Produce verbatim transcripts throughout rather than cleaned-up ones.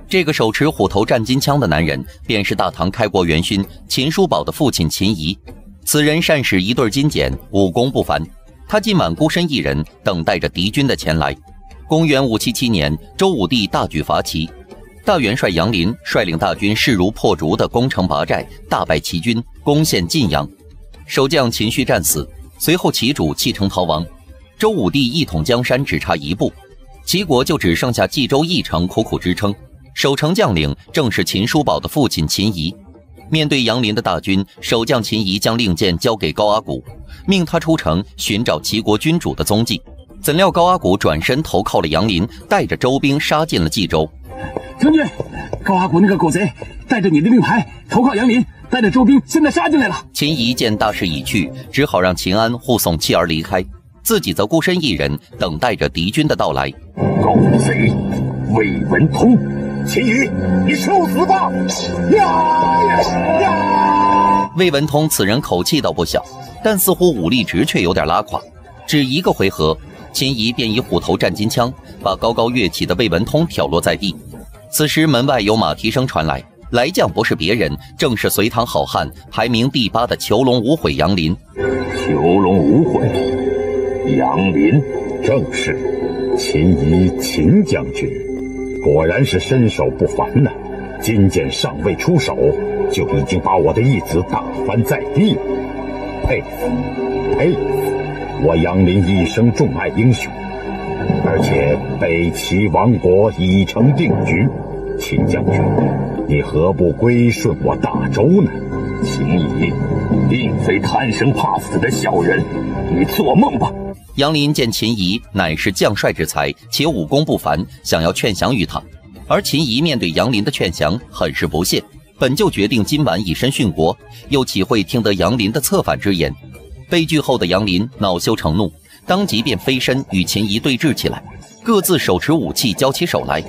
这个手持虎头战金枪的男人，便是大唐开国元勋秦叔宝的父亲秦仪。此人善使一对金锏，武功不凡。他今晚孤身一人，等待着敌军的前来。公元五七七年，周武帝大举伐齐，大元帅杨林率领大军势如破竹的攻城拔寨，大败齐军，攻陷晋阳。守将秦绪战死，随后齐主弃城逃亡。周武帝一统江山，只差一步，齐国就只剩下冀州一城苦苦支撑。守城将领正是秦叔宝的父亲秦仪。面对杨林的大军，守将秦仪将令箭交给高阿骨，命他出城寻找齐国君主的踪迹。怎料高阿骨转身投靠了杨林，带着周兵杀进了冀州。 将军，高阿骨那个狗贼带着你的令牌投靠杨林，带着周兵现在杀进来了。 秦仪见大势已去，只好让秦安护送妻儿离开，自己则孤身一人等待着敌军的到来。 狗贼魏文通，秦仪，你受死吧！呀呀！ 魏文通此人口气倒不小，但似乎武力值却有点拉垮。只一个回合，秦仪便以虎头战金枪把高高跃起的魏文通挑落在地。此时门外有马蹄声传来，来将不是别人，正是隋唐好汉排名第八的虬龙无悔杨林。 虬龙无悔，杨林，正是秦仪秦将军，果然是身手不凡呐！金简尚未出手，就已经把我的义子打翻在地，佩服佩服！我杨林一生重爱英雄，而且北齐亡国已成定局。秦将军，你何不归顺我大周呢？秦仪并非贪生怕死的小人，你做梦吧！ 杨林见秦仪乃是将帅之才，且武功不凡，想要劝降于他。而秦仪面对杨林的劝降，很是不屑，本就决定今晚以身殉国，又岂会听得杨林的策反之言？被拒后的杨林恼羞成怒，当即便飞身与秦仪对峙起来，各自手持武器交起手来。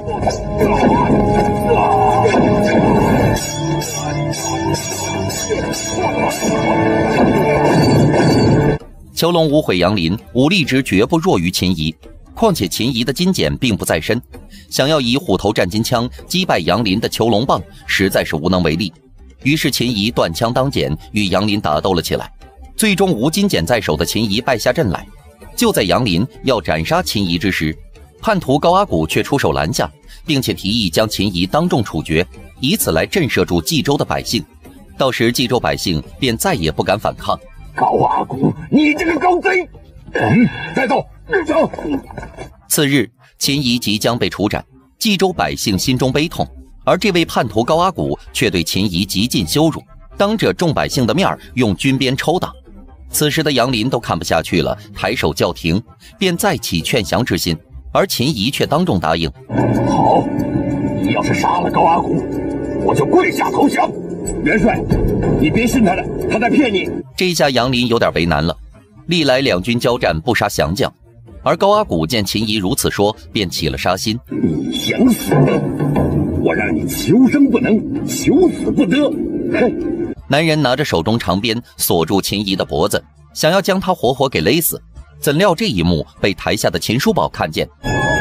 虬龙无悔杨林武力值绝不弱于秦仪，况且秦仪的金锏并不在身，想要以虎头战金枪击败杨林的虬龙棒，实在是无能为力。于是秦仪断枪当锏，与杨林打斗了起来。最终无金锏在手的秦仪败下阵来。就在杨林要斩杀秦仪之时，叛徒高阿骨却出手拦下，并且提议将秦仪当众处决，以此来震慑住冀州的百姓。到时冀州百姓便再也不敢反抗。 高阿骨，你这个狗贼！嗯，带走，走。 次日，秦仪即将被处斩，冀州百姓心中悲痛，而这位叛徒高阿骨却对秦仪极尽羞辱，当着众百姓的面用军鞭抽打。此时的杨林都看不下去了，抬手叫停，便再起劝降之心，而秦仪却当众答应： 好，你要是杀了高阿骨，我就跪下投降。元帅，你别信他的，他在骗你。 这下杨林有点为难了，历来两军交战不杀降将，而高阿骨见秦仪如此说，便起了杀心。 你想死，我让你求生不能，求死不得。哼！ 男人拿着手中长鞭锁住秦仪的脖子，想要将他活活给勒死。怎料这一幕被台下的秦叔宝看见，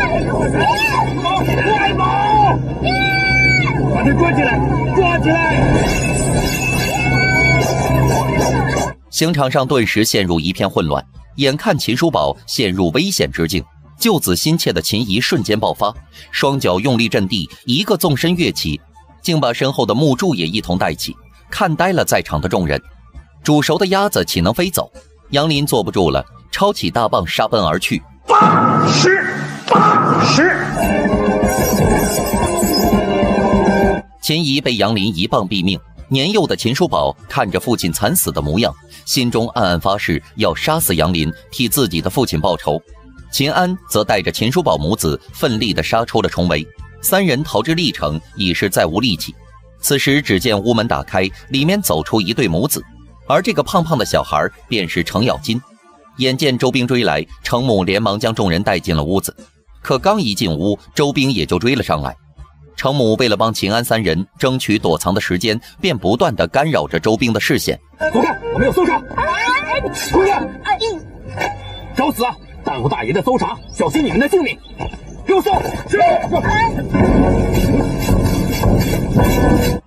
快跑！把他抓起来，抓起来！ 刑场上顿时陷入一片混乱，眼看秦叔宝陷入危险之境，救子心切的秦仪瞬间爆发，双脚用力震地，一个纵身跃起，竟把身后的木柱也一同带起，看呆了在场的众人。煮熟的鸭子岂能飞走？杨林坐不住了，抄起大棒杀奔而去。 八十，八十！ 秦仪被杨林一棒毙命。年幼的秦叔宝看着父亲惨死的模样，心中暗暗发誓要杀死杨林，替自己的父亲报仇。秦安则带着秦叔宝母子奋力地杀出了重围，三人逃至历城已是再无力气。此时只见屋门打开，里面走出一对母子，而这个胖胖的小孩便是程咬金。眼见周兵追来，程母连忙将众人带进了屋子，可刚一进屋，周兵也就追了上来。程母为了帮秦安三人争取躲藏的时间，便不断地干扰着周兵的视线。 走开，我们有搜查！出来！找死啊！耽误大爷的搜查，小心你们的性命！给我搜！是。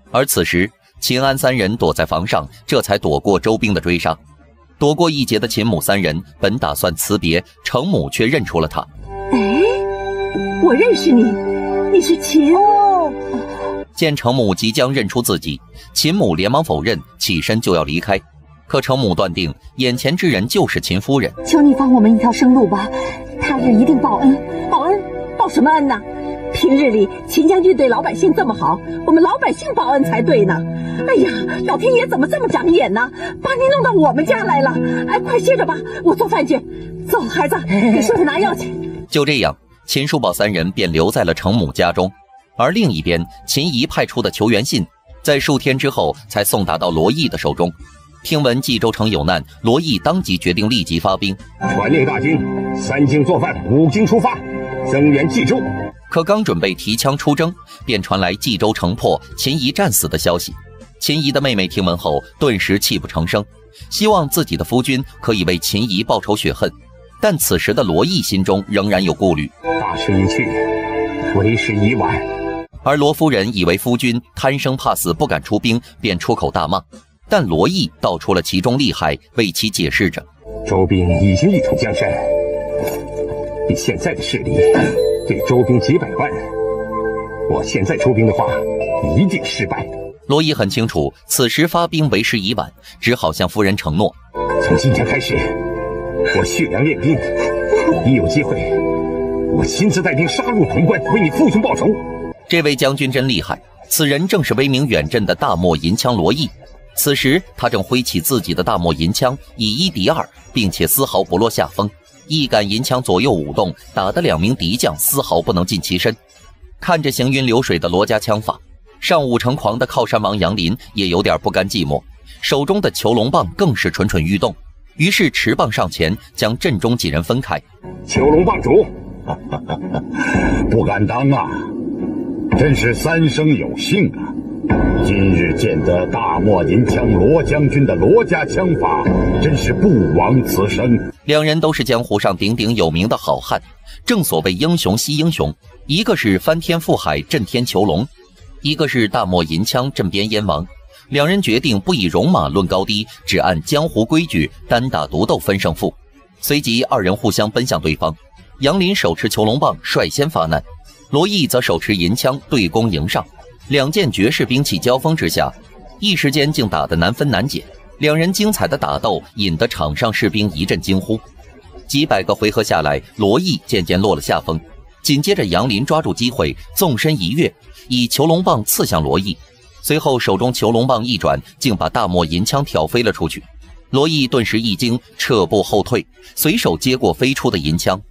而此时秦安三人躲在房上，这才躲过周兵的追杀。躲过一劫的秦母三人本打算辞别，程母却认出了他。 哎，我认识你，你是秦哦。 见程母即将认出自己，秦母连忙否认，起身就要离开。可程母断定眼前之人就是秦夫人。 求你放我们一条生路吧，他日一定报恩。报恩？报什么恩呢？平日里秦将军对老百姓这么好，我们老百姓报恩才对呢。哎呀，老天爷怎么这么长眼呢？把你弄到我们家来了。哎，快歇着吧，我做饭去。走，孩子，给叔叔拿药去。 就这样，秦叔宝三人便留在了程母家中。而另一边，秦仪派出的求援信在数天之后才送达到罗毅的手中。听闻冀州城有难，罗毅当即决定立即发兵， 传令大军，三更做饭，五更出发，增援冀州。 可刚准备提枪出征，便传来冀州城破，秦仪战死的消息。秦仪的妹妹听闻后，顿时泣不成声，希望自己的夫君可以为秦仪报仇雪恨。但此时的罗毅心中仍然有顾虑， 大势已去，为时已晚。 而罗夫人以为夫君贪生怕死，不敢出兵，便出口大骂。但罗毅道出了其中利害，为其解释着： 周兵已经一统江山，以现在的势力，对周兵几百万，我现在出兵的话，一定失败。 罗毅很清楚，此时发兵为时已晚，只好向夫人承诺： 从今天开始，我蓄粮练兵，一有机会，我亲自带兵杀入潼关，为你父亲报仇。 这位将军真厉害，此人正是威名远震的大漠银枪罗毅。此时他正挥起自己的大漠银枪，以一敌二，并且丝毫不落下风。一杆银枪左右舞动，打得两名敌将丝毫不能近其身。看着行云流水的罗家枪法，上武成狂的靠山王杨林也有点不甘寂寞，手中的囚龙棒更是蠢蠢欲动。于是持棒上前，将阵中几人分开。 囚龙棒主，不敢当啊，真是三生有幸啊！今日见得大漠银枪罗将军的罗家枪法，真是不枉此生。 两人都是江湖上鼎鼎有名的好汉，正所谓英雄惜英雄，一个是翻天覆海震天囚龙，一个是大漠银枪镇边燕王。两人决定不以戎马论高低，只按江湖规矩单打独斗分胜负。随即二人互相奔向对方，杨林手持囚龙棒率先发难，罗毅则手持银枪对攻迎上。两件绝世兵器交锋之下，一时间竟打得难分难解。两人精彩的打斗引得场上士兵一阵惊呼。几百个回合下来，罗毅渐渐落了下风。紧接着杨林抓住机会，纵身一跃，以囚龙棒刺向罗毅。随后手中囚龙棒一转，竟把大漠银枪挑飞了出去。罗毅顿时一惊，撤步后退，随手接过飞出的银枪。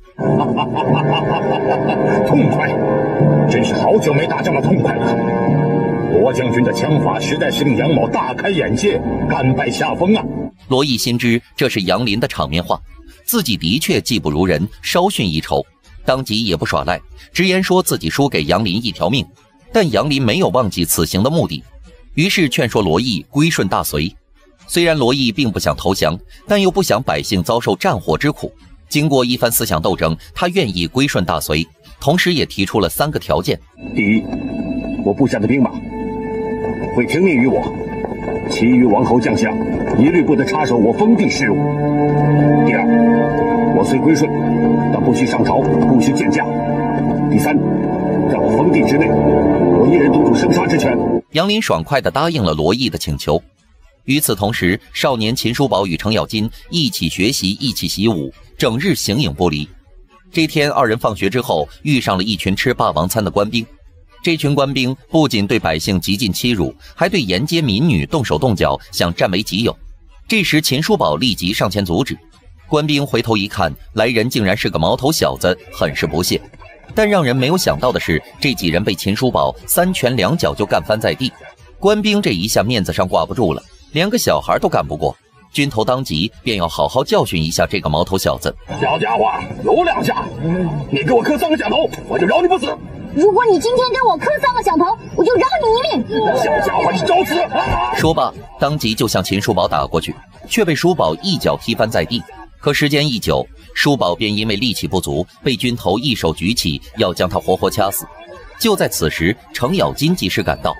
痛快！真是好久没打这么痛快了。罗将军的枪法实在是令杨某大开眼界，甘拜下风啊！ 罗毅心知这是杨林的场面话，自己的确技不如人，稍逊一筹，当即也不耍赖，直言说自己输给杨林一条命。但杨林没有忘记此行的目的，于是劝说罗毅归顺大隋。虽然罗毅并不想投降，但又不想百姓遭受战火之苦。经过一番思想斗争，他愿意归顺大隋，同时也提出了三个条件： 第一，我部下的兵马会听命于我，其余王侯将相一律不得插手我封地事务。第二，我虽归顺，但不许上朝，不许见驾。第三，在我封地之内，我一人独主生杀之权。 杨林爽快地答应了罗毅的请求。与此同时，少年秦叔宝与程咬金一起学习，一起习武，整日形影不离。这天二人放学之后，遇上了一群吃霸王餐的官兵。这群官兵不仅对百姓极尽欺辱，还对沿街民女动手动脚，想占为己有。这时秦叔宝立即上前阻止。官兵回头一看，来人竟然是个毛头小子，很是不屑。但让人没有想到的是，这几人被秦叔宝三拳两脚就干翻在地。官兵这一下面子上挂不住了，连个小孩都干不过，军头当即便要好好教训一下这个毛头小子。 小家伙，有两下，你给我磕三个响头，我就饶你不死。 如果你今天给我磕三个响头，我就饶你一命。 小家伙，你找死！ 说罢，当即就向秦叔宝打过去，却被叔宝一脚踢翻在地。可时间一久，叔宝便因为力气不足，被军头一手举起，要将他活活掐死。就在此时，程咬金及时赶到。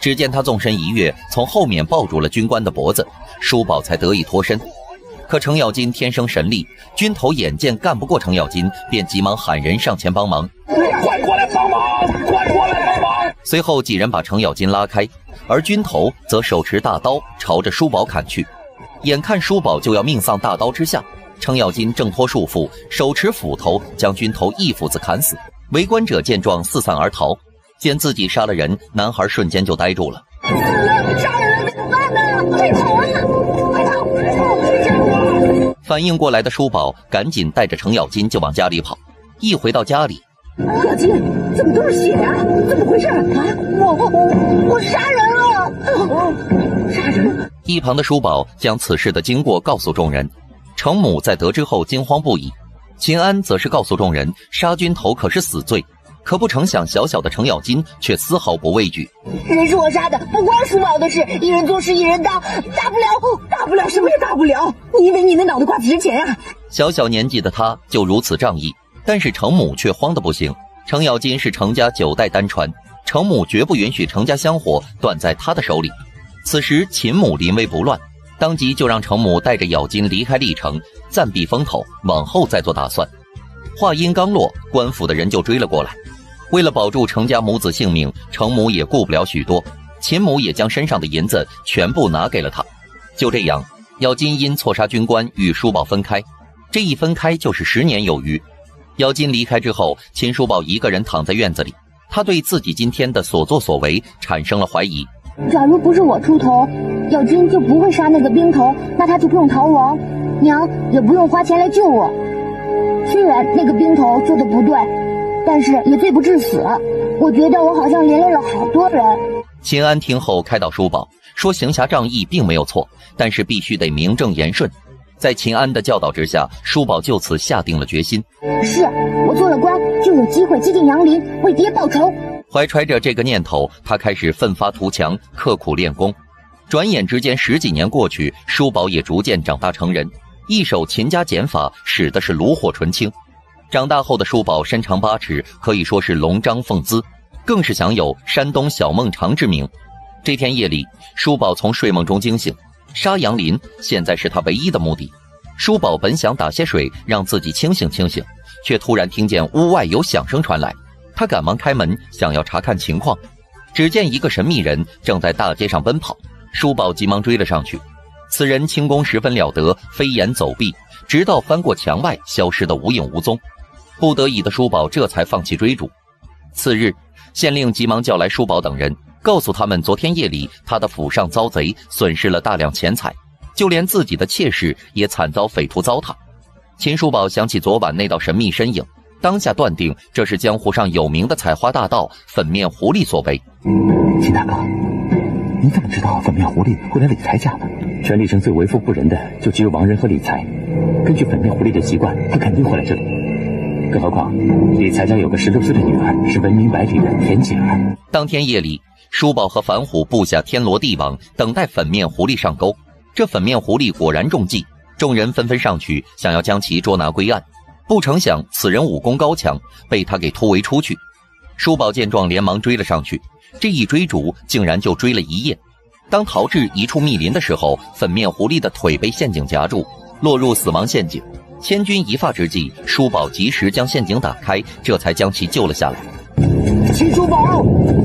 只见他纵身一跃，从后面抱住了军官的脖子，叔宝才得以脱身。可程咬金天生神力，军头眼见干不过程咬金，便急忙喊人上前帮忙。 快过来帮忙！快过来帮忙！ 随后几人把程咬金拉开，而军头则手持大刀朝着叔宝砍去。眼看叔宝就要命丧大刀之下，程咬金挣脱束缚，手持斧头将军头一斧子砍死。围观者见状四散而逃，见自己杀了人，男孩瞬间就呆住了。 死了！杀了人怎么办呢？快跑啊！快逃！快逃！ 反应过来的叔宝赶紧带着程咬金就往家里跑。一回到家里， 咬金，怎么都是血呀、啊？怎么回事啊？ 我我我杀人了！ 杀人！ 一旁的叔宝将此事的经过告诉众人。程母在得知后惊慌不已，秦安则是告诉众人，杀军头可是死罪。可不成想，小小的程咬金却丝毫不畏惧。 人是我杀的，不关叔宝的事，一人做事一人当，大不了大不了什么也大不了。你以为你的脑袋瓜值钱啊？ 小小年纪的他就如此仗义，但是程母却慌得不行。程咬金是程家九代单传，程母绝不允许程家香火断在他的手里。此时秦母临危不乱，当即就让程母带着咬金离开历城，暂避风头，往后再做打算。话音刚落，官府的人就追了过来。为了保住程家母子性命，程母也顾不了许多，秦母也将身上的银子全部拿给了他。就这样，咬金因错杀军官与叔宝分开，这一分开就是十年有余。咬金离开之后，秦叔宝一个人躺在院子里，他对自己今天的所作所为产生了怀疑。 假如不是我出头，咬金就不会杀那个兵头，那他就不用逃亡，娘也不用花钱来救我。虽然那个兵头做的不对，但是也罪不至死。我觉得我好像连累了好多人。 秦安听后开导叔宝，说行侠仗义并没有错，但是必须得名正言顺。在秦安的教导之下，叔宝就此下定了决心。 是我做了官，就有机会接近杨林，为爹报仇。 怀揣着这个念头，他开始奋发图强，刻苦练功。转眼之间十几年过去，叔宝也逐渐长大成人，一手秦家剑法使的是炉火纯青。长大后的叔宝身长八尺，可以说是龙章凤姿，更是享有山东小孟尝之名。这天夜里，叔宝从睡梦中惊醒，杀杨林现在是他唯一的目的。叔宝本想打些水让自己清醒清醒，却突然听见屋外有响声传来，他赶忙开门想要查看情况。只见一个神秘人正在大街上奔跑，叔宝急忙追了上去。此人轻功十分了得，飞檐走壁，直到翻过墙外消失得无影无踪。不得已的叔宝这才放弃追逐。次日，县令急忙叫来叔宝等人，告诉他们昨天夜里他的府上遭贼，损失了大量钱财，就连自己的妾室也惨遭匪徒糟蹋。秦叔宝想起昨晚那道神秘身影，当下断定这是江湖上有名的采花大盗粉面狐狸所为。 秦大哥，你怎么知道粉面狐狸会来理财家呢？全历城最为富不仁的就只有王仁和理财，根据粉面狐狸的习惯，他肯定会来这里。更何况理财家有个十六岁的女儿，是闻名百里的田姐儿。 当天夜里，叔宝和樊虎布下天罗地网，等待粉面狐狸上钩。这粉面狐狸果然中计，众人纷纷上去想要将其捉拿归案。不成想此人武功高强，被他给突围出去。叔宝见状连忙追了上去，这一追逐竟然就追了一夜。当逃至一处密林的时候，粉面狐狸的腿被陷阱夹住，落入死亡陷阱。千钧一发之际，叔宝及时将陷阱打开，这才将其救了下来。 秦叔宝，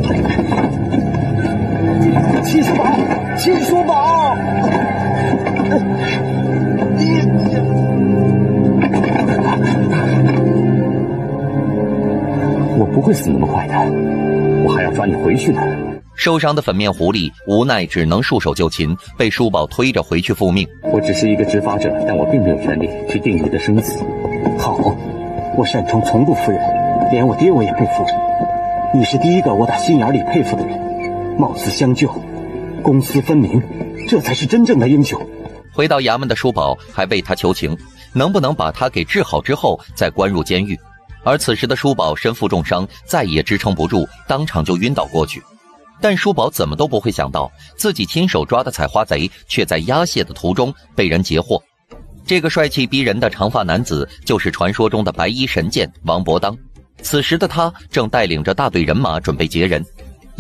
秦叔宝，秦叔宝！我不会死那么快的，我还要抓你回去呢。 受伤的粉面狐狸无奈只能束手就擒，被叔宝推着回去复命。 我只是一个执法者，但我并没有权利去定你的生死。好，我擅长从不服人，连我爹我也不服。你是第一个我打心眼里佩服的人，貌似相救，公私分明，这才是真正的英雄。 回到衙门的叔宝还为他求情，能不能把他给治好之后再关入监狱。而此时的叔宝身负重伤，再也支撑不住，当场就晕倒过去。但叔宝怎么都不会想到，自己亲手抓的采花贼却在押解的途中被人截获。这个帅气逼人的长发男子就是传说中的白衣神剑王伯当。此时的他正带领着大队人马准备劫人。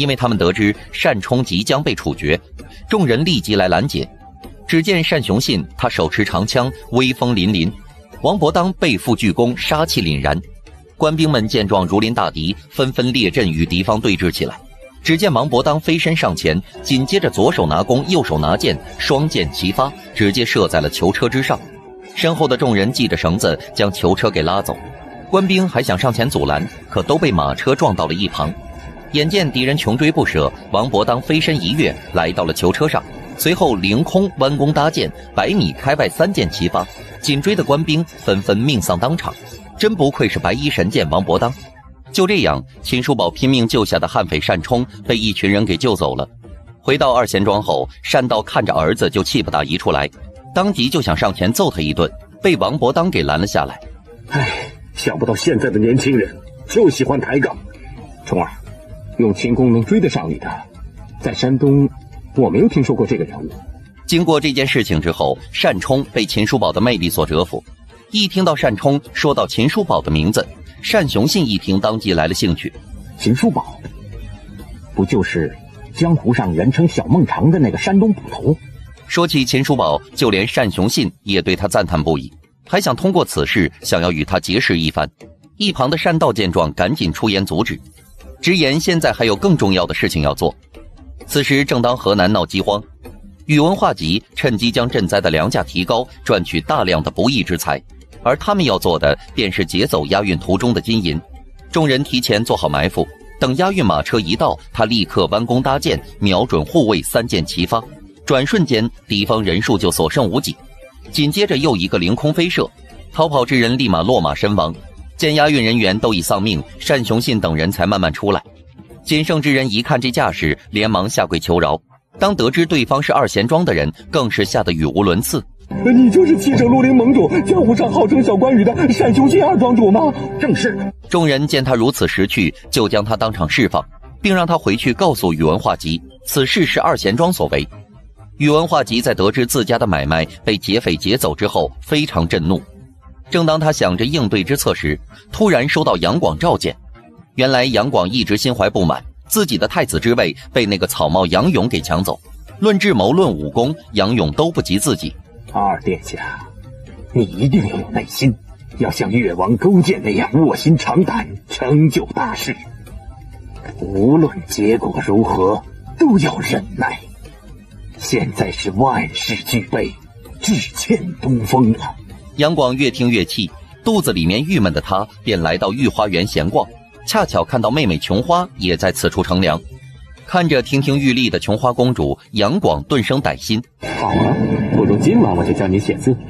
因为他们得知单冲即将被处决，众人立即来拦截。只见单雄信他手持长枪，威风凛凛；王伯当背负巨弓，杀气凛然。官兵们见状如临大敌，纷纷列阵与敌方对峙起来。只见王伯当飞身上前，紧接着左手拿弓，右手拿剑，双箭齐发，直接射在了囚车之上。身后的众人系着绳子将囚车给拉走，官兵还想上前阻拦，可都被马车撞到了一旁。眼见敌人穷追不舍，王伯当飞身一跃，来到了囚车上，随后凌空弯弓搭箭，百米开外三箭齐发，紧追的官兵纷纷命丧当场。真不愧是白衣神剑王伯当。就这样，秦叔宝拼命救下的悍匪单冲被一群人给救走了。回到二贤庄后，单道看着儿子就气不打一处来，当即就想上前揍他一顿，被王伯当给拦了下来。 唉，想不到现在的年轻人就喜欢抬杠。冲儿，用轻功能追得上你的，在山东我没有听说过这个人物。 经过这件事情之后，单冲被秦叔宝的魅力所折服。一听到单冲说到秦叔宝的名字，单雄信一听当即来了兴趣。 秦叔宝，不就是江湖上人称小孟尝的那个山东捕头？ 说起秦叔宝，就连单雄信也对他赞叹不已，还想通过此事想要与他结识一番。一旁的单道见状，赶紧出言阻止，直言现在还有更重要的事情要做。此时正当河南闹饥荒，宇文化及趁机将赈灾的粮价提高，赚取大量的不义之财，而他们要做的便是劫走押运途中的金银。众人提前做好埋伏，等押运马车一到，他立刻弯弓搭箭，瞄准护卫，三箭齐发。转瞬间，敌方人数就所剩无几。紧接着又一个凌空飞射，逃跑之人立马落马身亡。见押运人员都已丧命，单雄信等人才慢慢出来。仅剩之人一看这架势，连忙下跪求饶。当得知对方是二贤庄的人，更是吓得语无伦次。 你就是七省绿林盟主，江湖上号称小关羽的单雄信二庄主吗？ 正是。 众人见他如此识趣，就将他当场释放，并让他回去告诉宇文化及，此事是二贤庄所为。宇文化及在得知自家的买卖被劫匪劫走之后，非常震怒。正当他想着应对之策时，突然收到杨广召见。原来杨广一直心怀不满，自己的太子之位被那个草帽杨勇给抢走，论智谋论武功，杨勇都不及自己。 二殿下，你一定要有耐心，要像越王勾践那样卧薪尝胆，成就大事。无论结果如何，都要忍耐。现在是万事俱备，只欠东风了。 杨广越听越气，肚子里面郁闷的他便来到御花园闲逛，恰巧看到妹妹琼花也在此处乘凉。看着亭亭玉立的琼花公主，杨广顿生歹心。 好啊，不如今晚我就教你写字。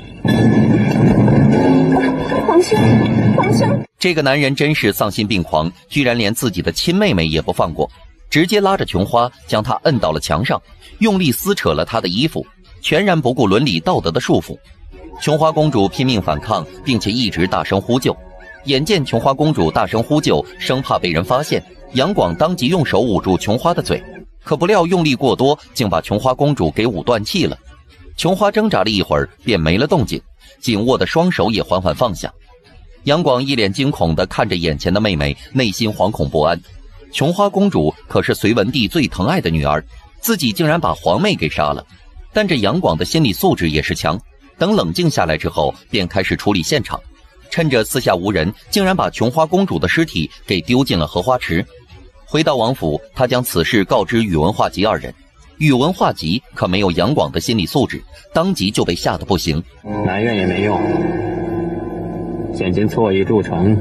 皇上，皇上！ 这个男人真是丧心病狂，居然连自己的亲妹妹也不放过，直接拉着琼花将她摁到了墙上，用力撕扯了她的衣服，全然不顾伦理道德的束缚。琼花公主拼命反抗，并且一直大声呼救。眼见琼花公主大声呼救，生怕被人发现，杨广当即用手捂住琼花的嘴，可不料用力过多，竟把琼花公主给捂断气了。琼花挣扎了一会儿，便没了动静，紧握的双手也缓缓放下。杨广一脸惊恐地看着眼前的妹妹，内心惶恐不安。琼花公主可是隋文帝最疼爱的女儿，自己竟然把皇妹给杀了。但这杨广的心理素质也是强，等冷静下来之后，便开始处理现场。趁着四下无人，竟然把琼花公主的尸体给丢进了荷花池。回到王府，他将此事告知宇文化及二人。宇文化及可没有杨广的心理素质，当即就被吓得不行。 埋怨也没用，现今错已铸成，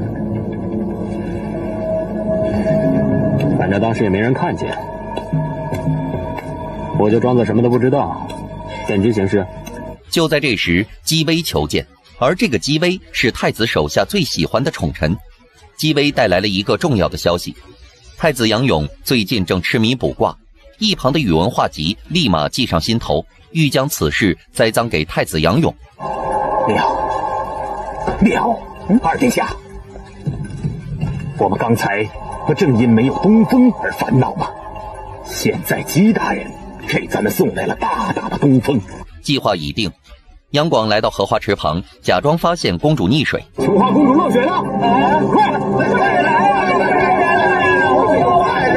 反正当时也没人看见，我就装作什么都不知道，见机行事。 就在这时，姬微求见，而这个姬微是太子手下最喜欢的宠臣。姬微带来了一个重要的消息，太子杨勇最近正痴迷卜卦。一旁的宇文化及立马记上心头，欲将此事栽赃给太子杨勇。 了了，二殿下，我们刚才不正因没有东风而烦恼吗？现在姬大人给咱们送来了大大的东风。 计划已定，杨广来到荷花池旁，假装发现公主溺水。 琼花公主落水了，快！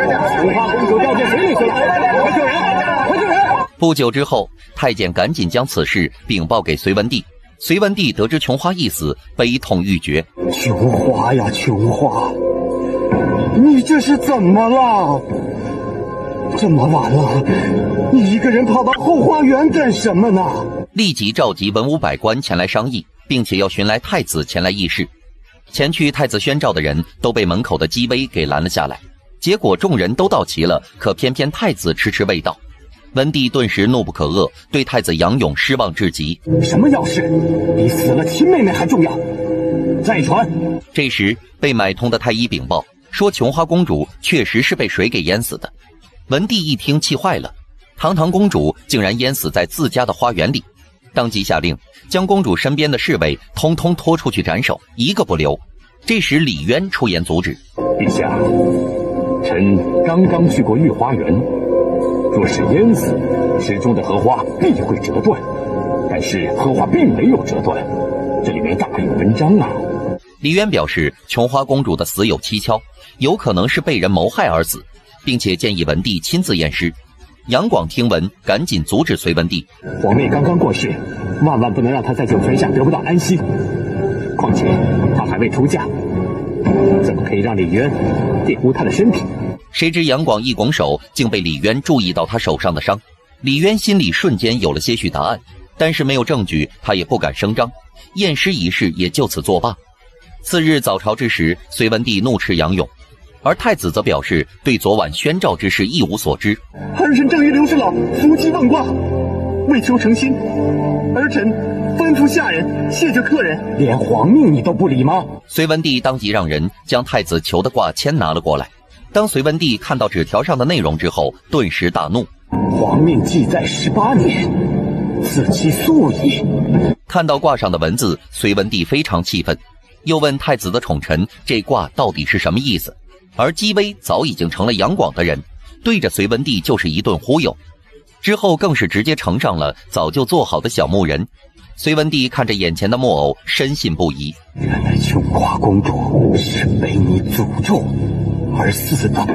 琼花公主掉进水里去了，快救人！快救人！ 不久之后，太监赶紧将此事禀报给隋文帝。隋文帝得知琼花一死，悲痛欲绝。 琼花呀，琼花，你这是怎么了？这么晚了，你一个人跑到后花园干什么呢？ 立即召集文武百官前来商议，并且要寻来太子前来议事。前去太子宣召的人都被门口的姬微给拦了下来。结果众人都到齐了，可偏偏太子迟迟未到。文帝顿时怒不可遏，对太子杨勇失望至极。 什么要事？比死了亲妹妹还重要！再传。 这时被买通的太医禀报说，琼花公主确实是被水给淹死的。文帝一听气坏了，堂堂公主竟然淹死在自家的花园里，当即下令将公主身边的侍卫通通拖出去斩首，一个不留。这时李渊出言阻止： 陛下，臣刚刚去过御花园，若是淹死，池中的荷花必会折断，但是荷花并没有折断，这里面大有文章啊！ 李渊表示，琼花公主的死有蹊跷，有可能是被人谋害而死，并且建议文帝亲自验尸。杨广听闻，赶紧阻止隋文帝： 皇妹刚刚过世，万万不能让她在九泉下得不到安息。况且她还未出嫁，怎么可以让李渊玷污她的身体？ 谁知杨广一拱手，竟被李渊注意到他手上的伤。李渊心里瞬间有了些许答案，但是没有证据，他也不敢声张，验尸仪式也就此作罢。次日早朝之时，隋文帝怒斥杨勇，而太子则表示对昨晚宣召之事一无所知。 儿臣正与刘师老伏击问卦，为求诚心，儿臣吩咐下人谢绝客人。连皇命你都不理吗？ 隋文帝当即让人将太子求的卦签拿了过来。当隋文帝看到纸条上的内容之后，顿时大怒： 皇命记载十八年，此其速矣。 看到卦上的文字，隋文帝非常气愤，又问太子的宠臣这卦到底是什么意思。而姬微早已经成了杨广的人，对着隋文帝就是一顿忽悠。之后更是直接呈上了早就做好的小木人。隋文帝看着眼前的木偶，深信不疑： 原来琼花公主是被你诅咒而死的，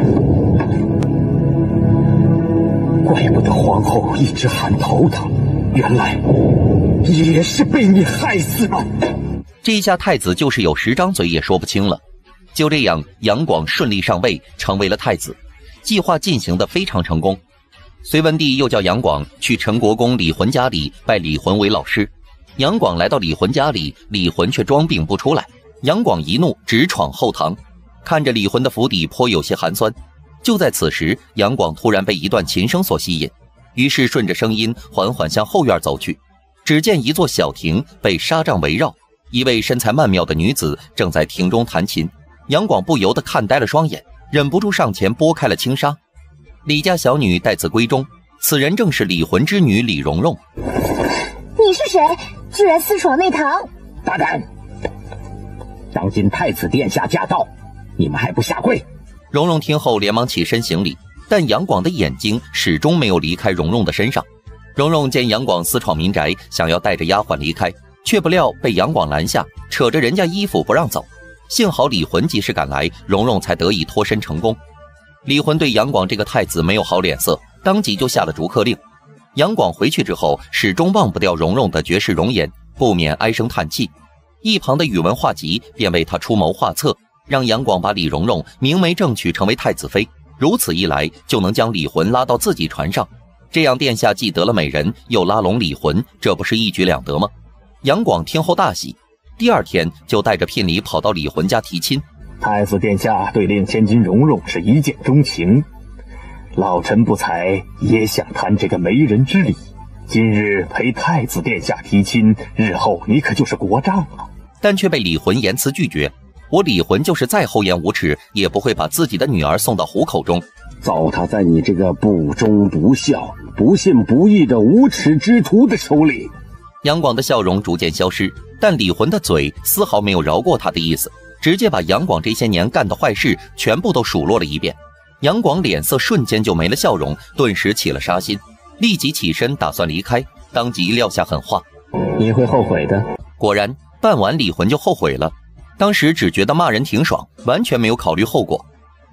怪不得皇后一直喊头疼，原来也是被你害死的。 这一下太子就是有十张嘴也说不清了。就这样，杨广顺利上位，成为了太子，计划进行得非常成功。隋文帝又叫杨广去陈国公李浑家里拜李浑为老师。杨广来到李浑家里，李浑却装病不出来。杨广一怒，直闯后堂，看着李浑的府邸颇有些寒酸。就在此时，杨广突然被一段琴声所吸引，于是顺着声音缓缓向后院走去。只见一座小亭被纱帐围绕，一位身材曼妙的女子正在亭中弹琴。杨广不由得看呆了双眼，忍不住上前拨开了轻纱。李家小女待字闺中，此人正是李浑之女李蓉蓉。 你是谁？居然私闯内堂！ 大胆！当今太子殿下驾到，你们还不下跪？ 蓉蓉听后连忙起身行礼，但杨广的眼睛始终没有离开蓉蓉的身上。蓉蓉见杨广私闯民宅，想要带着丫鬟离开，却不料被杨广拦下，扯着人家衣服不让走。幸好李浑及时赶来，蓉蓉才得以脱身成功。李浑对杨广这个太子没有好脸色，当即就下了逐客令。杨广回去之后，始终忘不掉蓉蓉的绝世容颜，不免唉声叹气。一旁的宇文化及便为他出谋划策，让杨广把李蓉蓉明媒正娶成为太子妃，如此一来就能将李浑拉到自己船上，这样殿下既得了美人，又拉拢李浑，这不是一举两得吗？杨广听后大喜，第二天就带着聘礼跑到李浑家提亲。 太子殿下对令千金蓉蓉是一见钟情，老臣不才也想谈这个媒人之礼。今日陪太子殿下提亲，日后你可就是国丈了。 但却被李浑严词拒绝。我李浑就是再厚颜无耻，也不会把自己的女儿送到虎口中。 糟蹋在你这个不忠不孝、不信不义的无耻之徒的手里。 杨广的笑容逐渐消失，但李浑的嘴丝毫没有饶过他的意思，直接把杨广这些年干的坏事全部都数落了一遍。杨广脸色瞬间就没了笑容，顿时起了杀心，立即起身打算离开，当即撂下狠话： 你会后悔的。 果然办完李浑就后悔了，当时只觉得骂人挺爽，完全没有考虑后果。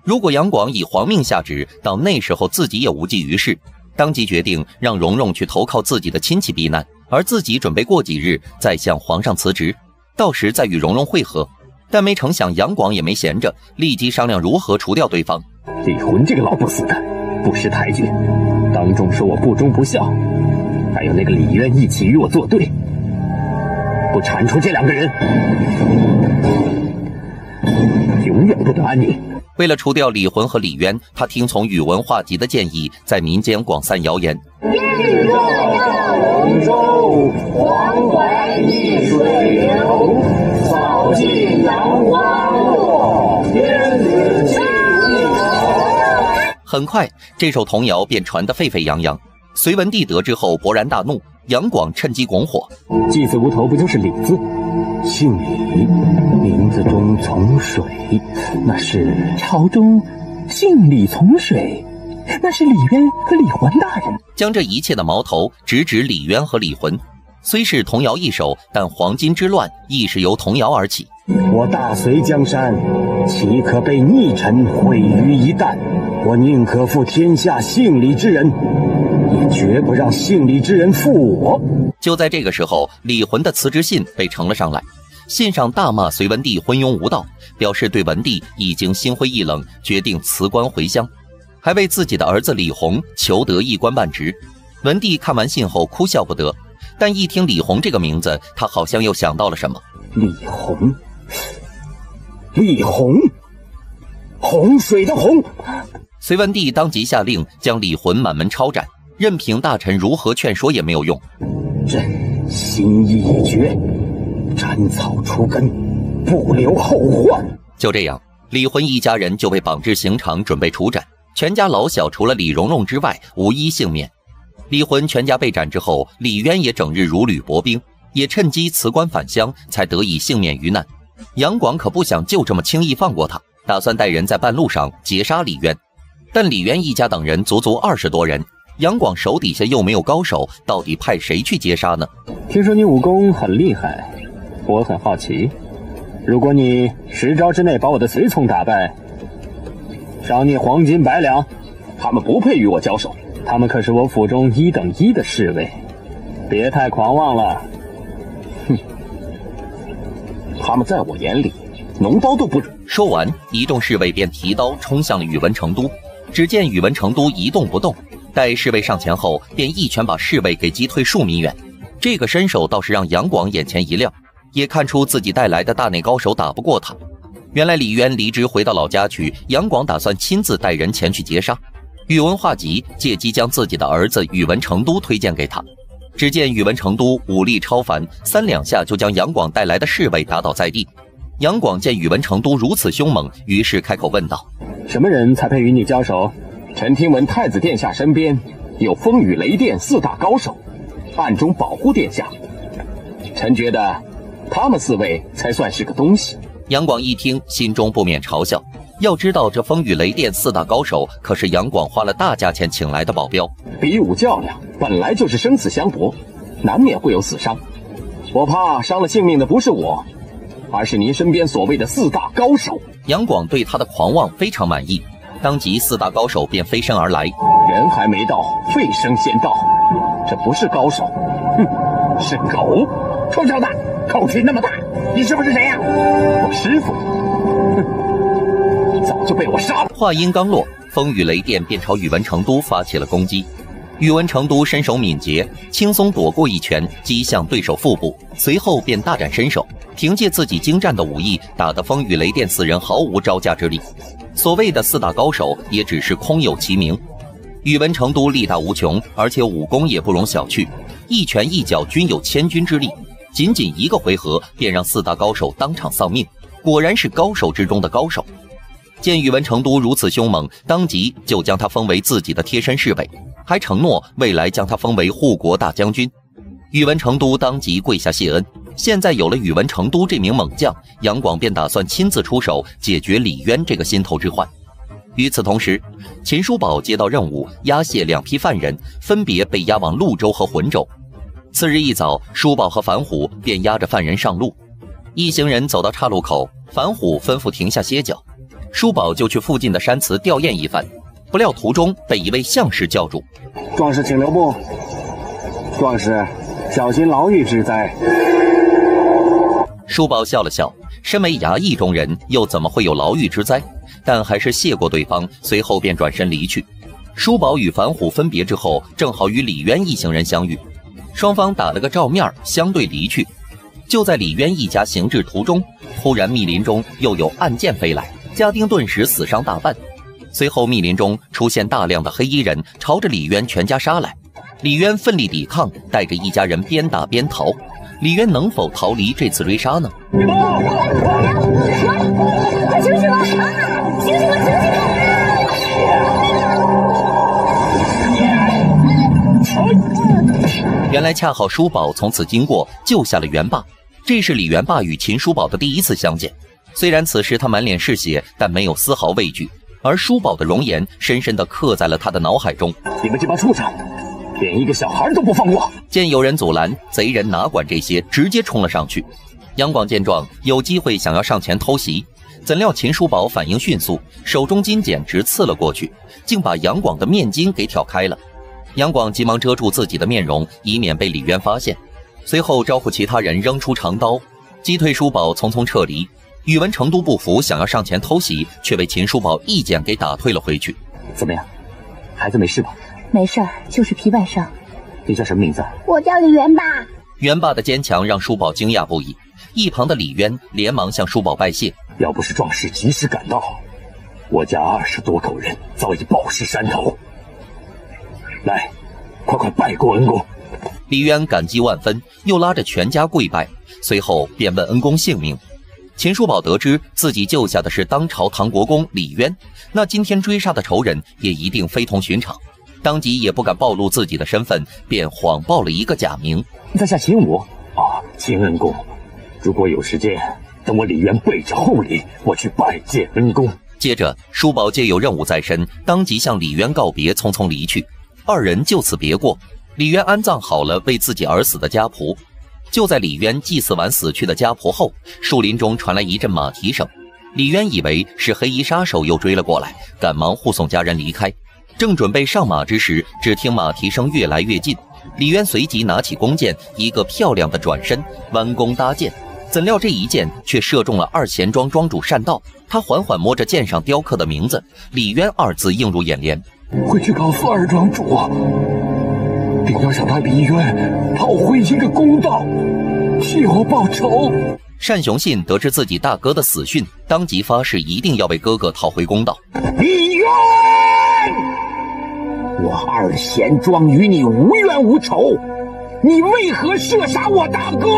如果杨广以皇命下旨，到那时候自己也无济于事，当即决定让蓉蓉去投靠自己的亲戚避难，而自己准备过几日再向皇上辞职，到时再与蓉蓉会合。但没成想杨广也没闲着，立即商量如何除掉对方。 李浑这个老不死的，不识抬举，当众说我不忠不孝，还有那个李渊一起与我作对，不铲除这两个人，永远不得安宁。 为了除掉李浑和李渊，他听从宇文化及的建议，在民间广散谣言。 日落要龙舟，黄淮逆水流，扫尽杨花落，天子气一流。 很快，这首童谣便传得沸沸扬扬。隋文帝得知后勃然大怒，杨广趁机拱火。 祭祀无头不就是李字？姓李，名字中从水，那是朝中姓李从水，那是李渊和李浑大人。 将这一切的矛头直指李渊和李浑。虽是童谣一首，但黄巾之乱亦是由童谣而起。 我大隋江山，岂可被逆臣毁于一旦？我宁可负天下姓李之人，也绝不让姓李之人负我。 就在这个时候，李浑的辞职信被呈了上来，信上大骂隋文帝昏庸无道，表示对文帝已经心灰意冷，决定辞官回乡，还为自己的儿子李弘求得一官半职。文帝看完信后哭笑不得，但一听李弘这个名字，他好像又想到了什么。 李弘，李弘，洪水的洪。 隋文帝当即下令将李浑满门抄斩，任凭大臣如何劝说也没有用。 朕心意已决，斩草除根，不留后患。 就这样，李浑一家人就被绑至刑场，准备处斩。全家老小除了李蓉蓉之外，无一幸免。李浑全家被斩之后，李渊也整日如履薄冰，也趁机辞官返乡，才得以幸免于难。杨广可不想就这么轻易放过他，打算带人在半路上截杀李渊。但李渊一家等人足足二十多人，杨广手底下又没有高手，到底派谁去截杀呢？ 听说你武功很厉害，我很好奇，如果你十招之内把我的随从打败，赏你黄金百两。他们不配与我交手，他们可是我府中一等一的侍卫，别太狂妄了。哼，他们在我眼里脓刀都不如。 说完，一众侍卫便提刀冲向了宇文成都。只见宇文成都一动不动，待侍卫上前后，便一拳把侍卫给击退数米远。这个身手倒是让杨广眼前一亮，也看出自己带来的大内高手打不过他。原来李渊离职回到老家去，杨广打算亲自带人前去截杀。宇文化及借机将自己的儿子宇文成都推荐给他。只见宇文成都武力超凡，三两下就将杨广带来的侍卫打倒在地。杨广见宇文成都如此凶猛，于是开口问道： 什么人才配与你交手？臣听闻太子殿下身边有风雨雷电四大高手，暗中保护殿下，臣觉得他们四位才算是个东西。 杨广一听，心中不免嘲笑。要知道，这风雨雷电四大高手可是杨广花了大价钱请来的保镖。 比武较量本来就是生死相搏，难免会有死伤。我怕伤了性命的不是我，而是您身边所谓的四大高手。 杨广对他的狂妄非常满意，当即四大高手便飞身而来。 人还没到，飞升先到，这不是高手，哼，是狗。臭小子，口气那么大，你是不是谁呀、啊？我师傅，哼，早就被我杀了。 话音刚落，风雨雷电便朝宇文成都发起了攻击。宇文成都身手敏捷，轻松躲过一拳，击向对手腹部，随后便大展身手，凭借自己精湛的武艺，打得风雨雷电四人毫无招架之力。所谓的四大高手，也只是空有其名。宇文成都力大无穷，而且武功也不容小觑，一拳一脚均有千钧之力，仅仅一个回合便让四大高手当场丧命，果然是高手之中的高手。见宇文成都如此凶猛，当即就将他封为自己的贴身侍卫，还承诺未来将他封为护国大将军。宇文成都当即跪下谢恩。现在有了宇文成都这名猛将，杨广便打算亲自出手解决李渊这个心头之患。与此同时，秦叔宝接到任务，押解两批犯人，分别被押往潞州和浑州。次日一早，叔宝和樊虎便押着犯人上路。一行人走到岔路口，樊虎吩咐停下歇脚。 叔宝就去附近的山祠吊唁一番，不料途中被一位相士叫住：“ 壮士请留步，壮士小心牢狱之灾。” 叔宝笑了笑，身为衙役中人，又怎么会有牢狱之灾？但还是谢过对方，随后便转身离去。叔宝与樊虎分别之后，正好与李渊一行人相遇，双方打了个照面，相对离去。就在李渊一家行至途中，忽然密林中又有暗箭飞来，家丁顿时死伤大半。随后密林中出现大量的黑衣人，朝着李渊全家杀来。李渊奋力抵抗，带着一家人边打边逃。李渊能否逃离这次追杀呢？ 快醒醒啊！醒醒啊！醒醒啊！ 原来恰好叔宝从此经过，救下了元霸。这是李元霸与秦叔宝的第一次相见。虽然此时他满脸是血，但没有丝毫畏惧，而叔宝的容颜深深地刻在了他的脑海中。 你们这帮畜生，连一个小孩都不放过！ 见有人阻拦，贼人哪管这些，直接冲了上去。杨广见状，有机会想要上前偷袭，怎料秦叔宝反应迅速，手中金剪直刺了过去，竟把杨广的面巾给挑开了。杨广急忙遮住自己的面容，以免被李渊发现，随后招呼其他人扔出长刀，击退叔宝，匆匆撤离。宇文成都不服，想要上前偷袭，却被秦叔宝一剪给打退了回去。 怎么样，孩子没事吧？ 没事儿，就是皮外伤。 你叫什么名字？ 我叫李元霸。 元霸的坚强让叔宝惊讶不已，一旁的李渊连忙向叔宝拜谢。 要不是壮士及时赶到，我家二十多口人早已暴尸山头。来，快快拜过恩公。 李渊感激万分，又拉着全家跪拜，随后便问恩公姓名。秦叔宝得知自己救下的是当朝唐国公李渊，那今天追杀的仇人也一定非同寻常，当即也不敢暴露自己的身份，便谎报了一个假名。 在下秦武。啊，秦恩公，如果有时间，等我李渊备着厚礼，我去拜见恩公。 接着叔宝借有任务在身，当即向李渊告别，匆匆离去。二人就此别过。李渊安葬好了为自己而死的家仆。就在李渊祭祀完死去的家仆后，树林中传来一阵马蹄声。李渊以为是黑衣杀手又追了过来，赶忙护送家人离开。正准备上马之时，只听马蹄声越来越近。李渊随即拿起弓箭，一个漂亮的转身，弯弓搭箭。怎料这一箭却射中了二贤庄庄主单道。他缓缓摸着箭上雕刻的名字，李渊二字映入眼帘。 回去告诉二庄主，定要向他李渊讨回一个公道，替我报仇。 单雄信得知自己大哥的死讯，当即发誓一定要为哥哥讨回公道。 李渊，我二贤庄与你无冤无仇，你为何射杀我大哥？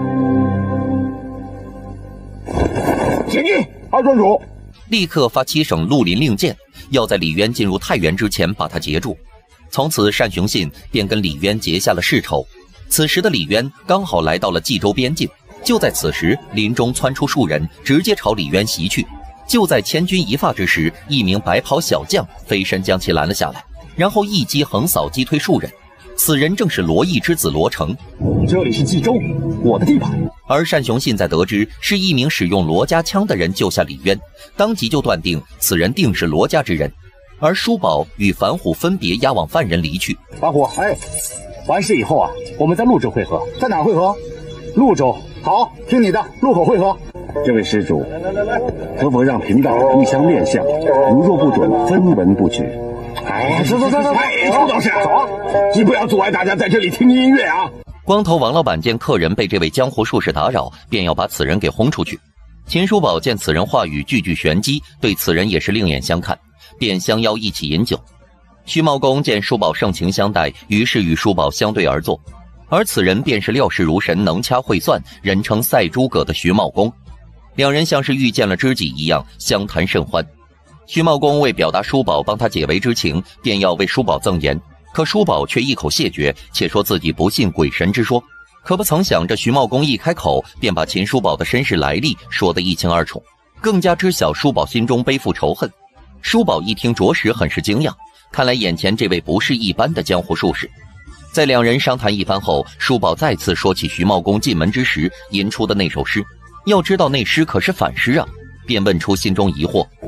前进！二庄主立刻发七省绿林令箭，要在李渊进入太原之前把他截住。从此单雄信便跟李渊结下了世仇。此时的李渊刚好来到了冀州边境，就在此时林中窜出数人，直接朝李渊袭去。就在千钧一发之时，一名白袍小将飞身将其拦了下来，然后一击横扫击退数人。此人正是罗毅之子罗成。 这里是冀州，我的地盘。 而单雄信在得知是一名使用罗家枪的人救下李渊，当即就断定此人定是罗家之人。而叔宝与樊虎分别押往犯人离去。 樊虎，哎，完事以后啊，我们在潞州会合。在哪会合？潞州。好，听你的，路口会合。 这位施主，可否让贫道一相面相？如若不准，分文不取。 哎，走走走走，哎，陈老师，走啊！你不要阻碍大家在这里听音乐啊！ 光头王老板见客人被这位江湖术士打扰，便要把此人给轰出去。秦叔宝见此人话语句句玄机，对此人也是另眼相看，便相邀一起饮酒。徐茂公见叔宝盛情相待，于是与叔宝相对而坐。而此人便是料事如神、能掐会算，人称赛诸葛的徐茂公。两人像是遇见了知己一样，相谈甚欢。徐茂公为表达叔宝帮他解围之情，便要为叔宝赠言，可叔宝却一口谢绝，且说自己不信鬼神之说。可不曾想，这徐茂公一开口，便把秦叔宝的身世来历说得一清二楚，更加知晓叔宝心中背负仇恨。叔宝一听，着实很是惊讶，看来眼前这位不是一般的江湖术士。在两人商谈一番后，叔宝再次说起徐茂公进门之时吟出的那首诗。要知道那诗可是反诗啊，便问出心中疑惑。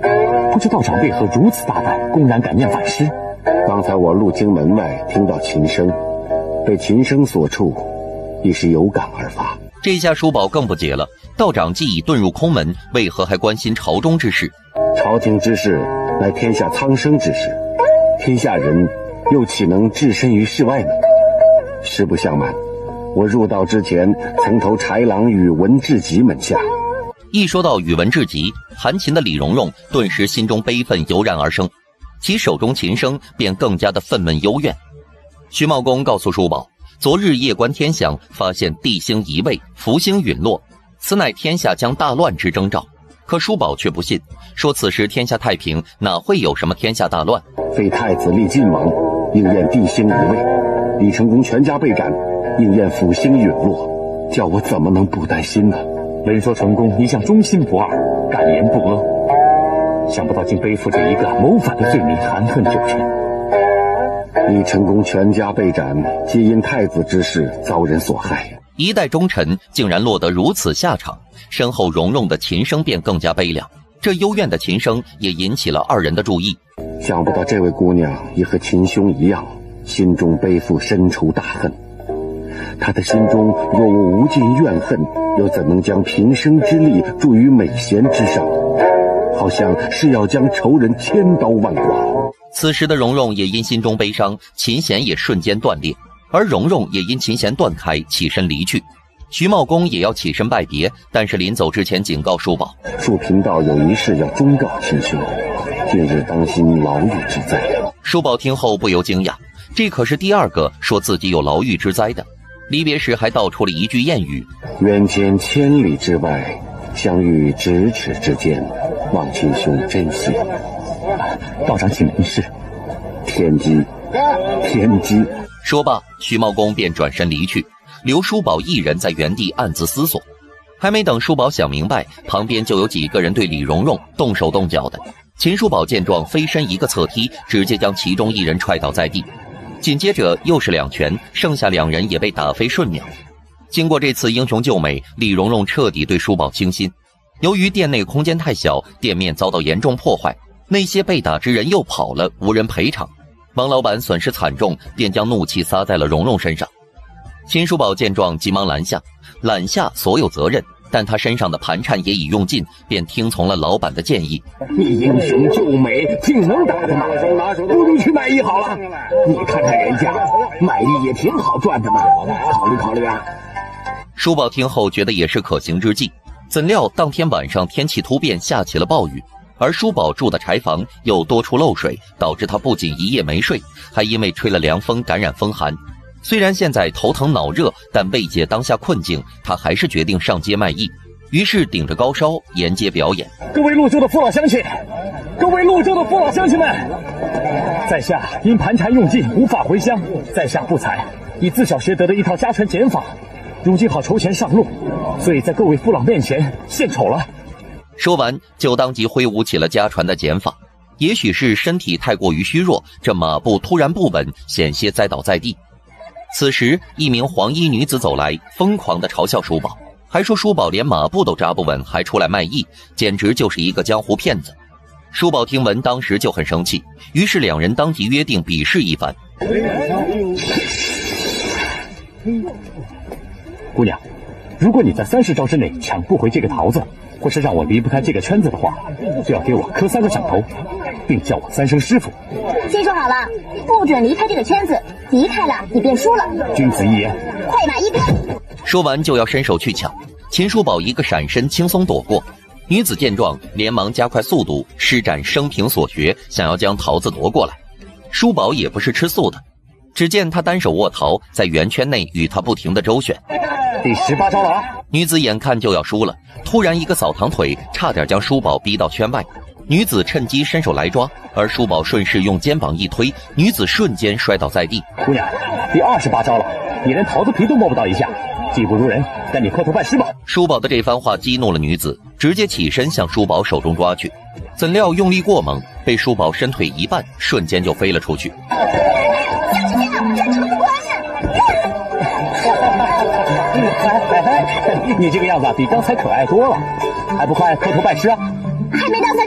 不知道长为何如此大胆，公然敢念反诗？ 刚才我路经门外，听到琴声，被琴声所触，一时有感而发。 这下叔宝更不解了，道长既已遁入空门，为何还关心朝中之事？ 朝廷之事乃天下苍生之事，天下人又岂能置身于事外呢？实不相瞒，我入道之前曾投豺狼宇文智吉门下。 一说到宇文智吉，弹琴的李蓉蓉顿时心中悲愤油然而生，其手中琴声便更加的愤懑幽怨。徐茂公告诉叔宝，昨日夜观天象，发现地星移位，福星陨落，此乃天下将大乱之征兆。可叔宝却不信，说此时天下太平，哪会有什么天下大乱？ 废太子立晋王，应验地星移位；李成功全家被斩，应验福星陨落，叫我怎么能不担心呢？ 闻说成功一向忠心不二，敢言不阿，想不到竟背负着一个谋反的罪名，含恨九泉。 李成功全家被斩，皆因太子之事遭人所害。 一代忠臣竟然落得如此下场，身后蓉蓉的琴声便更加悲凉。这幽怨的琴声也引起了二人的注意。 想不到这位姑娘也和秦兄一样，心中背负深仇大恨。她的心中若无无尽怨恨，又怎能将平生之力注于美贤之上？好像是要将仇人千刀万剐。 此时的蓉蓉也因心中悲伤，琴弦也瞬间断裂，而蓉蓉也因琴弦断开，起身离去。徐茂公也要起身拜别，但是临走之前警告叔宝， 恕贫道有一事要忠告秦兄，近日当心牢狱之灾。 叔宝听后不由惊讶，这可是第二个说自己有牢狱之灾的。离别时还道出了一句谚语： 远见千里之外，相遇咫尺之间，望秦兄珍惜。 道长请明示。 天机，天机。 说罢，徐茂公便转身离去，留叔宝一人在原地暗自思索。还没等叔宝想明白，旁边就有几个人对李蓉蓉动手动脚的。秦叔宝见状，飞身一个侧踢，直接将其中一人踹倒在地。紧接着又是两拳，剩下两人也被打飞瞬秒。经过这次英雄救美，李蓉蓉彻底对叔宝倾心。由于店内空间太小，店面遭到严重破坏，那些被打之人又跑了，无人赔偿。王老板损失惨重，便将怒气撒在了蓉蓉身上。秦叔宝见状，急忙拦下，揽下所有责任，但他身上的盘缠也已用尽，便听从了老板的建议。 你英雄救美，挺能打的嘛，不如去卖艺好了。你看看人家卖艺也挺好赚的嘛，考虑考虑啊。 叔宝听后觉得也是可行之计，怎料当天晚上天气突变，下起了暴雨，而叔宝住的柴房又多处漏水，导致他不仅一夜没睡，还因为吹了凉风感染风寒。虽然现在头疼脑热，但为解当下困境，他还是决定上街卖艺。于是顶着高烧沿街表演。 各位潞州的父老乡亲，各位潞州的父老乡亲们，在下因盘缠用尽无法回乡，在下不才，以自小学得的一套家传剪法，如今好筹钱上路，所以在各位父老面前献丑了。 说完就当即挥舞起了家传的剪法。也许是身体太过于虚弱，这马步突然不稳，险些栽倒在地。此时一名黄衣女子走来，疯狂地嘲笑叔宝，还说叔宝连马步都扎不稳，还出来卖艺，简直就是一个江湖骗子。叔宝听闻当时就很生气，于是两人当即约定比试一番。 姑娘，如果你在三十招之内抢不回这个桃子，或是让我离不开这个圈子的话，就要给我磕三个响头，并叫我三声师傅。 先说好了，不准离开这个圈子，离开了你便输了。 君子一言。 快马一鞭。 说完就要伸手去抢，秦叔宝一个闪身轻松躲过。女子见状，连忙加快速度，施展生平所学，想要将桃子夺过来。叔宝也不是吃素的，只见他单手握桃，在圆圈内与他不停地周旋。 第十八招了啊！ 女子眼看就要输了，突然一个扫堂腿，差点将叔宝逼到圈外。女子趁机伸手来抓，而叔宝顺势用肩膀一推，女子瞬间摔倒在地。 姑娘，第二十八招了，你连桃子皮都摸不到一下，技不如人，赶紧磕头拜师吧。 叔宝的这番话激怒了女子，直接起身向叔宝手中抓去，怎料用力过猛，被叔宝伸腿一绊，瞬间就飞了出去。 你这个样子比刚才可爱多了，还不快磕头拜师啊？ 还没到三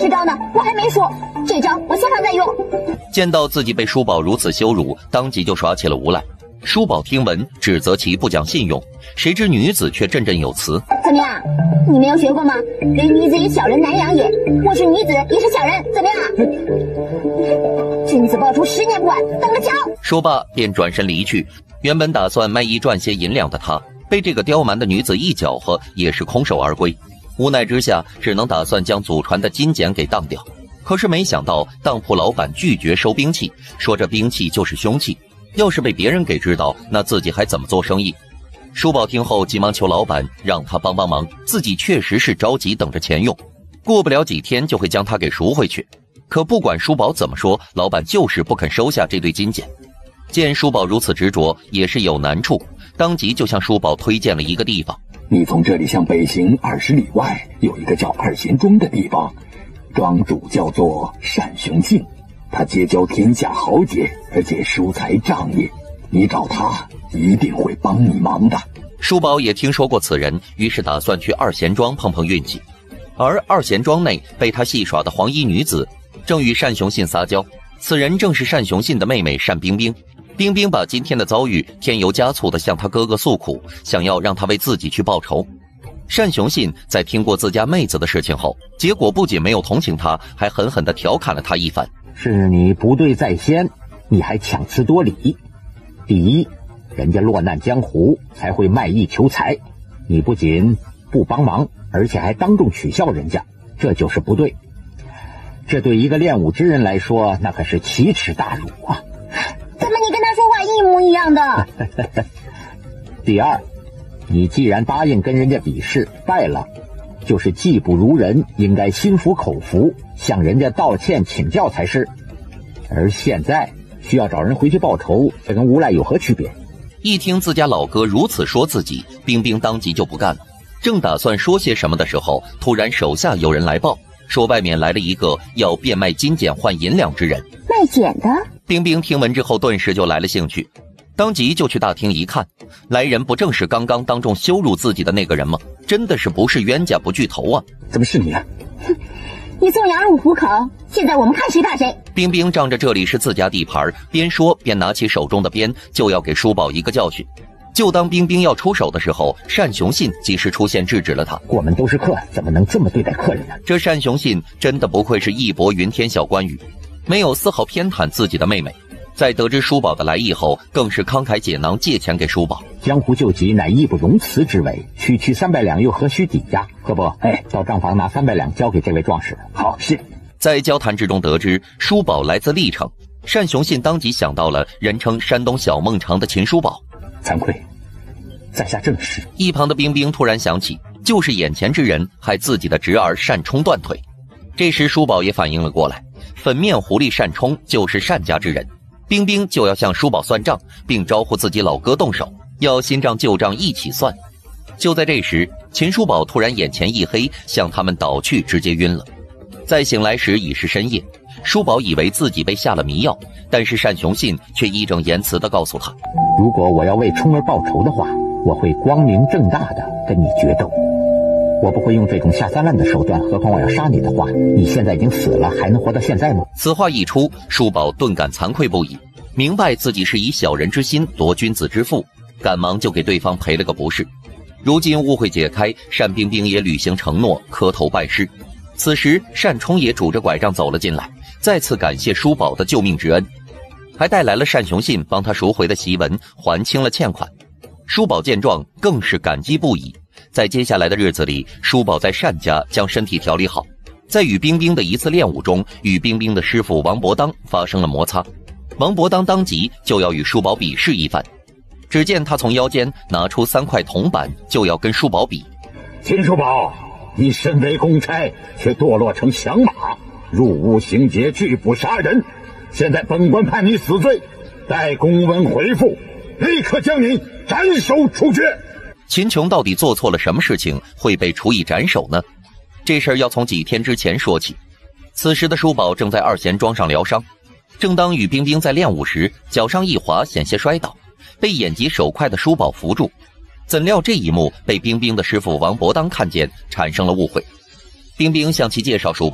十招呢，我还没说，这招我下方再用。 见到自己被叔宝如此羞辱，当即就耍起了无赖。叔宝听闻，指责其不讲信用，谁知女子却振振有词： 怎么样？你没有学过吗？给女子以小人难养也。我是女子，也是小人，怎么样？君子报仇，十年不晚，等着瞧。 说罢便转身离去。原本打算卖艺赚些银两的他，被这个刁蛮的女子一搅和，也是空手而归。无奈之下，只能打算将祖传的金简给当掉。可是没想到，当铺老板拒绝收兵器，说这兵器就是凶器，要是被别人给知道，那自己还怎么做生意？叔宝听后急忙求老板让他帮帮忙，自己确实是着急等着钱用，过不了几天就会将他给赎回去。可不管叔宝怎么说，老板就是不肯收下这对金简。见叔宝如此执着，也是有难处，当即就向叔宝推荐了一个地方。 你从这里向北行二十里外，有一个叫二贤庄的地方，庄主叫做单雄信，他结交天下豪杰，而且疏财仗义，你找他一定会帮你忙的。 叔宝也听说过此人，于是打算去二贤庄碰碰运气。而二贤庄内被他戏耍的黄衣女子，正与单雄信撒娇，此人正是单雄信的妹妹单冰冰。冰冰把今天的遭遇添油加醋地向他哥哥诉苦，想要让他为自己去报仇。单雄信在听过自家妹子的事情后，结果不仅没有同情他，还狠狠地调侃了他一番。 是你不对在先，你还强词夺理。第一，人家落难江湖才会卖艺求财，你不仅不帮忙，而且还当众取笑人家，这就是不对。这对一个练武之人来说，那可是奇耻大辱啊！ 怎么你跟他说话一模一样的？ 第二，你既然答应跟人家比试败了，就是技不如人，应该心服口服，向人家道歉请教才是。而现在需要找人回去报仇，这跟无赖有何区别？ 一听自家老哥如此说自己，冰冰当即就不干了。正打算说些什么的时候，突然手下有人来报，说外面来了一个要变卖金简换银两之人。 卖简的？ 冰冰听闻之后顿时就来了兴趣，当即就去大厅一看，来人不正是刚刚当众羞辱自己的那个人吗？真的是不是冤家不聚头啊！ 怎么是你啊？ 哼，你送羊入虎口，现在我们看谁打谁。 冰冰仗着这里是自家地盘，边说边拿起手中的鞭，就要给叔宝一个教训。就当冰冰要出手的时候，单雄信及时出现制止了他。 我们都是客，怎么能这么对待客人呢？ 这单雄信真的不愧是义薄云天小关羽，没有丝毫偏袒自己的妹妹。在得知叔宝的来意后，更是慷慨解囊借钱给叔宝。 江湖救急乃义不容辞之为，区区三百两又何须抵押？何不，哎，到账房拿三百两交给这位壮士。 好，是。 在交谈之中得知叔宝来自历城，单雄信当即想到了人称山东小孟尝的秦叔宝。 惭愧，在下正是。 一旁的冰冰突然想起，就是眼前之人害自己的侄儿单冲断腿。这时叔宝也反应了过来，粉面狐狸单冲就是单家之人。冰冰就要向叔宝算账，并招呼自己老哥动手，要新账旧账一起算。就在这时，秦叔宝突然眼前一黑，向他们倒去，直接晕了。再醒来时已是深夜，叔宝以为自己被下了迷药，但是单雄信却义正言辞地告诉他， 如果我要为冲儿报仇的话，我会光明正大地跟你决斗，我不会用这种下三滥的手段，何况我要杀你的话，你现在已经死了，还能活到现在吗？ 此话一出，叔宝顿感惭愧不已，明白自己是以小人之心夺君子之腹，赶忙就给对方赔了个不是。如今误会解开，单冰冰也履行承诺，磕头拜师。此时单冲也拄着拐杖走了进来，再次感谢叔宝的救命之恩，还带来了单雄信帮他赎回的檄文，还清了欠款。叔宝见状更是感激不已。在接下来的日子里，叔宝在单家将身体调理好，在与冰冰的一次练武中，与冰冰的师傅王伯当发生了摩擦。王伯当当即就要与叔宝比试一番，只见他从腰间拿出三块铜板，就要跟叔宝比。 秦叔宝，你身为公差，却堕落成响马，入屋行劫，拒捕杀人，现在本官判你死罪，待公文回复，立刻将你斩首处决。 秦琼到底做错了什么事情会被处以斩首呢？这事儿要从几天之前说起。此时的叔宝正在二贤庄上疗伤，正当与冰冰在练武时，脚上一滑，险些摔倒，被眼疾手快的叔宝扶住。怎料这一幕被冰冰的师傅王伯当看见，产生了误会。冰冰向其介绍叔宝，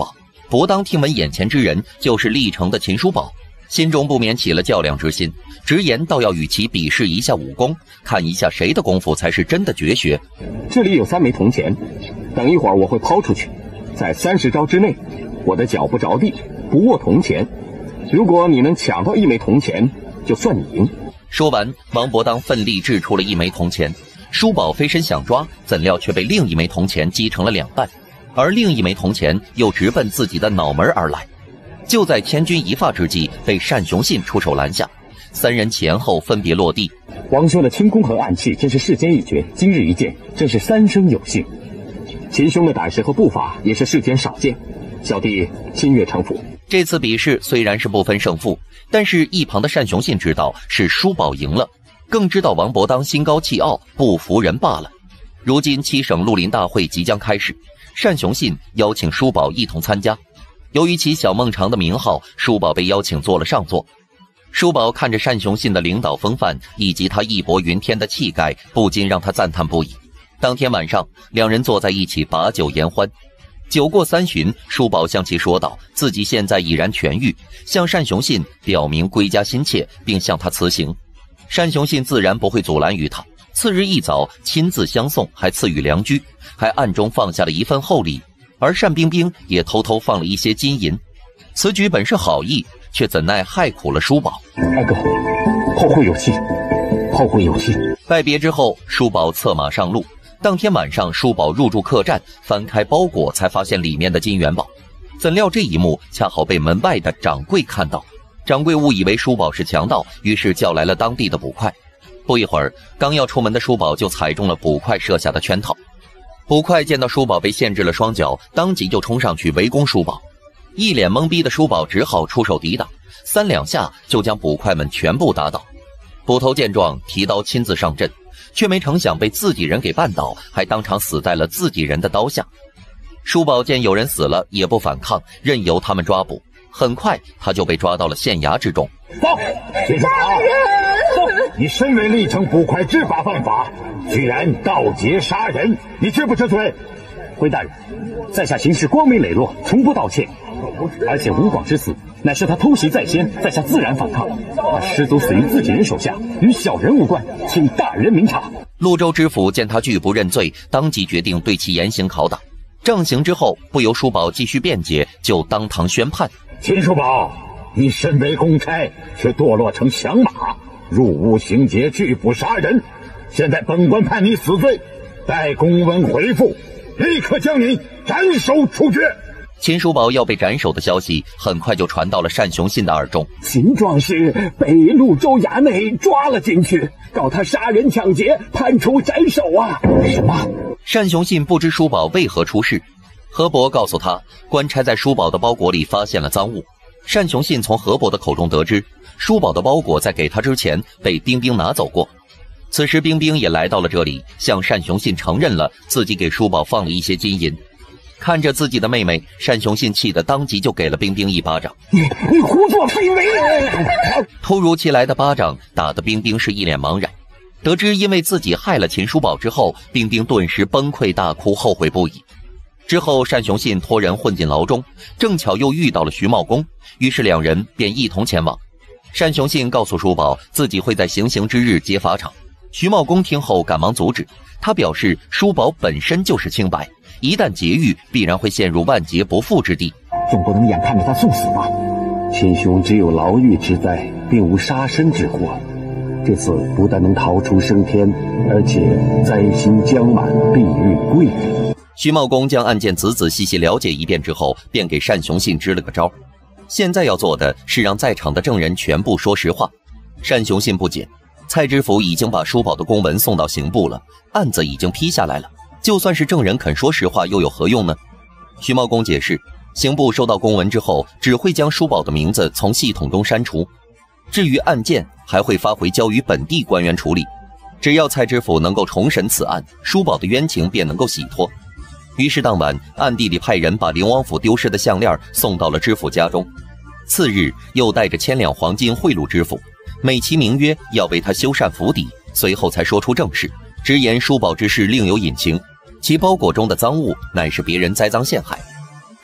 伯当听闻眼前之人就是历城的秦叔宝，心中不免起了较量之心，直言倒要与其比试一下武功，看一下谁的功夫才是真的绝学。 这里有三枚铜钱，等一会儿我会抛出去，在三十招之内，我的脚不着地，不握铜钱。如果你能抢到一枚铜钱，就算你赢。 说完，王伯当奋力掷出了一枚铜钱，叔宝飞身想抓，怎料却被另一枚铜钱击成了两半，而另一枚铜钱又直奔自己的脑门而来。就在千钧一发之际，被单雄信出手拦下，三人前后分别落地。 王兄的轻功和暗器真是世间一绝，今日一见，真是三生有幸。秦兄的胆识和步伐也是世间少见，小弟心悦诚服。 这次比试虽然是不分胜负，但是一旁的单雄信知道是叔宝赢了，更知道王伯当心高气傲，不服人罢了。如今七省绿林大会即将开始，单雄信邀请叔宝一同参加。由于其小孟尝的名号，叔宝被邀请做了上座。叔宝看着单雄信的领导风范以及他义薄云天的气概，不禁让他赞叹不已。当天晚上，两人坐在一起把酒言欢。酒过三巡，叔宝向其说道自己现在已然痊愈，向单雄信表明归家心切，并向他辞行。单雄信自然不会阻拦于他，次日一早亲自相送，还赐予良驹，还暗中放下了一份厚礼，而单冰冰也偷偷放了一些金银。此举本是好意，却怎奈害苦了叔宝。 二哥，后会有期，后会有期。 拜别之后，叔宝策马上路。当天晚上，叔宝入住客栈，翻开包裹才发现里面的金元宝。怎料这一幕恰好被门外的掌柜看到，掌柜误以为叔宝是强盗，于是叫来了当地的捕快。不一会儿，刚要出门的叔宝就踩中了捕快设下的圈套。捕快见到叔宝被限制了双脚，当即就冲上去围攻叔宝。一脸懵逼的叔宝只好出手抵挡，三两下就将捕快们全部打倒。捕头见状，提刀亲自上阵，却没成想被自己人给绊倒，还当场死在了自己人的刀下。叔宝见有人死了，也不反抗，任由他们抓捕。很快，他就被抓到了县衙之中。 走，秦叔宝，你身为历城捕快，知法犯法，居然盗劫杀人，你知不知罪？ 回大人，在下行事光明磊落，从不盗窃。而且吴广之死，乃是他偷袭在先，在下自然反抗。他失足死于自己人手下，与小人无关，请大人明察。 潞州知府见他拒不认罪，当即决定对其严刑拷打。杖刑之后，不由叔宝继续辩解，就当堂宣判： 秦叔宝，你身为公差，却堕落成响马，入屋行劫，拒捕杀人。现在本官判你死罪，待公文回复，立刻将你斩首处决。 秦叔宝要被斩首的消息很快就传到了单雄信的耳中。 秦壮士被潞州衙内抓了进去，告他杀人抢劫，判处斩首啊！ 什么？ 单雄信不知叔宝为何出事，何伯告诉他，官差在叔宝的包裹里发现了赃物。单雄信从何伯的口中得知，叔宝的包裹在给他之前被冰冰拿走过。此时冰冰也来到了这里，向单雄信承认了自己给叔宝放了一些金银。看着自己的妹妹，单雄信气得当即就给了冰冰一巴掌。 你你胡作非为！ 突如其来的巴掌打得冰冰是一脸茫然。得知因为自己害了秦叔宝之后，冰冰顿时崩溃大哭，后悔不已。之后单雄信托人混进牢中，正巧又遇到了徐茂公，于是两人便一同前往。单雄信告诉叔宝自己会在行刑之日劫法场。徐茂公听后赶忙阻止，他表示叔宝本身就是清白，一旦劫狱必然会陷入万劫不复之地， 总不能眼看着他送死吧？ 秦兄只有牢狱之灾，并无杀身之祸。这次不但能逃出升天，而且灾星将满，必遇贵人。 徐茂公将案件仔仔细细了解一遍之后，便给单雄信支了个招。现在要做的是让在场的证人全部说实话。单雄信不解，蔡知府已经把叔宝的公文送到刑部了，案子已经批下来了，就算是证人肯说实话又有何用呢？徐茂公解释，刑部收到公文之后，只会将叔宝的名字从系统中删除，至于案件还会发回交予本地官员处理。只要蔡知府能够重审此案，叔宝的冤情便能够洗脱。于是当晚暗地里派人把灵王府丢失的项链送到了知府家中，次日又带着千两黄金贿赂知府，美其名曰要为他修缮府邸，随后才说出正事，直言叔宝之事另有隐情，其包裹中的赃物乃是别人栽赃陷害。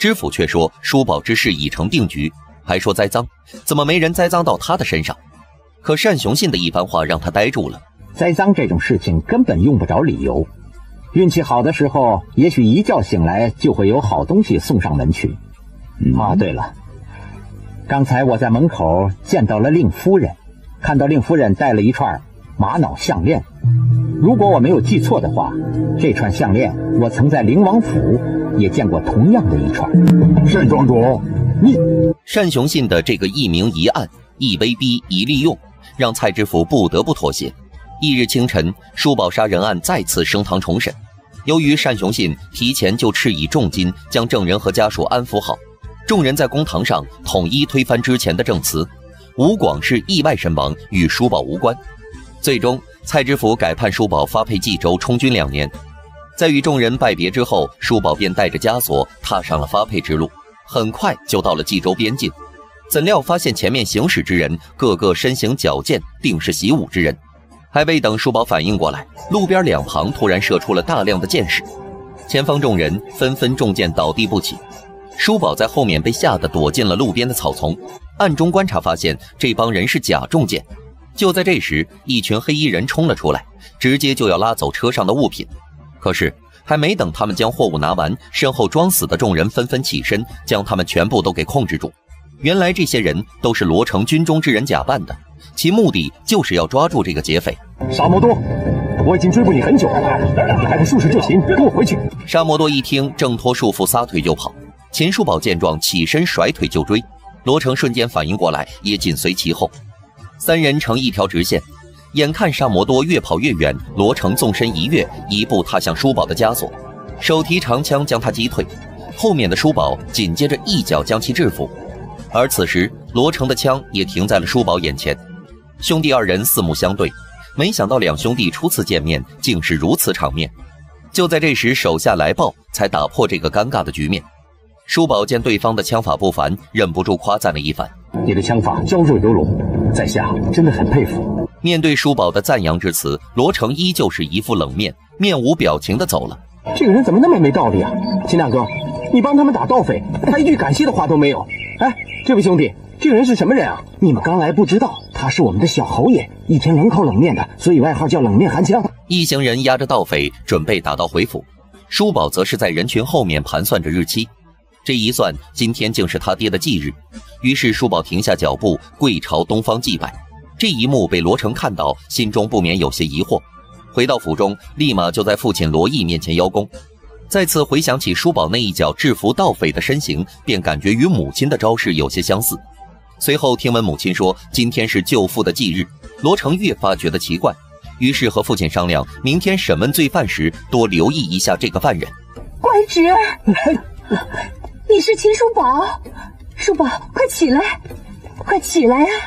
知府却说叔宝之事已成定局，还说栽赃，怎么没人栽赃到他的身上？可单雄信的一番话让他呆住了。 栽赃这种事情根本用不着理由，运气好的时候，也许一觉醒来就会有好东西送上门去。嗯、啊，对了，刚才我在门口见到了令夫人，看到令夫人戴了一串玛瑙项链。如果我没有记错的话，这串项链我曾在灵王府也见过同样的一串。 单庄主，你单雄信的这个一明一暗、一威逼一利用，让蔡知府不得不妥协。翌日清晨，叔宝杀人案再次升堂重审。由于单雄信提前就斥以重金将证人和家属安抚好，众人在公堂上统一推翻之前的证词，吴广是意外身亡，与叔宝无关。最终，蔡知府改判叔宝发配冀州充军两年。在与众人拜别之后，叔宝便带着枷锁踏上了发配之路，很快就到了冀州边境。怎料发现前面行驶之人个个身形矫健，定是习武之人。还未等叔宝反应过来，路边两旁突然射出了大量的箭矢，前方众人纷纷中箭倒地不起。叔宝在后面被吓得躲进了路边的草丛，暗中观察发现这帮人是假中箭。就在这时，一群黑衣人冲了出来，直接就要拉走车上的物品。可是还没等他们将货物拿完，身后装死的众人纷纷起身，将他们全部都给控制住。原来这些人都是罗城军中之人假扮的，其目的就是要抓住这个劫匪。 沙摩多，我已经追捕你很久了，你还不束手就擒，跟我回去。 沙摩多一听，挣脱束缚，撒腿就跑。秦叔宝见状，起身甩腿就追。罗成瞬间反应过来，也紧随其后。三人成一条直线，眼看沙摩多越跑越远，罗成纵身一跃，一步踏向叔宝的枷锁，手提长枪将他击退。后面的叔宝紧接着一脚将其制服。而此时，罗成的枪也停在了叔宝眼前。兄弟二人四目相对，没想到两兄弟初次见面竟是如此场面。就在这时，手下来报，才打破这个尴尬的局面。叔宝见对方的枪法不凡，忍不住夸赞了一番：“ 你的枪法娇弱游龙，在下真的很佩服。” 面对叔宝的赞扬之词，罗成依旧是一副冷面，面无表情地走了。 这个人怎么那么没道理啊？秦大哥，你帮他们打盗匪，他一句感谢的话都没有。哎，这位兄弟，这个人是什么人啊？你们刚来不知道，他是我们的小侯爷，一天冷口冷面的，所以外号叫冷面寒枪。 一行人押着盗匪准备打道回府，叔宝则是在人群后面盘算着日期。这一算，今天竟是他爹的忌日，于是叔宝停下脚步，跪朝东方祭拜。这一幕被罗成看到，心中不免有些疑惑。回到府中，立马就在父亲罗毅面前邀功。再次回想起叔宝那一脚制服盗匪的身形，便感觉与母亲的招式有些相似。随后听闻母亲说今天是舅父的忌日，罗成越发觉得奇怪，于是和父亲商量，明天审问罪犯时多留意一下这个犯人。 乖侄儿，你是秦叔宝，叔宝，快起来，快起来啊！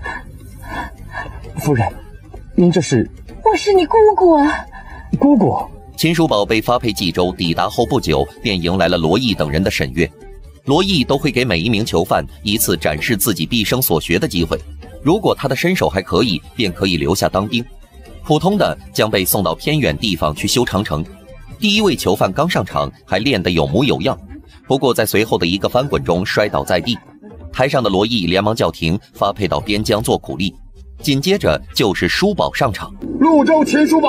夫人，您这是？ 我是你姑姑啊。 姑姑。 秦叔宝被发配冀州，抵达后不久便迎来了罗毅等人的审阅。罗毅都会给每一名囚犯一次展示自己毕生所学的机会，如果他的身手还可以，便可以留下当兵；普通的将被送到偏远地方去修长城。第一位囚犯刚上场还练得有模有样，不过在随后的一个翻滚中摔倒在地。台上的罗毅连忙叫停，发配到边疆做苦力。紧接着就是叔宝上场。 潞州秦叔宝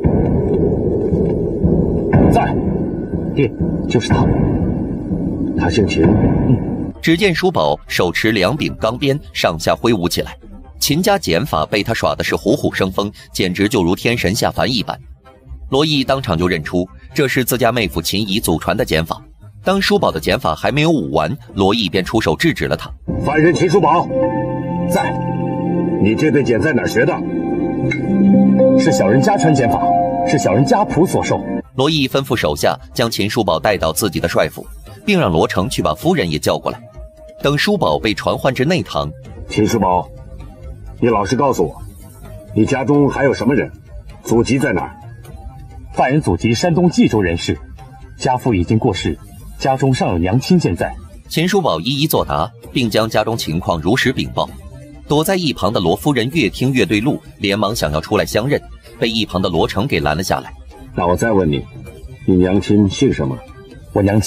在，爹，就是他。 他姓秦。 嗯。只见叔宝手持两柄钢鞭，上下挥舞起来。秦家剪法被他耍的是虎虎生风，简直就如天神下凡一般。罗毅当场就认出这是自家妹夫秦姨祖传的剪法。当叔宝的剪法还没有舞完，罗毅便出手制止了他。 犯人秦叔宝， 在。 你这对剪在哪儿学的？ 是小人家传剪法，是小人家仆所授。 罗毅吩咐手下将秦叔宝带到自己的帅府，并让罗成去把夫人也叫过来。等叔宝被传唤至内堂， 秦叔宝，你老实告诉我，你家中还有什么人？祖籍在哪儿？ 犯人祖籍山东冀州人士，家父已经过世，家中尚有娘亲健在。 秦叔宝一一作答，并将家中情况如实禀报。躲在一旁的罗夫人越听越对路，连忙想要出来相认，被一旁的罗成给拦了下来。 那我再问你，你娘亲姓什么？ 我娘亲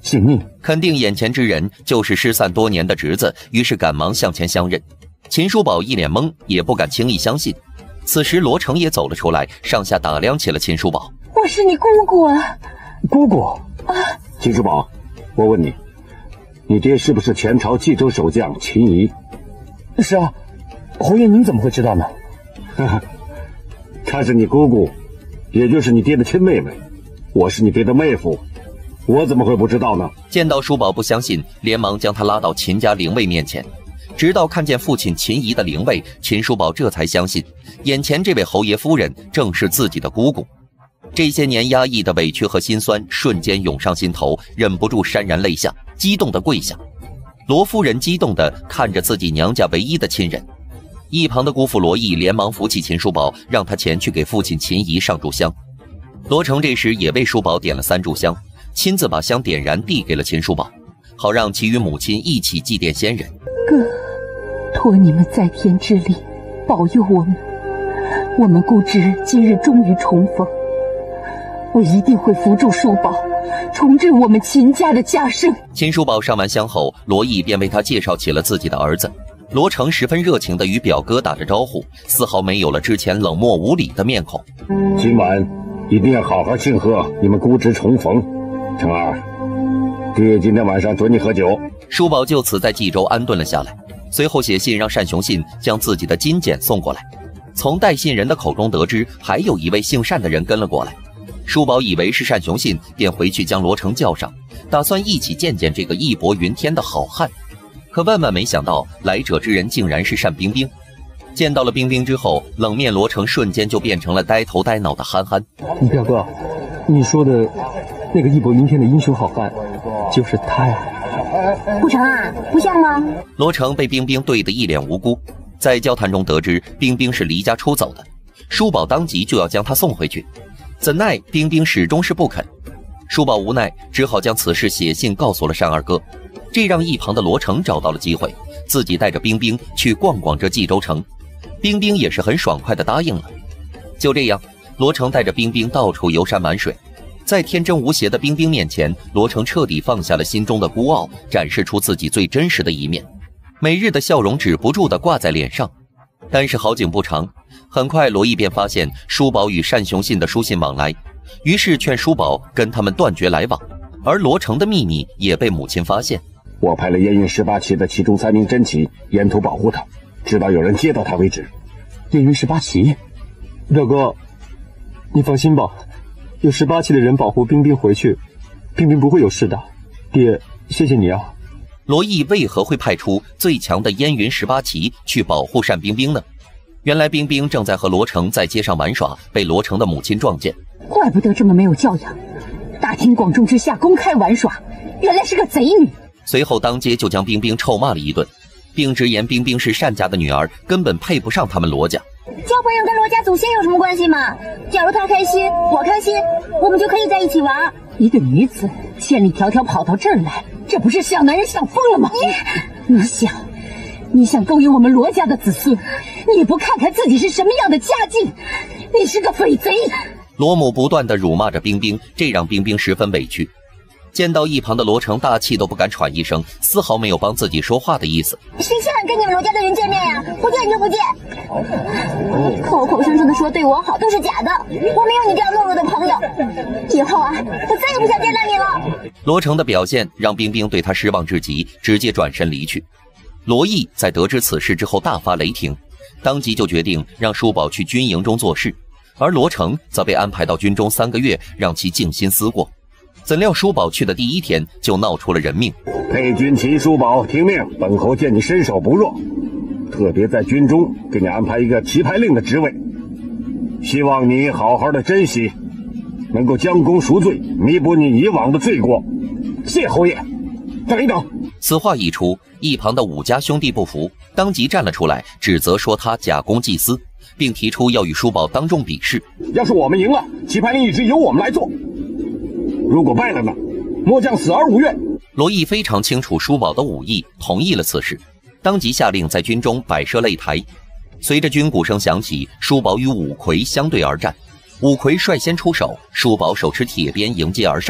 性命。 肯定眼前之人就是失散多年的侄子，于是赶忙向前相认。秦叔宝一脸懵，也不敢轻易相信。此时罗成也走了出来，上下打量起了秦叔宝。 我是你姑姑啊！ 姑姑啊！ 秦叔宝，我问你，你爹是不是前朝冀州守将秦仪？ 是啊，侯爷您怎么会知道呢？ 哈哈，她是你姑姑，也就是你爹的亲妹妹。我是你爹的妹夫，我怎么会不知道呢？ 见到叔宝不相信，连忙将他拉到秦家灵位面前。直到看见父亲秦仪的灵位，秦叔宝这才相信，眼前这位侯爷夫人正是自己的姑姑。这些年压抑的委屈和心酸瞬间涌上心头，忍不住潸然泪下，激动地跪下。罗夫人激动地看着自己娘家唯一的亲人，一旁的姑父罗毅连忙扶起秦叔宝，让他前去给父亲秦仪上炷香。罗成这时也为叔宝点了三炷香，亲自把香点燃递给了秦叔宝，好让其与母亲一起祭奠先人。 哥，托你们在天之力保佑我们，我们姑侄今日终于重逢，我一定会扶助叔宝，重振我们秦家的家声。 秦叔宝上完香后，罗毅便为他介绍起了自己的儿子。罗成十分热情地与表哥打着招呼，丝毫没有了之前冷漠无礼的面孔。 今晚一定要好好庆贺你们姑侄重逢。成儿，爹今天晚上准你喝酒。 叔宝就此在冀州安顿了下来，随后写信让单雄信将自己的金简送过来。从带信人的口中得知，还有一位姓单的人跟了过来。叔宝以为是单雄信，便回去将罗成叫上，打算一起见见这个义薄云天的好汉。可万万没想到，来者之人竟然是单冰冰。见到了冰冰之后，冷面罗成瞬间就变成了呆头呆脑的憨憨。 表哥，你说的那个义薄云天的英雄好汉，就是他呀？ 不成啊，不像吗？ 罗成被冰冰对得一脸无辜，在交谈中得知冰冰是离家出走的，叔宝当即就要将他送回去，怎奈冰冰始终是不肯。叔宝无奈，只好将此事写信告诉了单二哥，这让一旁的罗成找到了机会，自己带着冰冰去逛逛这冀州城。冰冰也是很爽快地答应了。就这样，罗成带着冰冰到处游山玩水。在天真无邪的冰冰面前，罗成彻底放下了心中的孤傲，展示出自己最真实的一面，每日的笑容止不住地挂在脸上。但是好景不长，很快罗毅便发现叔宝与单雄信的书信往来，于是劝叔宝跟他们断绝来往。而罗成的秘密也被母亲发现， 我派了燕云十八旗的其中三名真旗沿途保护他，直到有人接到他为止。 燕云十八旗，表哥，你放心吧，有十八旗的人保护冰冰回去，冰冰不会有事的。爹，谢谢你啊。 罗毅为何会派出最强的燕云十八旗去保护单冰冰呢？原来冰冰正在和罗成在街上玩耍，被罗成的母亲撞见。 怪不得这么没有教养，大庭广众之下公开玩耍，原来是个贼女。 随后当街就将冰冰臭骂了一顿，并直言冰冰是单家的女儿，根本配不上他们罗家。 交朋友跟罗家祖先有什么关系吗？假如他开心，我开心，我们就可以在一起玩。 一个女子千里迢迢跑到这儿来，这不是想男人想疯了吗？你，你想，你想勾引我们罗家的子孙，你不看看自己是什么样的家境，你是个匪贼！ 罗母不断地辱骂着冰冰，这让冰冰十分委屈。见到一旁的罗成，大气都不敢喘一声，丝毫没有帮自己说话的意思。 谁想跟你们罗家的人见面呀？不见就不见，口口声声的说对我好都是假的，我没有你这样懦弱的朋友，以后啊，我再也不想见到你了。 罗成的表现让冰冰对他失望至极，直接转身离去。罗毅在得知此事之后大发雷霆，当即就决定让叔宝去军营中做事，而罗成则被安排到军中三个月，让其静心思过。怎料叔宝去的第一天就闹出了人命。 配军秦叔宝，听命！本侯见你身手不弱，特别在军中给你安排一个旗牌令的职位，希望你好好的珍惜，能够将功赎罪，弥补你以往的罪过。谢侯爷。等一等！ 此话一出，一旁的武家兄弟不服，当即站了出来，指责说他假公济私，并提出要与叔宝当众比试。 要是我们赢了，旗牌令一直由我们来做。如果败了呢？末将死而无怨。 罗毅非常清楚叔宝的武艺，同意了此事，当即下令在军中摆设擂台。随着军鼓声响起，叔宝与武魁相对而战。武魁率先出手，叔宝手持铁鞭迎接而上，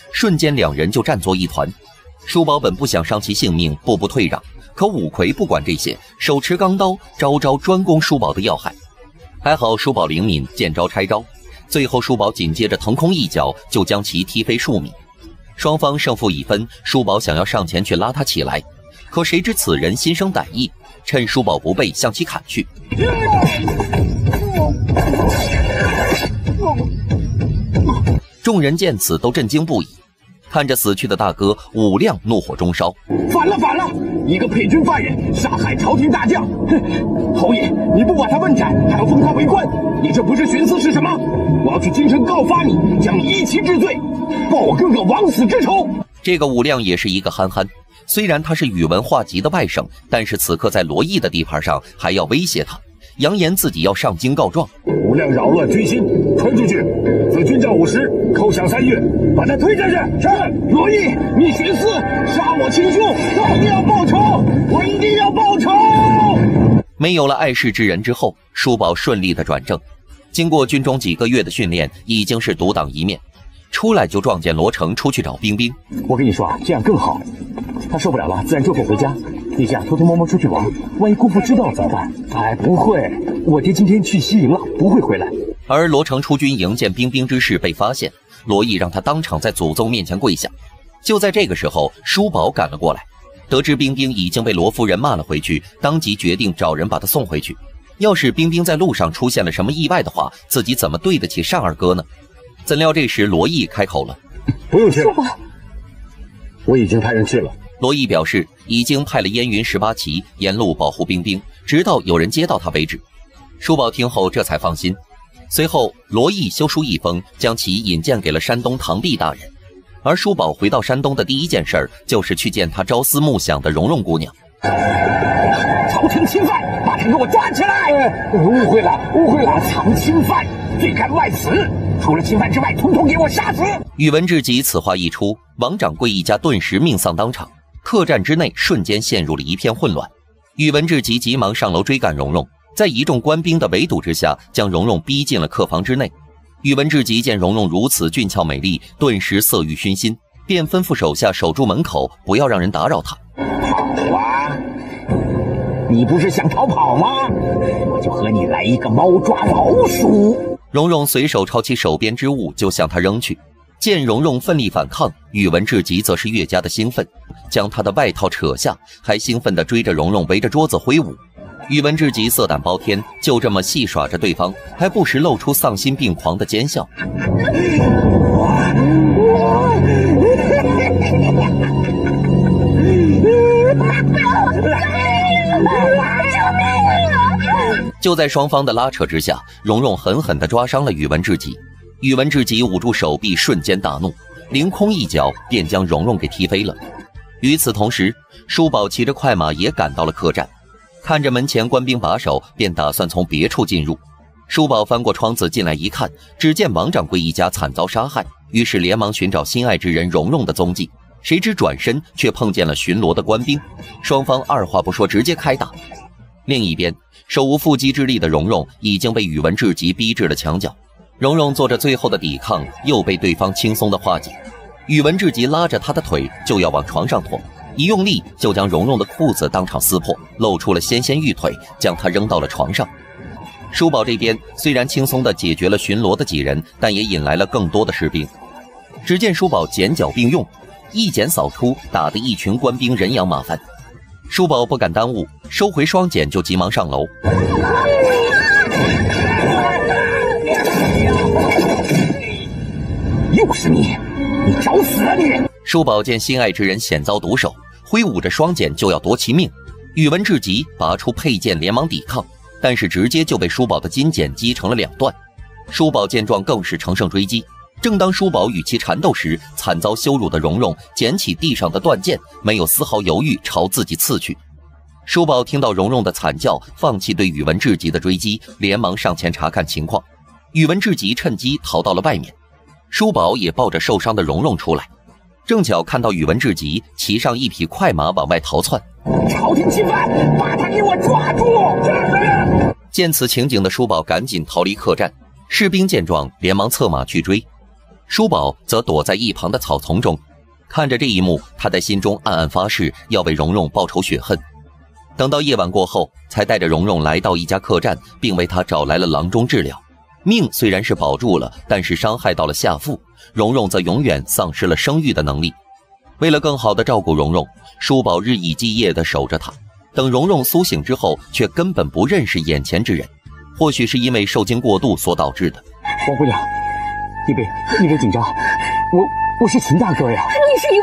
瞬间两人就战作一团。叔宝本不想伤其性命，步步退让，可五魁不管这些，手持钢刀，招招专攻叔宝的要害。还好叔宝灵敏，见招拆招，最后叔宝紧接着腾空一脚就将其踢飞数米。双方胜负已分，叔宝想要上前去拉他起来，可谁知此人心生歹意，趁叔宝不备向其砍去。众人见此都震惊不已，看着死去的大哥，武亮怒火中烧。 反了反了！一个配军犯人杀害朝廷大将，哼！侯爷，你不把他问斩，还要封他为官，你这不是徇私是什么？我要去京城告发你，将你一齐治罪，报我哥哥枉死之仇。 这个武亮也是一个憨憨，虽然他是宇文化及的外甥，但是此刻在罗毅的地盘上还要威胁他，扬言自己要上京告状。 武亮扰乱军心，传出去，自军帐五十，扣饷三月，把他推下去。 是。罗毅，你徇私，杀我亲兄，我一定要报仇，我一定要报仇。 没有了碍事之人之后，叔宝顺利的转正，经过军中几个月的训练，已经是独当一面。出来就撞见罗成出去找冰冰。 我跟你说啊，这样更好，他受不了了，自然就会回家。你想偷偷摸摸出去玩，万一姑父知道了怎么办？哎，不会，我爹今天去西营了，不会回来。 而罗成出军营见冰冰之事被发现，罗毅让他当场在祖宗面前跪下。就在这个时候，叔宝赶了过来，得知冰冰已经被罗夫人骂了回去，当即决定找人把她送回去。要是冰冰在路上出现了什么意外的话，自己怎么对得起单二哥呢？怎料这时罗毅开口了：“ 不用去了，我已经派人去了。” 罗毅表示已经派了燕云十八骑沿路保护冰冰，直到有人接到他为止。叔宝听后这才放心。随后罗毅修书一封，将其引荐给了山东唐弼大人。而叔宝回到山东的第一件事就是去见他朝思暮想的蓉蓉姑娘。 朝廷侵犯，把他给我抓起来！误会了，误会了，藏侵犯，罪该万死！除了侵犯之外，统统给我杀死！ 宇文志吉此话一出，王掌柜一家顿时命丧当场，客栈之内瞬间陷入了一片混乱。宇文志吉急忙上楼追赶蓉蓉，在一众官兵的围堵之下，将蓉蓉逼进了客房之内。宇文志吉见蓉蓉如此俊俏美丽，顿时色欲熏心，便吩咐手下守住门口，不要让人打扰她。 好啊，你不是想逃跑吗？我就和你来一个猫抓老鼠。 蓉蓉随手抄起手边之物就向他扔去，见蓉蓉奋力反抗，宇文志吉则是越加的兴奋，将她的外套扯下，还兴奋地追着蓉蓉围着桌子挥舞。宇文志吉色胆包天，就这么戏耍着对方，还不时露出丧心病狂的奸笑。就在双方的拉扯之下，蓉蓉狠狠地抓伤了宇文志吉。宇文志吉捂住手臂，瞬间大怒，凌空一脚便将蓉蓉给踢飞了。与此同时，叔宝骑着快马也赶到了客栈，看着门前官兵把守，便打算从别处进入。叔宝翻过窗子进来一看，只见王掌柜一家惨遭杀害，于是连忙寻找心爱之人蓉蓉的踪迹。谁知转身却碰见了巡逻的官兵，双方二话不说直接开打。另一边，手无缚鸡之力的蓉蓉已经被宇文志吉逼至了墙角，蓉蓉做着最后的抵抗，又被对方轻松的化解。宇文志吉拉着她的腿就要往床上拖，一用力就将蓉蓉的裤子当场撕破，露出了纤纤玉腿，将她扔到了床上。叔宝这边虽然轻松地解决了巡逻的几人，但也引来了更多的士兵。只见叔宝剪脚并用，一剪扫出，打得一群官兵人仰马翻。叔宝不敢耽误，收回双锏就急忙上楼。 又是你，你找死啊你！ 叔宝见心爱之人险遭毒手，挥舞着双锏就要夺其命。宇文志吉拔出佩剑连忙抵抗，但是直接就被叔宝的金锏击成了两段。叔宝见状更是乘胜追击，正当叔宝与其缠斗时，惨遭羞辱的蓉蓉捡起地上的断剑，没有丝毫犹豫朝自己刺去。叔宝听到蓉蓉的惨叫，放弃对宇文志吉的追击，连忙上前查看情况。宇文志吉趁机逃到了外面，叔宝也抱着受伤的蓉蓉出来，正巧看到宇文志吉骑上一匹快马往外逃窜。 朝廷侵犯，把他给我抓住！ 见此情景的叔宝赶紧逃离客栈，士兵见状连忙策马去追。 叔宝则躲在一旁的草丛中，看着这一幕，他在心中暗暗发誓要为蓉蓉报仇雪恨。等到夜晚过后，才带着蓉蓉来到一家客栈，并为她找来了郎中治疗。命虽然是保住了，但是伤害到了下腹，蓉蓉则永远丧失了生育的能力。为了更好地照顾蓉蓉，叔宝日以继夜地守着她。等蓉蓉苏醒之后，却根本不认识眼前之人，或许是因为受惊过度所导致的。 王姑娘，你别你别紧张，我我是秦大哥呀！ 你是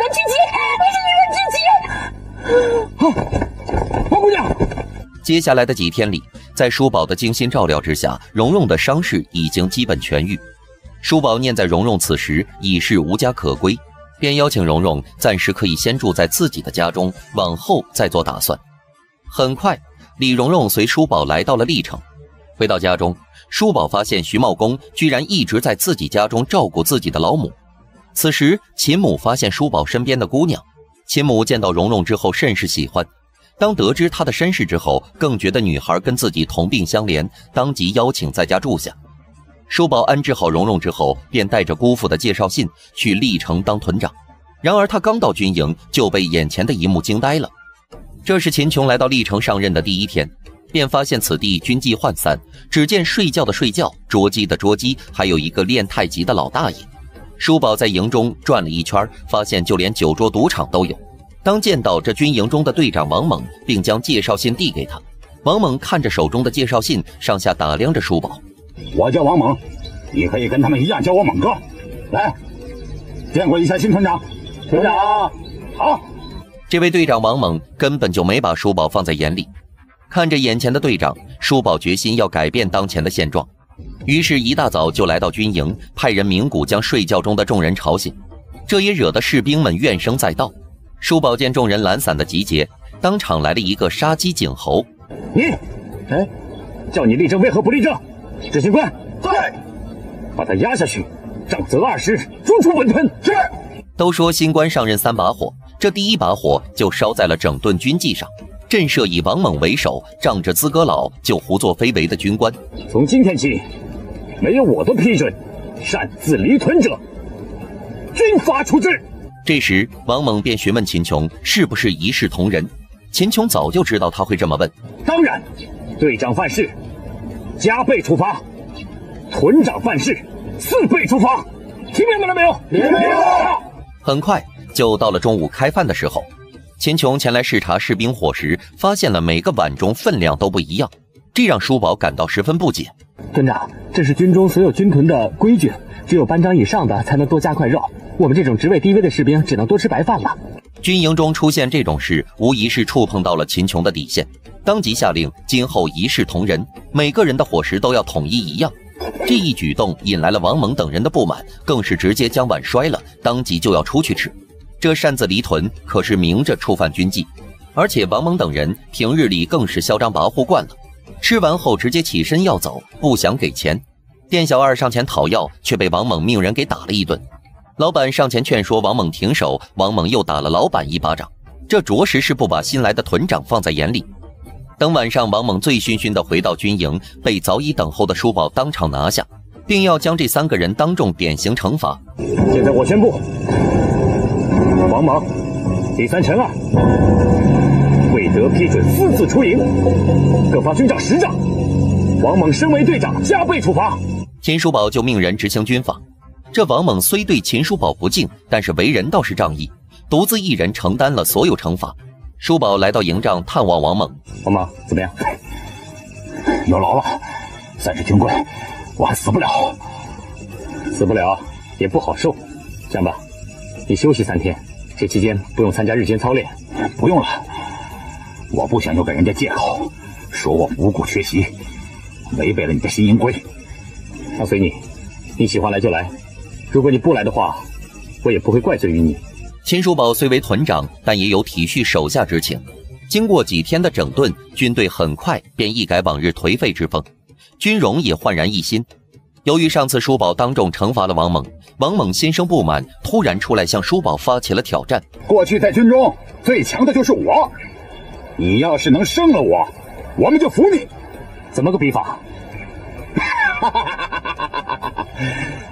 一文之妻，你是一文之妻！ 啊，王姑娘。 接下来的几天里，在叔宝的精心照料之下，蓉蓉的伤势已经基本痊愈。叔宝念在蓉蓉此时已是无家可归，便邀请蓉蓉暂时可以先住在自己的家中，往后再做打算。很快，李蓉蓉随叔宝来到了历城。回到家中，叔宝发现徐茂公居然一直在自己家中照顾自己的老母。此时秦母发现叔宝身边的姑娘，秦母见到蓉蓉之后甚是喜欢，当得知她的身世之后，更觉得女孩跟自己同病相怜，当即邀请在家住下。叔宝安置好蓉蓉之后，便带着姑父的介绍信去历城当屯长。然而他刚到军营，就被眼前的一幕惊呆了。这是秦琼来到历城上任的第一天，便发现此地军纪涣散，只见睡觉的睡觉，捉鸡的捉鸡，还有一个练太极的老大爷。叔宝在营中转了一圈，发现就连酒桌赌场都有。当见到这军营中的队长王猛，并将介绍信递给他，王猛看着手中的介绍信，上下打量着叔宝。 我叫王猛，你可以跟他们一样叫我猛哥。来，见过一下新团长。团长好。 这位队长王猛根本就没把叔宝放在眼里，看着眼前的队长，叔宝决心要改变当前的现状，于是一大早就来到军营，派人鸣鼓将睡觉中的众人吵醒，这也惹得士兵们怨声载道。叔宝见众人懒散的集结，当场来了一个杀鸡儆猴。 你，哎，叫你立正为何不立正？执行官在，把他压下去，杖责二十，逐出本屯。是。 都说新官上任三把火，这第一把火就烧在了整顿军纪上。震慑以王猛为首，仗着资格老就胡作非为的军官， 从今天起，没有我的批准，擅自离屯者，军法处置。 这时，王猛便询问秦琼是不是一视同仁。秦琼早就知道他会这么问。 当然，队长犯事，加倍处罚；屯长犯事，四倍处罚。听明白了没有？明白了。 很快就到了中午开饭的时候，秦琼前来视察士兵伙食，发现了每个碗中分量都不一样，这让叔宝感到十分不解。 团长，这是军中所有军屯的规矩，只有班长以上的才能多加块肉，我们这种职位低微的士兵只能多吃白饭了。 军营中出现这种事，无疑是触碰到了秦琼的底线，当即下令今后一视同仁，每个人的伙食都要统一一样。这一举动引来了王猛等人的不满，更是直接将碗摔了，当即就要出去吃。这擅自离屯可是明着触犯军纪，而且王猛等人平日里更是嚣张跋扈惯了，吃完后直接起身要走，不想给钱。店小二上前讨要，却被王猛命人给打了一顿。老板上前劝说王猛停手，王猛又打了老板一巴掌，这着实是不把新来的屯长放在眼里。等晚上，王猛醉醺醺地回到军营，被早已等候的叔宝当场拿下，并要将这三个人当众典刑惩罚。 现在我宣布，王猛第三陈二未得批准私自出营，各发军杖十杖。王猛身为队长，加倍处罚。 秦叔宝就命人执行军法。这王猛虽对秦叔宝不敬，但是为人倒是仗义，独自一人承担了所有惩罚。叔宝来到营帐探望王猛。 王猛怎么样？有劳了，三是军规，我还死不了。死不了也不好受。这样吧，你休息三天，这期间不用参加日间操练。不用了，我不想又给人家借口，说我无故缺席，违背了你的新营规。那随你，你喜欢来就来，如果你不来的话，我也不会怪罪于你。 秦叔宝虽为屯长，但也有体恤手下之情。经过几天的整顿，军队很快便一改往日颓废之风，军容也焕然一新。由于上次叔宝当众惩罚了王猛，王猛心生不满，突然出来向叔宝发起了挑战。 过去在军中最强的就是我，你要是能胜了我，我们就服你。 怎么个比法？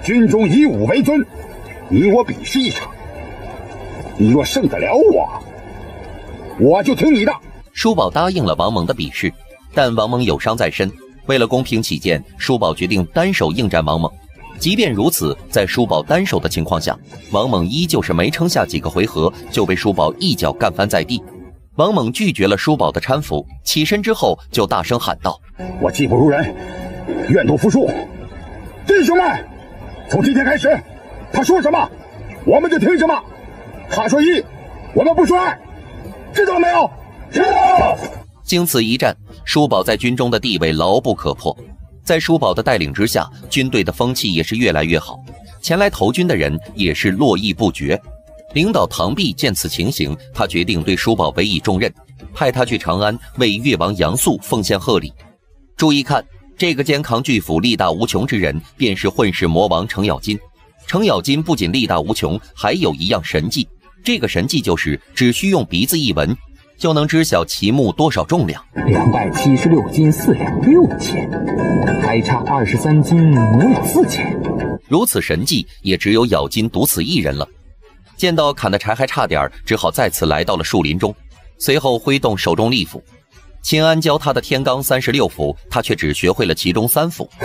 军中以武为尊，你我比试一场。你若胜得了我，我就听你的。 叔宝答应了王猛的比试，但王猛有伤在身，为了公平起见，叔宝决定单手应战王猛。即便如此，在叔宝单手的情况下，王猛依旧是没撑下几个回合就被叔宝一脚干翻在地。王猛拒绝了叔宝的搀扶，起身之后就大声喊道： 我技不如人，愿赌服输。弟兄们，从今天开始，他说什么我们就听什么，他说一我们不说二，知道了没有？知道。 经此一战，叔宝在军中的地位牢不可破。在叔宝的带领之下，军队的风气也是越来越好，前来投军的人也是络绎不绝。领导唐弼见此情形，他决定对叔宝委以重任，派他去长安为越王杨素奉献贺礼。注意看，这个肩扛巨斧力大无穷之人，便是混世魔王程咬金。程咬金不仅力大无穷，还有一样神技，这个神技就是只需用鼻子一闻，就能知晓其木多少重量。 两百七十六斤四两六钱，还差二十三斤母有四钱。 如此神技，也只有咬金独此一人了。见到砍的柴还差点，只好再次来到了树林中，随后挥动手中利斧。秦安教他的天罡三十六斧，他却只学会了其中三斧。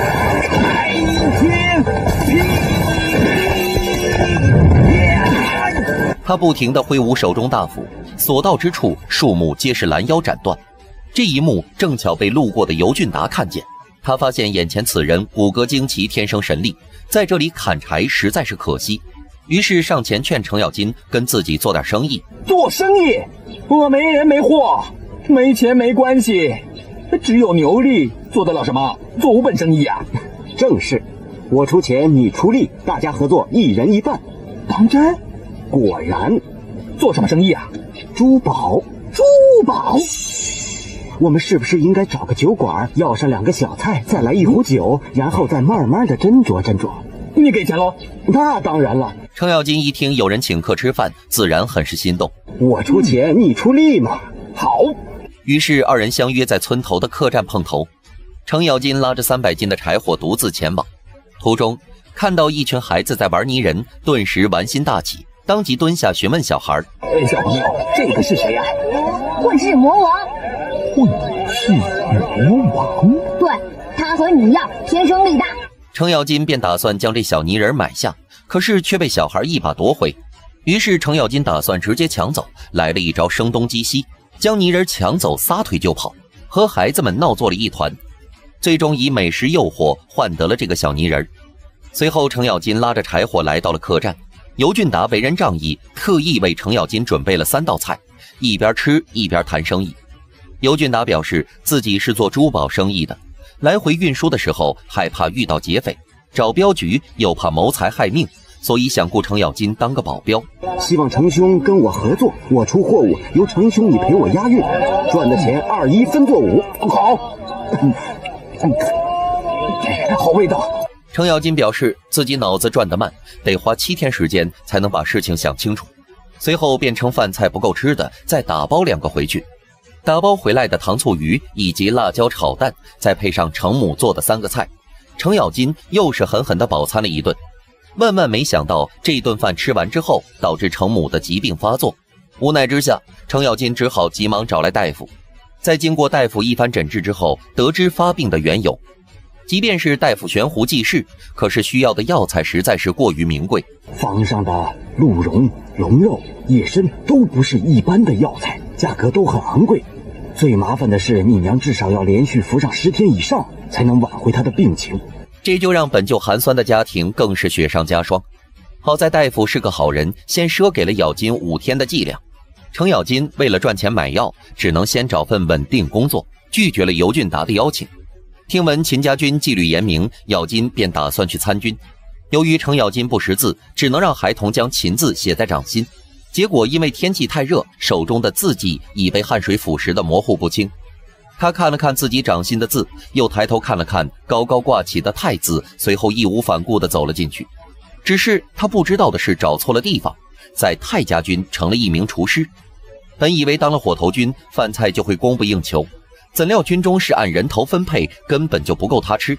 他不停地挥舞手中大斧，所到之处树木皆是拦腰斩断。这一幕正巧被路过的尤俊达看见，他发现眼前此人骨骼惊奇，天生神力，在这里砍柴实在是可惜，于是上前劝程咬金跟自己做点生意。 做生意，我没人没货，没钱没关系，只有牛力，做得了什么？做无本生意啊？ 正是，我出钱，你出力，大家合作，一人一半。 当真？ 果然。 做什么生意啊？ 珠宝。 珠宝？ 我们是不是应该找个酒馆，要上两个小菜，再来一壶酒，然后再慢慢的斟酌斟酌？ 你给钱喽？ 那当然了。 程咬金一听有人请客吃饭，自然很是心动。 我出钱，你出力嘛。 好。 于是二人相约在村头的客栈碰头。程咬金拉着三百斤的柴火独自前往，途中看到一群孩子在玩泥人，顿时玩心大起，当即蹲下询问小孩： 哎，小朋友，这个是谁呀、 啊？混世魔王。 混世魔王？ 对，他和你一样，天生力大。 程咬金便打算将这小泥人买下，可是却被小孩一把夺回。于是程咬金打算直接抢走，来了一招声东击西，将泥人抢走，撒腿就跑，和孩子们闹作了一团。最终以美食诱惑换得了这个小泥人。随后程咬金拉着柴火来到了客栈，尤俊达为人仗义，特意为程咬金准备了三道菜，一边吃一边谈生意。尤俊达表示自己是做珠宝生意的，来回运输的时候害怕遇到劫匪，找镖局又怕谋财害命，所以想雇程咬金当个保镖。 希望程兄跟我合作，我出货物，由程兄你陪我押运，赚的钱二一分作五。 好。嗯嗯，好味道。 程咬金表示自己脑子转得慢，得花七天时间才能把事情想清楚。随后便称饭菜不够吃的，再打包两个回去。打包回来的糖醋鱼以及辣椒炒蛋，再配上程母做的三个菜，程咬金又是狠狠地饱餐了一顿。万万没想到，这顿饭吃完之后，导致程母的疾病发作。无奈之下，程咬金只好急忙找来大夫。在经过大夫一番诊治之后，得知发病的缘由。即便是大夫悬壶济世，可是需要的药材实在是过于名贵。 方上的鹿茸、龙肉、野参都不是一般的药材，价格都很昂贵。最麻烦的是，你娘至少要连续服上十天以上，才能挽回她的病情。 这就让本就寒酸的家庭更是雪上加霜。好在大夫是个好人，先赊给了咬金五天的剂量。程咬金为了赚钱买药，只能先找份稳定工作，拒绝了尤俊达的邀请。听闻秦家军纪律严明，咬金便打算去参军。由于程咬金不识字，只能让孩童将秦字写在掌心。结果因为天气太热，手中的字迹已被汗水腐蚀的模糊不清。他看了看自己掌心的字，又抬头看了看高高挂起的太字，随后义无反顾地走了进去。只是他不知道的是，找错了地方，在太家军成了一名厨师。本以为当了火头军，饭菜就会供不应求，怎料军中是按人头分配，根本就不够他吃。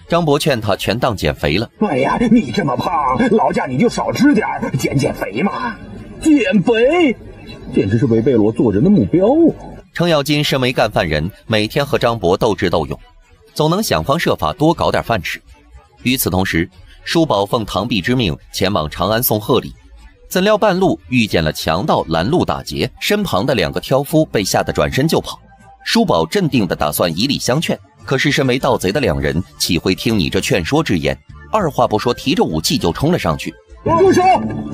张伯劝他全当减肥了。 哎呀，你这么胖，老家你就少吃点，减减肥嘛。减肥，简直是违背了我做人的目标啊！ 程咬金身为干饭人，每天和张伯斗智斗勇，总能想方设法多搞点饭吃。与此同时，叔宝奉堂弟之命前往长安送贺礼，怎料半路遇见了强盗拦路打劫，身旁的两个挑夫被吓得转身就跑。叔宝镇定地打算以礼相劝，可是身为盗贼的两人岂会听你这劝说之言？二话不说，提着武器就冲了上去。 住手！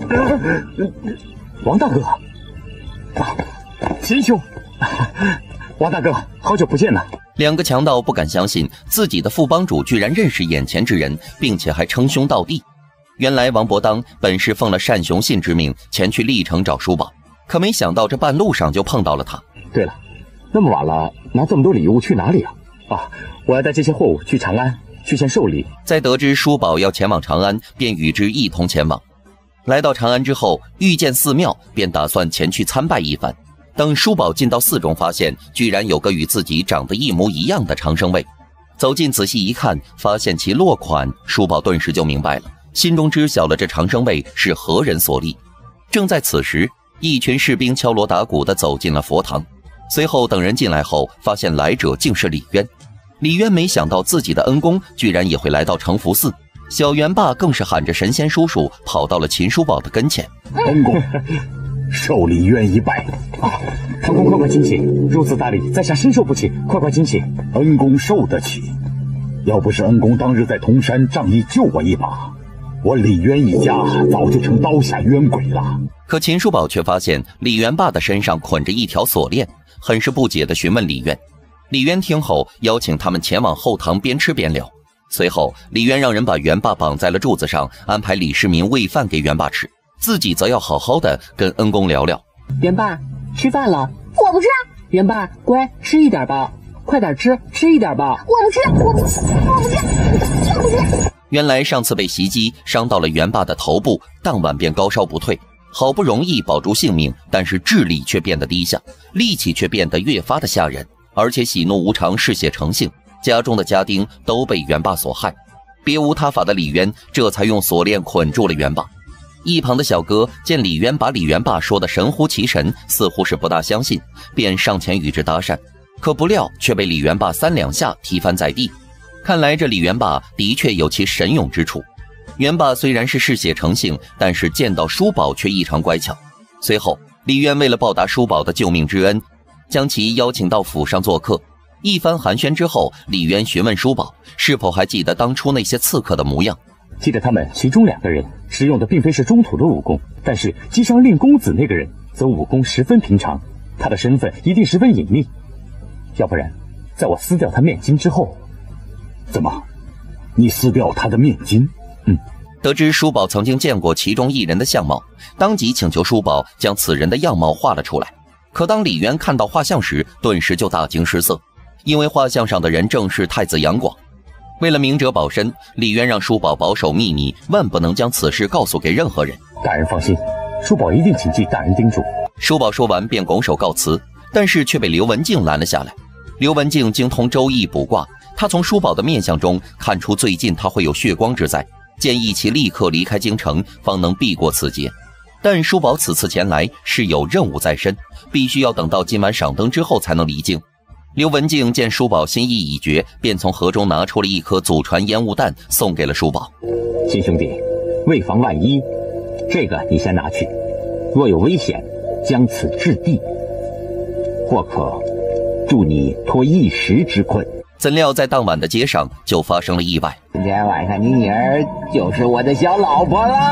王大哥，啊，秦兄，王大哥，好久不见了。 两个强盗不敢相信自己的副帮主居然认识眼前之人，并且还称兄道弟。原来王伯当本是奉了单雄信之命前去历城找叔宝，可没想到这半路上就碰到了他。 对了，那么晚了，拿这么多礼物去哪里啊？啊，我要带这些货物去长安，去献寿礼。 在得知叔宝要前往长安，便与之一同前往。来到长安之后，遇见寺庙，便打算前去参拜一番。等叔宝进到寺中，发现居然有个与自己长得一模一样的长生卫。走近仔细一看，发现其落款，叔宝顿时就明白了，心中知晓了这长生卫是何人所立。正在此时，一群士兵敲锣打鼓地走进了佛堂。随后等人进来后，发现来者竟是李渊。李渊没想到自己的恩公居然也会来到承福寺，小元霸更是喊着神仙叔叔跑到了秦叔宝的跟前。 恩公，受李渊一拜。 啊，恩公快快请起，如此大礼，在下深受不起，快快请起。 恩公受得起，要不是恩公当日在铜山仗义救我一把，我李渊一家早就成刀下冤鬼了。 可秦叔宝却发现李元霸的身上捆着一条锁链，很是不解地询问李渊。李渊听后邀请他们前往后堂边吃边聊。随后李渊让人把元霸绑在了柱子上，安排李世民喂饭给元霸吃，自己则要好好的跟恩公聊聊。 元霸，吃饭了。 我不吃。 元霸，乖，吃一点吧，快点吃，吃一点吧。 我不吃，我不吃，我不吃，我不吃。 原来上次被袭击伤到了元霸的头部，当晚便高烧不退，好不容易保住性命，但是智力却变得低下，力气却变得越发的吓人，而且喜怒无常，嗜血成性，家中的家丁都被元霸所害。别无他法的李渊这才用锁链捆住了元霸。一旁的小哥见李渊把李元霸说的神乎其神，似乎是不大相信，便上前与之搭讪，可不料却被李元霸三两下踢翻在地。看来这李元霸的确有其神勇之处。元霸虽然是嗜血成性，但是见到叔宝却异常乖巧。随后李渊为了报答叔宝的救命之恩，将其邀请到府上做客。一番寒暄之后，李渊询问叔宝是否还记得当初那些刺客的模样。 记得他们其中两个人使用的并非是中土的武功，但是击伤令公子那个人则武功十分平常，他的身份一定十分隐秘。要不然在我撕掉他面巾之后。 怎么，你撕掉他的面巾？ 嗯。 得知叔宝曾经见过其中一人的相貌，当即请求叔宝将此人的样貌画了出来。可当李渊看到画像时，顿时就大惊失色，因为画像上的人正是太子杨广。为了明哲保身，李渊让叔宝保守秘密，万不能将此事告诉给任何人。 大人放心，叔宝一定谨记大人叮嘱。 叔宝说完便拱手告辞，但是却被刘文静拦了下来。刘文静精通周易卜卦，他从叔宝的面相中看出最近他会有血光之灾，建议其立刻离开京城，方能避过此劫。但叔宝此次前来是有任务在身，必须要等到今晚赏灯之后才能离京。刘文静见叔宝心意已决，便从盒中拿出了一颗祖传烟雾弹，送给了叔宝。 新兄弟，为防万一，这个你先拿去，若有危险，将此掷地，或可助你脱一时之困。 怎料在当晚的街上就发生了意外。 今天晚上你女儿就是我的小老婆了。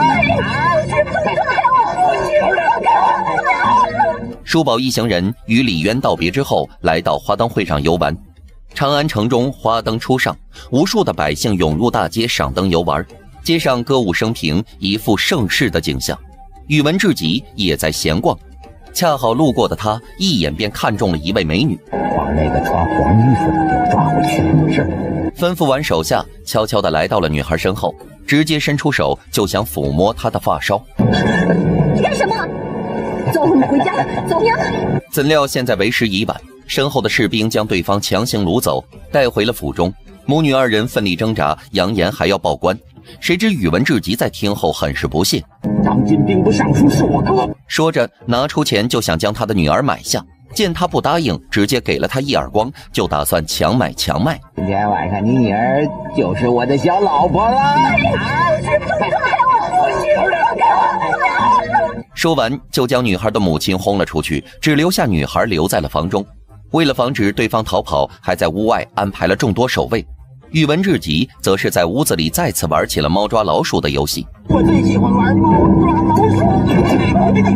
叔宝一行人与李渊道别之后，来到花灯会上游玩。长安城中花灯初上，无数的百姓涌入大街赏灯游玩，街上歌舞升平，一副盛世的景象。宇文志吉也在闲逛，恰好路过的他一眼便看中了一位美女。 把那个穿黄衣服的给我抓回去，是。 吩咐完手下，悄悄地来到了女孩身后，直接伸出手就想抚摸她的发梢。 你干什么？走，我们回家，走呀！ 怎料现在为时已晚，身后的士兵将对方强行掳走，带回了府中。 母女二人奋力挣扎，扬言还要报官。谁知宇文志吉在听后很是不屑：“ 张进兵部尚书是我哥。” 说着拿出钱就想将他的女儿买下。见他不答应，直接给了他一耳光，就打算强买强卖。 今天晚上你女儿就是我的小老婆了！ 说完就将女孩的母亲轰了出去，只留下女孩留在了房中。为了防止对方逃跑，还在屋外安排了众多守卫。宇文志吉则是在屋子里再次玩起了猫抓老鼠的游戏。 我最喜欢玩猫抓老鼠，你滚！你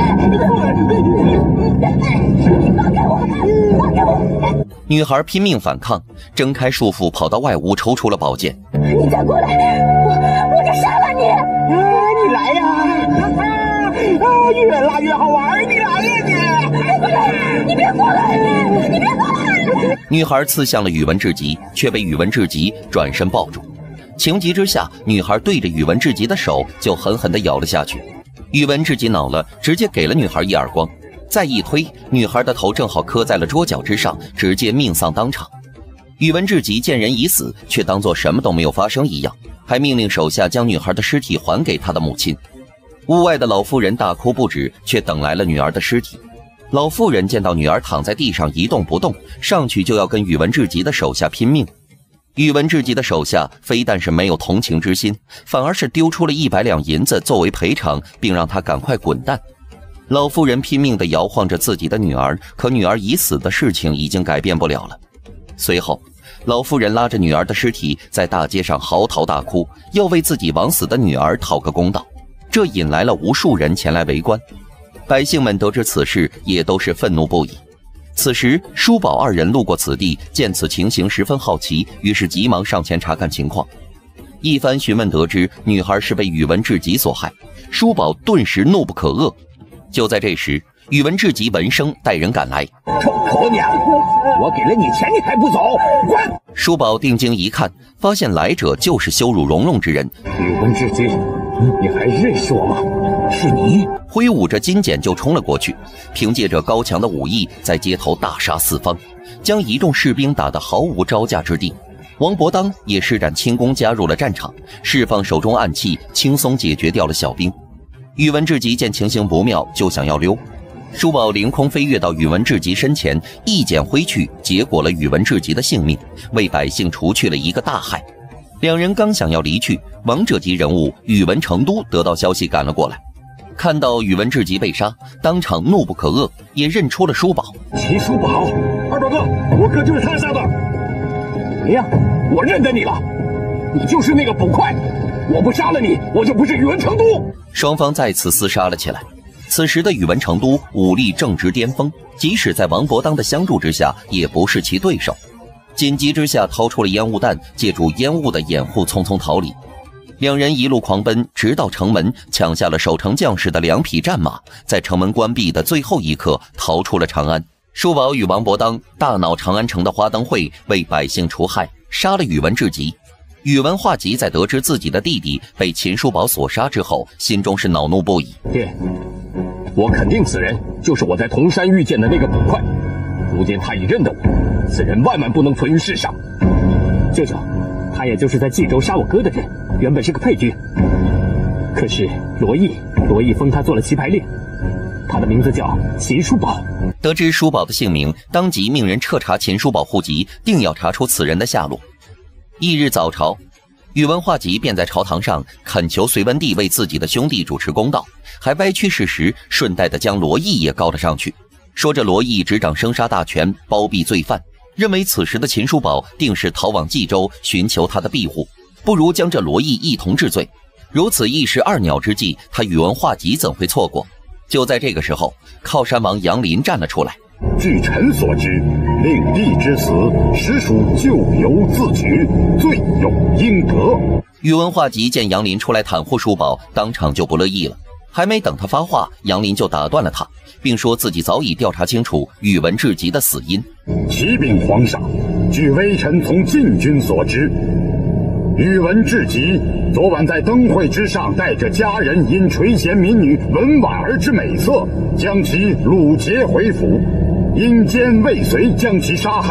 放开我！放开我！ 女孩拼命反抗，挣开束缚，跑到外屋抽出了宝剑。 你再过来，我我就杀了你！ 啊，你来呀！啊，越拉越好玩，你来呀你！ 你别过来！你别过来！ 女孩刺向了宇文志吉，却被宇文志吉转身抱住。情急之下，女孩对着宇文志吉的手就狠狠地咬了下去。宇文志吉恼了，直接给了女孩一耳光，再一推，女孩的头正好磕在了桌角之上，直接命丧当场。宇文志吉见人已死，却当作什么都没有发生一样，还命令手下将女孩的尸体还给他的母亲。屋外的老妇人大哭不止，却等来了女儿的尸体。老妇人见到女儿躺在地上一动不动，上去就要跟宇文志吉的手下拼命。宇文志吉的手下非但是没有同情之心，反而是丢出了一百两银子作为赔偿，并让他赶快滚蛋。老妇人拼命地摇晃着自己的女儿，可女儿已死的事情已经改变不了了。随后，老妇人拉着女儿的尸体在大街上嚎啕大哭，要为自己枉死的女儿讨个公道，这引来了无数人前来围观。百姓们得知此事，也都是愤怒不已。此时，叔宝二人路过此地，见此情形十分好奇，于是急忙上前查看情况。一番询问得知，女孩是被宇文志吉所害，叔宝顿时怒不可遏。就在这时，宇文志吉闻声带人赶来。 臭婆娘，我给了你钱，你还不走？滚！ 叔宝定睛一看，发现来者就是羞辱蓉蓉之人。 宇文志吉，你还认识我吗？是你！ 挥舞着金剪就冲了过去，凭借着高强的武艺，在街头大杀四方，将一众士兵打得毫无招架之地。王伯当也施展轻功加入了战场，释放手中暗器，轻松解决掉了小兵。宇文志吉见情形不妙，就想要溜。叔宝凌空飞跃到宇文志吉身前，一剪挥去，结果了宇文志吉的性命，为百姓除去了一个大害。两人刚想要离去，王者级人物宇文成都得到消息赶了过来。看到宇文志吉被杀，当场怒不可遏，也认出了叔宝。 齐叔宝，二表哥，我哥就是他杀的。怎么样？我认得你了，你就是那个捕快。我不杀了你，我就不是宇文成都。 双方再次厮杀了起来。此时的宇文成都武力正值巅峰，即使在王伯当的相助之下，也不是其对手。紧急之下，掏出了烟雾弹，借助烟雾的掩护，匆匆逃离。两人一路狂奔，直到城门，抢下了守城将士的两匹战马，在城门关闭的最后一刻逃出了长安。叔宝与王伯当大闹长安城的花灯会，为百姓除害，杀了宇文志吉。宇文化及在得知自己的弟弟被秦叔宝所杀之后，心中是恼怒不已。 爹，我肯定此人就是我在铜山遇见的那个捕快，如今他已认得我，此人万万不能存于世上。 舅舅，他也就是在冀州杀我哥的人，原本是个配角，可是罗毅，罗毅封他做了棋牌令，他的名字叫秦叔宝。 得知叔宝的姓名，当即命人彻查秦叔宝户籍，定要查出此人的下落。翌日早朝，宇文化及便在朝堂上恳求隋文帝为自己的兄弟主持公道，还歪曲事实，顺带的将罗毅也告了上去，说这罗毅执掌生杀大权，包庇罪犯，认为此时的秦叔宝定是逃往冀州寻求他的庇护，不如将这罗毅一同治罪。如此一石二鸟之计，他宇文化及怎会错过？就在这个时候，靠山王杨林站了出来。 据臣所知，令弟之死实属咎由自取，罪有应得。 宇文化及见杨林出来袒护叔宝，当场就不乐意了。还没等他发话，杨林就打断了他，并说自己早已调查清楚宇文志吉的死因。 启禀皇上，据微臣从禁军所知，宇文志吉昨晚在灯会之上，带着家人因垂涎民女文婉儿之美色，将其掳劫回府，因奸未遂将其杀害。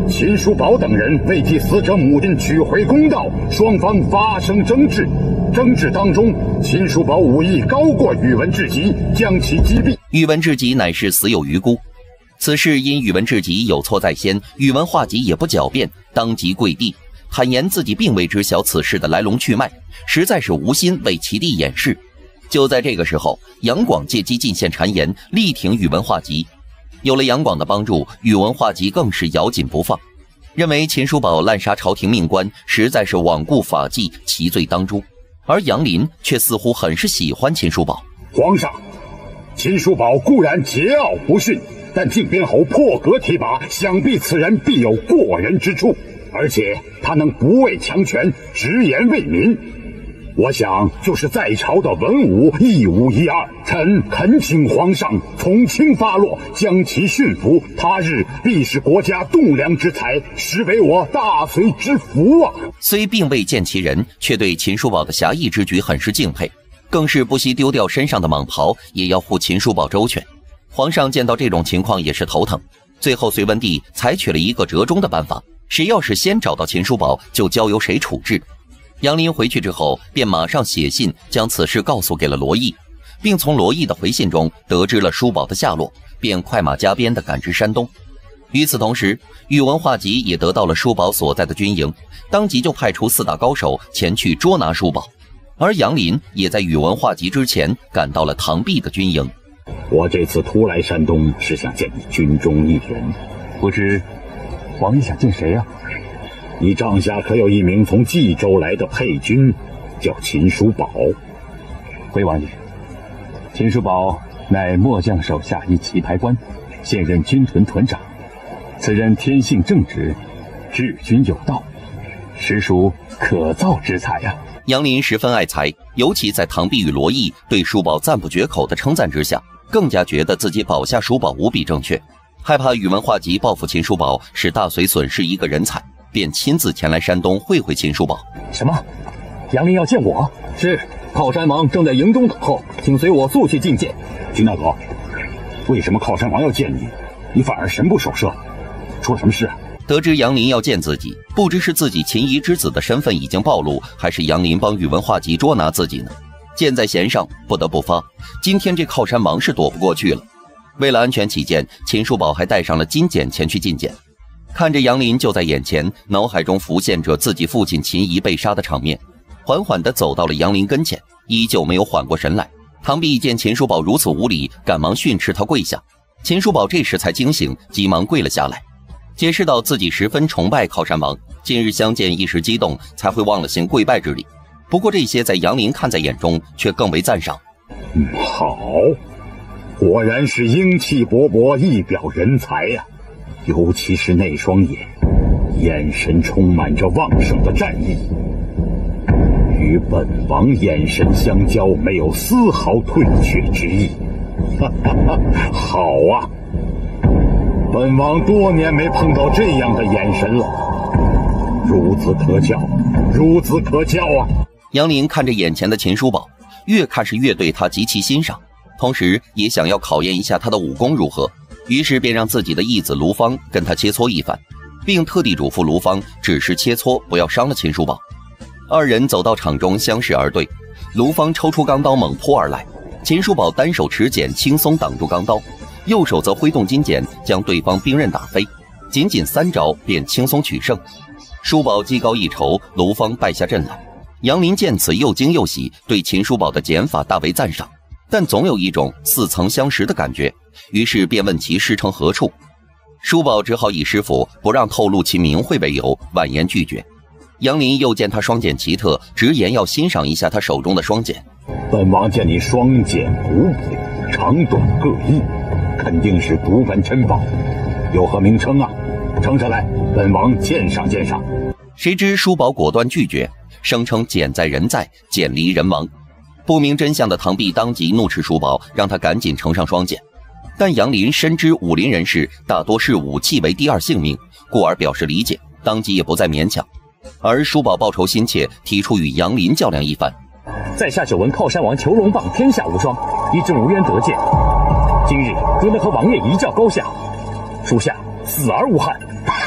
秦叔宝等人为替死者母亲取回公道，双方发生争执。争执当中，秦叔宝武艺高过宇文智吉，将其击毙。 宇文智吉乃是死有余辜。此事因宇文智吉有错在先，宇文化及也不狡辩，当即跪地，坦言自己并未知晓此事的来龙去脉，实在是无心为其弟掩饰。就在这个时候，杨广借机进献谗言，力挺宇文化及。有了杨广的帮助，宇文化及更是咬紧不放，认为秦叔宝滥杀朝廷命官，实在是罔顾法纪，其罪当诛。而杨林却似乎很是喜欢秦叔宝。 皇上，秦叔宝固然桀骜不驯，但靖边侯破格提拔，想必此人必有过人之处，而且他能不畏强权，直言为民。我想就是在朝的文武一无一二，臣恳请皇上从轻发落，将其驯服，他日必是国家栋梁之才，实为我大隋之福啊！ 虽并未见其人，却对秦叔宝的侠义之举很是敬佩，更是不惜丢掉身上的蟒袍，也要护秦叔宝周全。皇上见到这种情况也是头疼，最后隋文帝采取了一个折中的办法，谁要是先找到秦叔宝，就交由谁处置。杨林回去之后，便马上写信将此事告诉给了罗毅，并从罗毅的回信中得知了叔宝的下落，便快马加鞭地赶至山东。与此同时，宇文化及也得到了叔宝所在的军营，当即就派出四大高手前去捉拿叔宝。而杨林也在宇文化及之前赶到了唐弼的军营。 我这次突来山东，是想见你军中一人， 不知王爷想见谁啊？ 你帐下可有一名从冀州来的配军，叫秦叔宝？ 回王爷，秦叔宝乃末将手下一棋牌官，现任军屯屯长。此人天性正直，治军有道，实属可造之才呀、啊。 杨林十分爱才，尤其在唐弼与罗毅对叔宝赞不绝口的称赞之下，更加觉得自己保下叔宝无比正确，害怕宇文化及报复秦叔宝，使大隋损失一个人才，便亲自前来山东会会秦叔宝。 什么？杨林要见我？是，靠山王正在营中等候，请随我速去觐见。 秦大哥，为什么靠山王要见你，你反而神不守舍？出了什么事啊？ 得知杨林要见自己，不知是自己秦仪之子的身份已经暴露，还是杨林帮宇文化及捉拿自己呢？箭在弦上，不得不发。今天这靠山王是躲不过去了。为了安全起见，秦叔宝还带上了金简前去觐见。看着杨林就在眼前，脑海中浮现着自己父亲秦仪被杀的场面，缓缓地走到了杨林跟前，依旧没有缓过神来。唐弼见秦叔宝如此无礼，赶忙训斥他跪下。秦叔宝这时才惊醒，急忙跪了下来，解释到自己十分崇拜靠山王，今日相见一时激动，才会忘了行跪拜之礼。不过这些在杨林看在眼中，却更为赞赏。 嗯，好，果然是英气勃勃，一表人才呀、啊！尤其是那双眼，眼神充满着旺盛的战意，与本王眼神相交，没有丝毫退却之意。哈哈哈，好啊！本王多年没碰到这样的眼神了，孺子可教，孺子可教啊！ 杨林看着眼前的秦叔宝，越看是越对他极其欣赏，同时也想要考验一下他的武功如何，于是便让自己的义子卢芳跟他切磋一番，并特地嘱咐卢芳只是切磋，不要伤了秦叔宝。二人走到场中相视而对，卢芳抽出钢刀猛扑而来，秦叔宝单手持剑轻松挡住钢刀，右手则挥动金剪将对方兵刃打飞，仅仅三招便轻松取胜。叔宝技高一筹，卢芳败下阵来。杨林见此又惊又喜，对秦叔宝的剑法大为赞赏，但总有一种似曾相识的感觉，于是便问其师承何处。叔宝只好以师傅不让透露其名讳为由，婉言拒绝。杨林又见他双剑奇特，直言要欣赏一下他手中的双剑。 本王见你双剑古朴，长短各异，肯定是独门珍宝，有何名称啊？呈上来，本王鉴赏鉴赏。 谁知叔宝果断拒绝，声称剑在人在，剑离人亡。不明真相的唐弼当即怒斥叔宝，让他赶紧呈上双剑。但杨林深知武林人士大多视武器为第二性命，故而表示理解，当即也不再勉强。而叔宝报仇心切，提出与杨林较量一番。 在下久闻靠山王求龙棒天下无双，一直无缘得见，今日准能和王爷一较高下，属下死而无憾。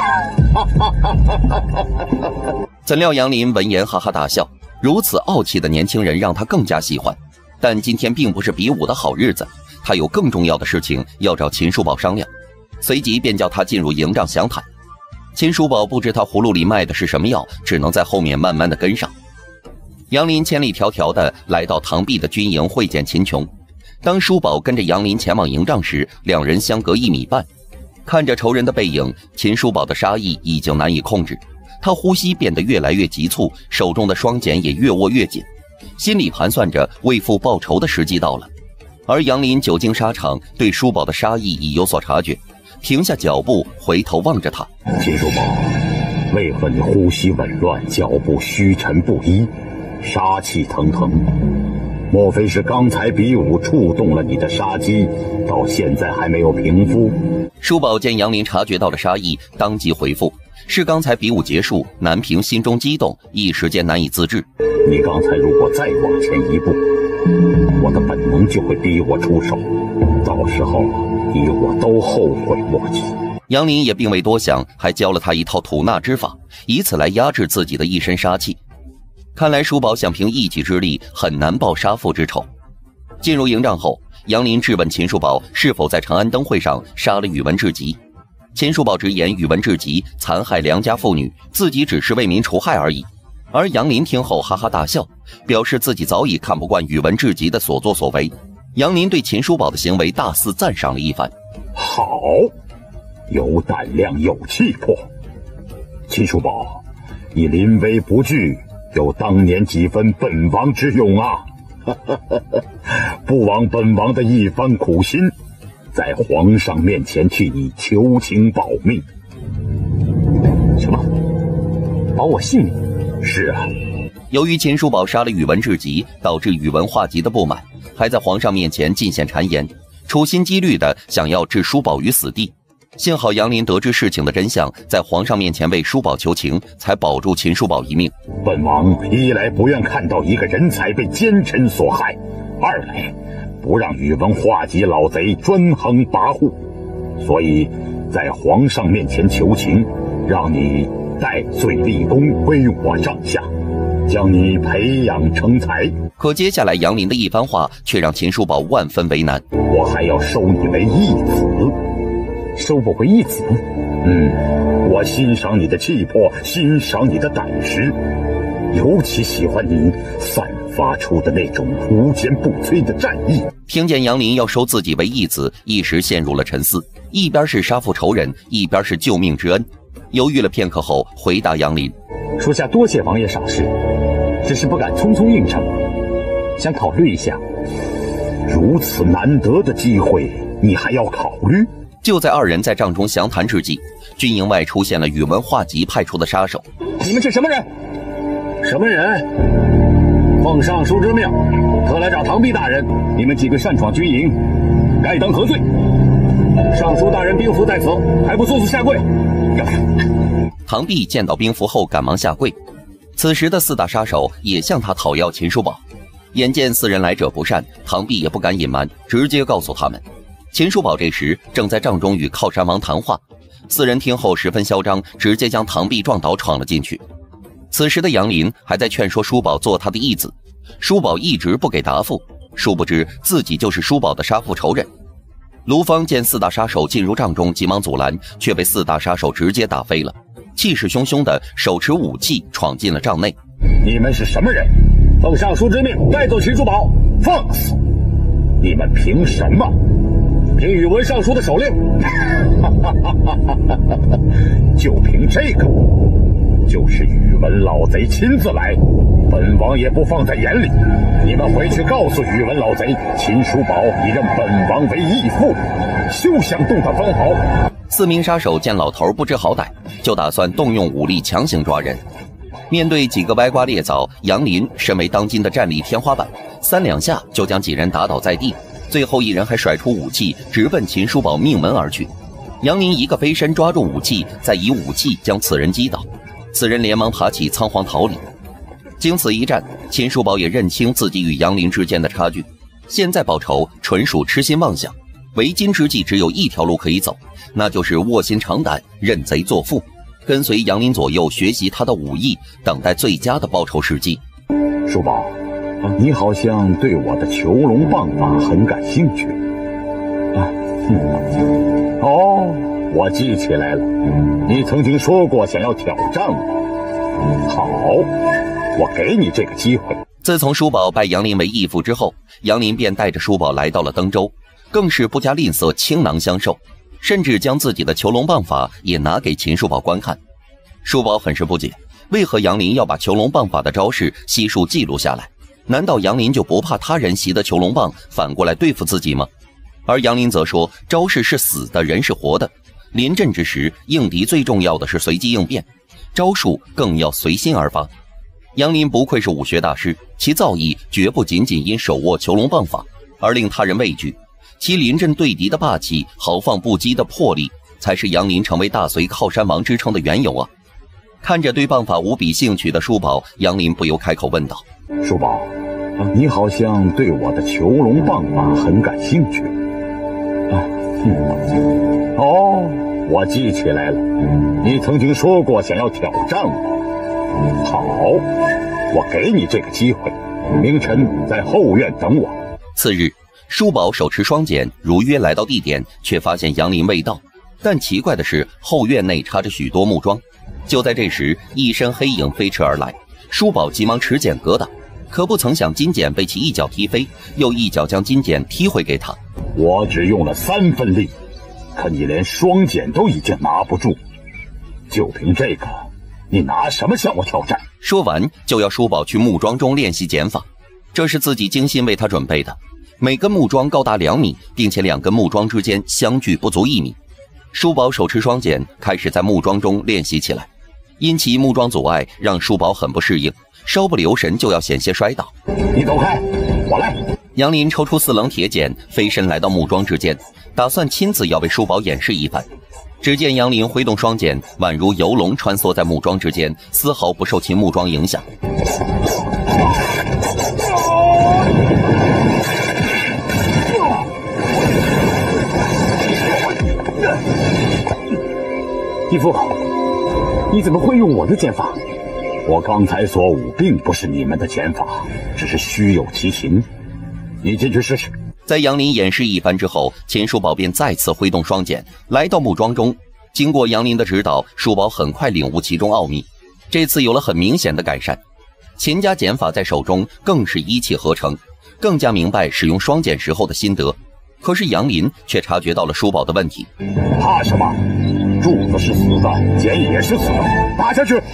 怎料杨林闻言哈哈大笑，如此傲气的年轻人让他更加喜欢。但今天并不是比武的好日子，他有更重要的事情要找秦叔宝商量，随即便叫他进入营帐详谈。秦叔宝不知他葫芦里卖的是什么药，只能在后面慢慢的跟上。杨林千里迢迢的来到唐弼的军营会见秦琼。当叔宝跟着杨林前往营帐时，两人相隔一米半。看着仇人的背影，秦叔宝的杀意已经难以控制，他呼吸变得越来越急促，手中的双锏也越握越紧，心里盘算着为父报仇的时机到了。而杨林久经沙场，对叔宝的杀意已有所察觉，停下脚步，回头望着他。 秦叔宝，为何你呼吸紊乱，脚步虚沉不一，杀气腾腾？莫非是刚才比武触动了你的杀机，到现在还没有平复？ 叔宝见杨林察觉到了杀意，当即回复：是刚才比武结束，难平心中激动，一时间难以自制。 你刚才如果再往前一步，我的本能就会逼我出手，到时候你我都后悔莫及。 杨林也并未多想，还教了他一套吐纳之法，以此来压制自己的一身杀气。看来叔宝想凭一己之力很难报杀父之仇。进入营帐后，杨林质问秦叔宝是否在长安灯会上杀了宇文志吉。秦叔宝直言宇文志吉残害良家妇女，自己只是为民除害而已。而杨林听后哈哈大笑，表示自己早已看不惯宇文志吉的所作所为。杨林对秦叔宝的行为大肆赞赏了一番。 好，有胆量有气魄。秦叔宝，你临危不惧，有当年几分本王之勇啊！不枉本王的一番苦心，在皇上面前替你求情保命。 什么？保我性命？ 是啊。 由于秦叔宝杀了宇文志吉，导致宇文化及的不满，还在皇上面前进献谗言，处心积虑的想要置叔宝于死地。幸好杨林得知事情的真相，在皇上面前为叔宝求情，才保住秦叔宝一命。 本王一来不愿看到一个人才被奸臣所害，二来不让宇文化及老贼专横跋扈，所以在皇上面前求情，让你戴罪立功，归我帐下，将你培养成才。 可接下来杨林的一番话却让秦叔宝万分为难。 我还要收你为义子。 收我为义子？ 嗯，我欣赏你的气魄，欣赏你的胆识，尤其喜欢你散发出的那种无坚不摧的战意。 听见杨林要收自己为义子，一时陷入了沉思，一边是杀父仇人，一边是救命之恩。犹豫了片刻后，回答杨林： 属下多谢王爷赏识，只是不敢匆匆应承，想考虑一下。 如此难得的机会，你还要考虑？ 就在二人在帐中详谈之际，军营外出现了宇文化及派出的杀手。 你们是什么人？ 什么人？奉尚书之命，特来找唐弼大人。 你们几个擅闯军营，该当何罪？ 尚书大人兵符在此，还不速速下跪！ 唐弼见到兵符后，赶忙下跪。此时的四大杀手也向他讨要秦叔宝。眼见四人来者不善，唐弼也不敢隐瞒，直接告诉他们。秦叔宝这时正在帐中与靠山王谈话，四人听后十分嚣张，直接将唐弼撞倒，闯了进去。此时的杨林还在劝说叔宝做他的义子，叔宝一直不给答复，殊不知自己就是叔宝的杀父仇人。卢芳见四大杀手进入帐中，急忙阻拦，却被四大杀手直接打飞了，气势汹汹的手持武器闯进了帐内。 你们是什么人？ 奉尚书之命带走秦叔宝， 放肆！你们凭什么？ 凭宇文尚书的手令。 就凭这个？就是宇文老贼亲自来，本王也不放在眼里。你们回去告诉宇文老贼，秦叔宝已认本王为义父，休想动他分毫。 四名杀手见老头不知好歹，就打算动用武力强行抓人。面对几个歪瓜裂枣，杨林身为当今的战力天花板，三两下就将几人打倒在地，最后一人还甩出武器，直奔秦叔宝命门而去。杨林一个飞身抓住武器，再以武器将此人击倒，此人连忙爬起，仓皇逃离。经此一战，秦叔宝也认清自己与杨林之间的差距，现在报仇纯属痴心妄想。为今之计只有一条路可以走，那就是卧薪尝胆，认贼作父。 跟随杨林左右学习他的武艺，等待最佳的报仇时机。 叔宝，你好像对我的囚龙棒法很感兴趣。啊，嗯，哦，我记起来了，你曾经说过想要挑战我。好，我给你这个机会。 自从叔宝拜杨林为义父之后，杨林便带着叔宝来到了登州，更是不加吝啬，倾囊相授，甚至将自己的囚龙棒法也拿给秦叔宝观看。叔宝很是不解，为何杨林要把囚龙棒法的招式悉数记录下来？难道杨林就不怕他人习得囚龙棒反过来对付自己吗？而杨林则说，招式是死的，人是活的，临阵之时，应敌最重要的是随机应变，招数更要随心而发。杨林不愧是武学大师，其造诣绝不仅仅因手握囚龙棒法而令他人畏惧，其临阵对敌的霸气，豪放不羁的魄力，才是杨林成为大隋靠山王之称的缘由啊！看着对棒法无比兴趣的叔宝，杨林不由开口问道：“ 叔宝，你好像对我的囚龙棒法很感兴趣。”啊，嗯，哦，我记起来了，你曾经说过想要挑战我。好，我给你这个机会，明晨在后院等我。 次日，叔宝手持双锏，如约来到地点，却发现杨林未到。但奇怪的是，后院内插着许多木桩。就在这时，一身黑影飞驰而来，叔宝急忙持锏格挡，可不曾想金锏被其一脚踢飞，又一脚将金锏踢回给他。 我只用了三分力，可你连双锏都已经拿不住，就凭这个，你拿什么向我挑战？ 说完，就要叔宝去木桩中练习锏法，这是自己精心为他准备的。每根木桩高达两米，并且两根木桩之间相距不足一米。叔宝手持双锏，开始在木桩中练习起来。因其木桩阻碍，让叔宝很不适应，稍不留神就要险些摔倒。 你走开，我来。 杨林抽出四棱铁锏，飞身来到木桩之间，打算亲自要为叔宝演示一番。只见杨林挥动双锏，宛如游龙穿梭在木桩之间，丝毫不受其木桩影响。 义父，你怎么会用我的剑法？ 我刚才所舞并不是你们的剑法，只是虚有其形。你进去试试。 在杨林演示一番之后，秦叔宝便再次挥动双锏，来到木桩中。经过杨林的指导，叔宝很快领悟其中奥秘，这次有了很明显的改善。秦家锏法在手中更是一气呵成，更加明白使用双锏时候的心得。可是杨林却察觉到了叔宝的问题。 怕什么？柱子是死的，锏也是死的，打下去！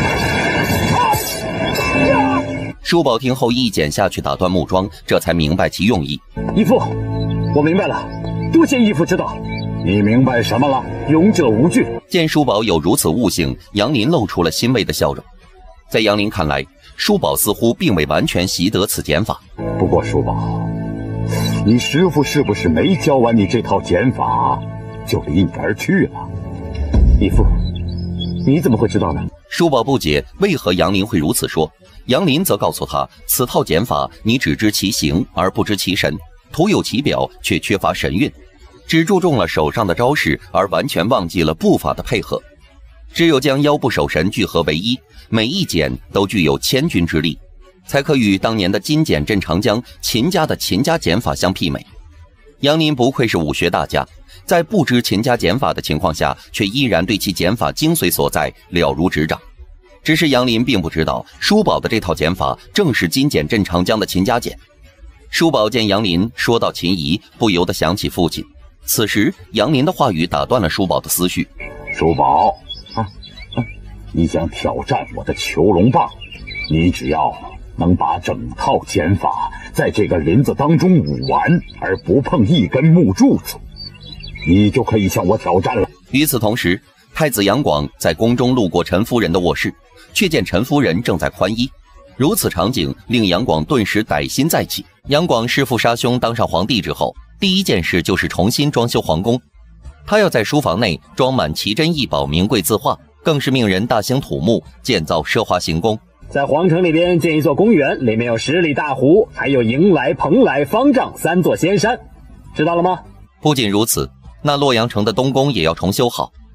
叔宝听后一锏下去打断木桩，这才明白其用意。 义父，我明白了，多谢义父指导。 你明白什么了？ 勇者无惧。 见叔宝有如此悟性，杨林露出了欣慰的笑容。在杨林看来，叔宝似乎并未完全习得此锏法。 不过叔宝，你师父是不是没教完你这套锏法就离你而去了？ 义父，你怎么会知道呢？ 叔宝不解为何杨林会如此说，杨林则告诉他，此套锏法你只知其形而不知其神，徒有其表却缺乏神韵，只注重了手上的招式，而完全忘记了步法的配合。只有将腰部手神聚合为一，每一锏都具有千钧之力，才可与当年的金锏镇长江秦家的秦家锏法相媲美。杨林不愧是武学大家，在不知秦家锏法的情况下，却依然对其锏法精髓所在了如指掌。只是杨林并不知道，叔宝的这套锏法正是金锏镇长江的秦家锏。叔宝见杨林说到秦仪，不由得想起父亲。此时杨林的话语打断了叔宝的思绪。 叔宝啊啊，你想挑战我的囚龙棒，你只要能把整套锏法在这个林子当中舞完，而不碰一根木柱子，你就可以向我挑战了。 与此同时，太子杨广在宫中路过陈夫人的卧室，却见陈夫人正在宽衣。如此场景令杨广顿时歹心再起。杨广弑父杀兄当上皇帝之后，第一件事就是重新装修皇宫。他要在书房内装满奇珍异宝、名贵字画，更是命人大兴土木，建造奢华行宫。 在皇城里边建一座公园，里面有十里大湖，还有迎来、蓬莱、方丈三座仙山，知道了吗？ 不仅如此，那洛阳城的东宫也要重修好。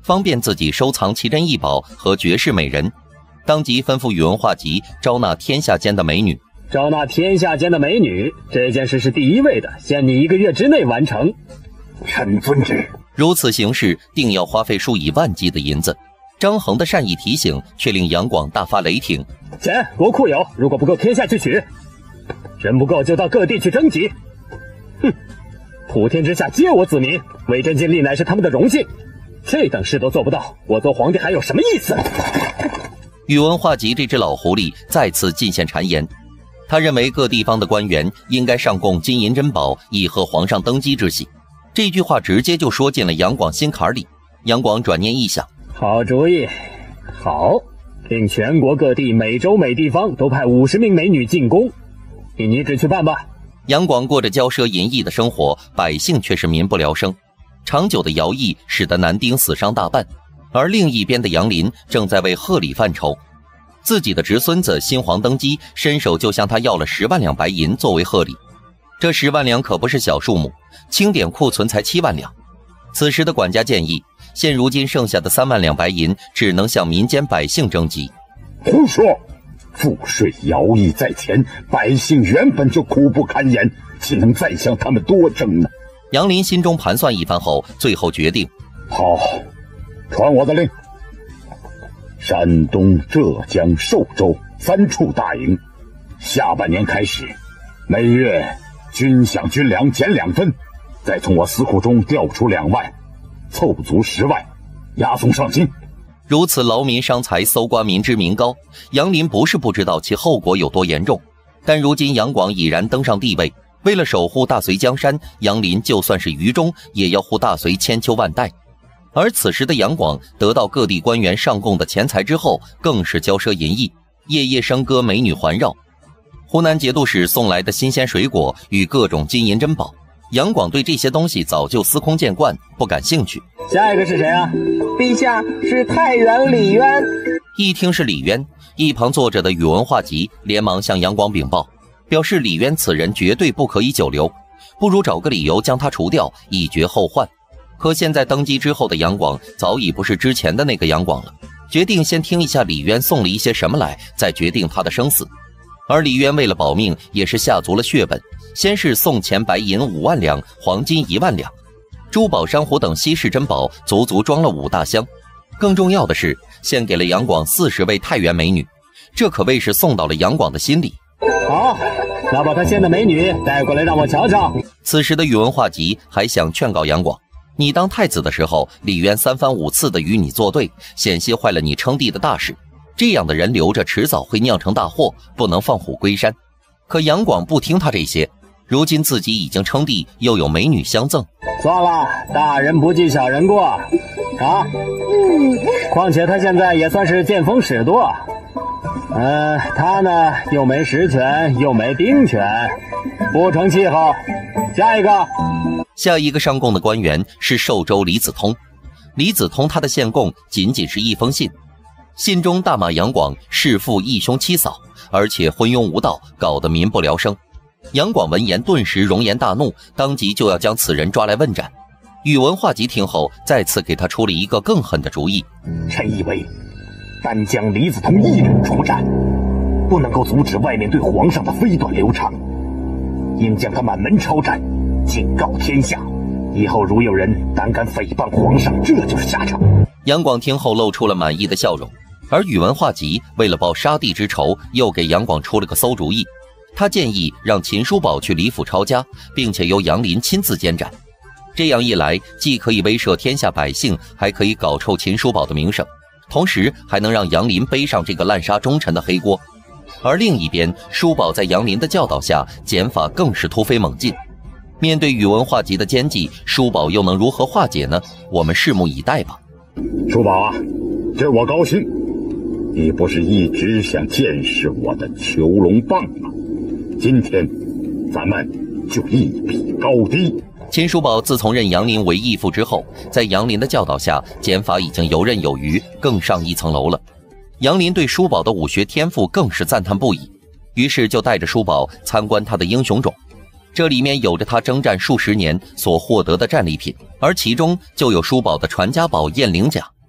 方便自己收藏奇珍异宝和绝世美人，当即吩咐宇文化及招纳天下间的美女。 招纳天下间的美女，这件事是第一位的，限你一个月之内完成。 臣遵旨。 如此行事，定要花费数以万计的银子。张衡的善意提醒，却令杨广大发雷霆。 钱国库有，如果不够，天下去取；人不够，就到各地去征集。哼，普天之下皆我子民，为朕尽力乃是他们的荣幸。这等事都做不到，我做皇帝还有什么意思？ 宇文化及这只老狐狸再次进献谗言。他认为各地方的官员应该上贡金银珍宝，以贺皇上登基之喜。这句话直接就说进了杨广心坎里。杨广转念一想， 好主意，好，令全国各地每州每地方都派五十名美女进宫，依你旨去办吧。 杨广过着骄奢淫逸的生活，百姓却是民不聊生。长久的徭役使得男丁死伤大半，而另一边的杨林正在为贺礼犯愁。自己的侄孙子新皇登基，伸手就向他要了十万两白银作为贺礼。这十万两可不是小数目，清点库存才七万两。此时的管家建议，现如今剩下的三万两白银只能向民间百姓征集。 胡说！赋税徭役在前，百姓原本就苦不堪言，岂能再向他们多征呢？ 杨林心中盘算一番后，最后决定： 好，传我的令。山东、浙江、寿州三处大营，下半年开始，每月均饷军粮减两分，再从我司库中调出两万，凑足十万，押送上京。 如此劳民伤财、搜刮民脂民膏，杨林不是不知道其后果有多严重，但如今杨广已然登上帝位，为了守护大隋江山，杨林就算是愚忠，也要护大隋千秋万代。而此时的杨广得到各地官员上贡的钱财之后，更是骄奢淫逸，夜夜笙歌，美女环绕。湖南节度使送来的新鲜水果与各种金银珍宝，杨广对这些东西早就司空见惯，不感兴趣。 下一个是谁啊？ 陛下，是太原李渊。 一听是李渊，一旁坐着的宇文化及连忙向杨广禀报，表示李渊此人绝对不可以久留，不如找个理由将他除掉，以绝后患。可现在登基之后的杨广早已不是之前的那个杨广了，决定先听一下李渊送了一些什么来，再决定他的生死。而李渊为了保命，也是下足了血本，先是送钱白银五万两，黄金一万两，珠宝珊瑚等稀世珍宝足足装了五大箱。更重要的是，献给了杨广四十位太原美女，这可谓是送到了杨广的心里。 好，那把他献的美女带过来让我瞧瞧。 此时的宇文化及还想劝告杨广，你当太子的时候，李渊三番五次的与你作对，险些坏了你称帝的大事。这样的人留着，迟早会酿成大祸，不能放虎归山。可杨广不听他这些，如今自己已经称帝，又有美女相赠。 算了，大人不计小人过啊！嗯，况且他现在也算是见风使舵。嗯、呃，他呢又没实权，又没兵权，不成气候。下一个。 下一个上贡的官员是寿州李子通。李子通他的献贡仅仅是一封信，信中大骂杨广弑父义兄妻嫂，而且昏庸无道，搞得民不聊生。杨广闻言顿时容颜大怒，当即就要将此人抓来问斩。宇文化及听后再次给他出了一个更狠的主意。 臣以为单将李子通一人出战，不能够阻止外面对皇上的飞短流长，应将他满门抄斩，警告天下，以后如有人胆敢诽谤皇上，这就是下场。 杨广听后露出了满意的笑容，而宇文化及为了报杀弟之仇，又给杨广出了个馊主意。他建议让秦叔宝去李府抄家，并且由杨林亲自监斩。这样一来，既可以威慑天下百姓，还可以搞臭秦叔宝的名声，同时还能让杨林背上这个滥杀忠臣的黑锅。而另一边，叔宝在杨林的教导下，减法更是突飞猛进。面对宇文化及的奸计，叔宝又能如何化解呢？我们拭目以待吧。 叔宝啊，这我高兴，你不是一直想见识我的囚龙棒吗？今天咱们就一比高低。 秦叔宝自从认杨林为义父之后，在杨林的教导下，剑法已经游刃有余，更上一层楼了。杨林对叔宝的武学天赋更是赞叹不已，于是就带着叔宝参观他的英雄冢。这里面有着他征战数十年所获得的战利品，而其中就有叔宝的传家宝燕翎甲。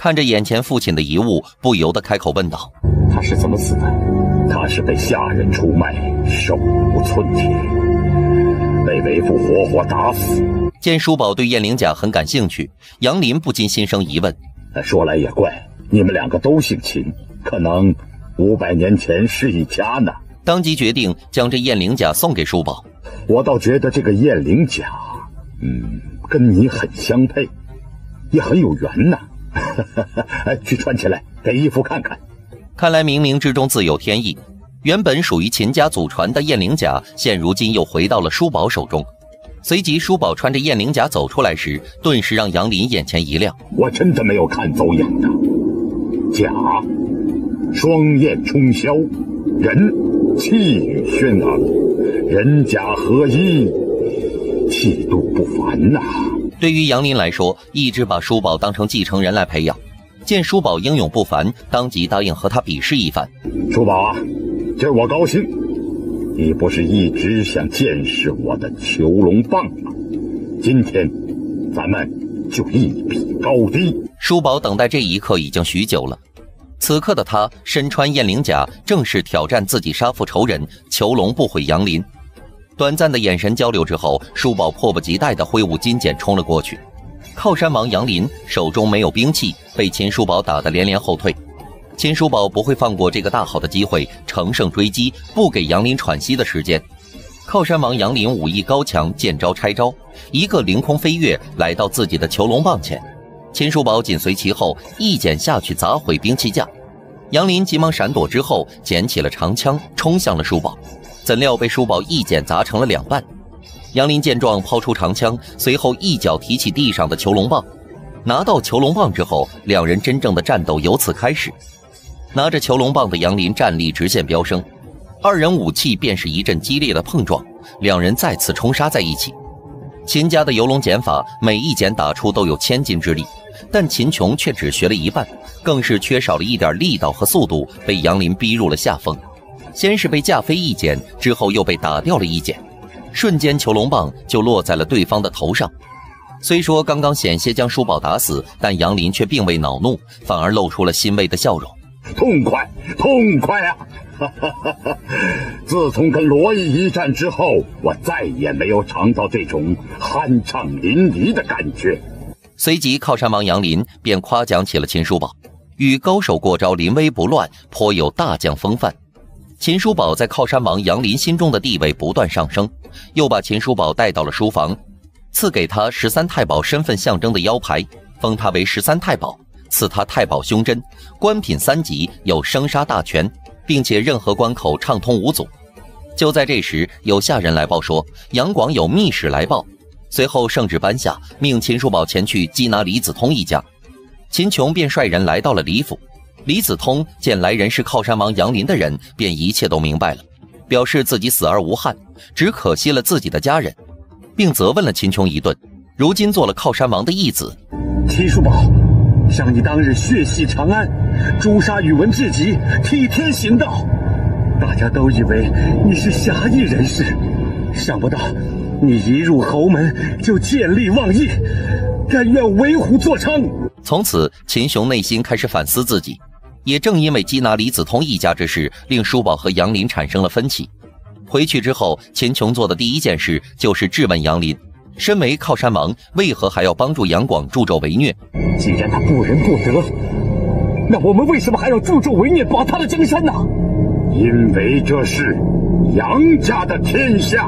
看着眼前父亲的遗物，不由得开口问道：“ 他是怎么死的？”“他是被下人出卖，手无寸铁，被为父活活打死。” 见叔宝对燕翎甲很感兴趣，杨林不禁心生疑问：“ 说来也怪，你们两个都姓秦，可能五百年前是一家呢。” 当即决定将这燕翎甲送给叔宝。 我倒觉得这个燕翎甲，嗯，跟你很相配，也很有缘呐。去穿起来，给义父看看。 看来冥冥之中自有天意，原本属于秦家祖传的燕翎甲，现如今又回到了叔宝手中。随即，叔宝穿着燕翎甲走出来时，顿时让杨林眼前一亮。 我真的没有看走眼的。甲，双燕冲霄；人，气宇轩昂，人甲合一，气度不凡呐、啊。 对于杨林来说，一直把叔宝当成继承人来培养。见叔宝英勇不凡，当即答应和他比试一番。 叔宝啊，今儿我高兴。你不是一直想见识我的囚龙棒吗？今天咱们就一比高低。 叔宝等待这一刻已经许久了，此刻的他身穿燕翎甲，正是挑战自己杀父仇人，囚龙不毁杨林。短暂的眼神交流之后，叔宝迫不及待地挥舞金剪冲了过去。靠山王杨林手中没有兵器，被秦叔宝打得连连后退。秦叔宝不会放过这个大好的机会，乘胜追击，不给杨林喘息的时间。靠山王杨林武艺高强，见招拆招，一个凌空飞跃来到自己的囚龙棒前。秦叔宝紧随其后，一剪下去砸毁兵器架。杨林急忙闪躲之后，捡起了长枪冲向了叔宝，怎料被叔宝一剪砸成了两半。杨林见状抛出长枪，随后一脚提起地上的囚龙棒。拿到囚龙棒之后，两人真正的战斗由此开始。拿着囚龙棒的杨林战力直线飙升，二人武器便是一阵激烈的碰撞，两人再次冲杀在一起。秦家的游龙剪法每一剪打出都有千斤之力，但秦琼却只学了一半，更是缺少了一点力道和速度，被杨林逼入了下风。先是被架飞一剪，之后又被打掉了一剪，瞬间囚龙棒就落在了对方的头上。虽说刚刚险些将叔宝打死，但杨林却并未恼怒，反而露出了欣慰的笑容。 痛快，痛快啊！自从跟罗毅一战之后，我再也没有尝到这种酣畅淋漓的感觉。 随即，靠山王杨林便夸奖起了秦叔宝，与高手过招，临危不乱，颇有大将风范。秦叔宝在靠山王杨林心中的地位不断上升，又把秦叔宝带到了书房，赐给他十三太保身份象征的腰牌，封他为十三太保。赐他太保胸针，官品三级，有生杀大权，并且任何关口畅通无阻。就在这时，有下人来报说杨广有密使来报，随后圣旨颁下，命秦叔宝前去缉拿李子通一家。秦琼便率人来到了李府。李子通见来人是靠山王杨林的人，便一切都明白了，表示自己死而无憾，只可惜了自己的家人，并责问了秦琼一顿。如今做了靠山王的义子， 秦叔宝，想你当日血洗长安，诛杀宇文智己，替天行道，大家都以为你是侠义人士，想不到你一入侯门就见利忘义，甘愿为虎作伥。 从此秦琼内心开始反思自己，也正因为缉拿李子通一家之事，令叔宝和杨林产生了分歧。回去之后，秦琼做的第一件事就是质问杨林，身为靠山王，为何还要帮助杨广助纣为虐？ 既然他不仁不德，那我们为什么还要助纣为虐，保他的江山呢？ 因为这是杨家的天下。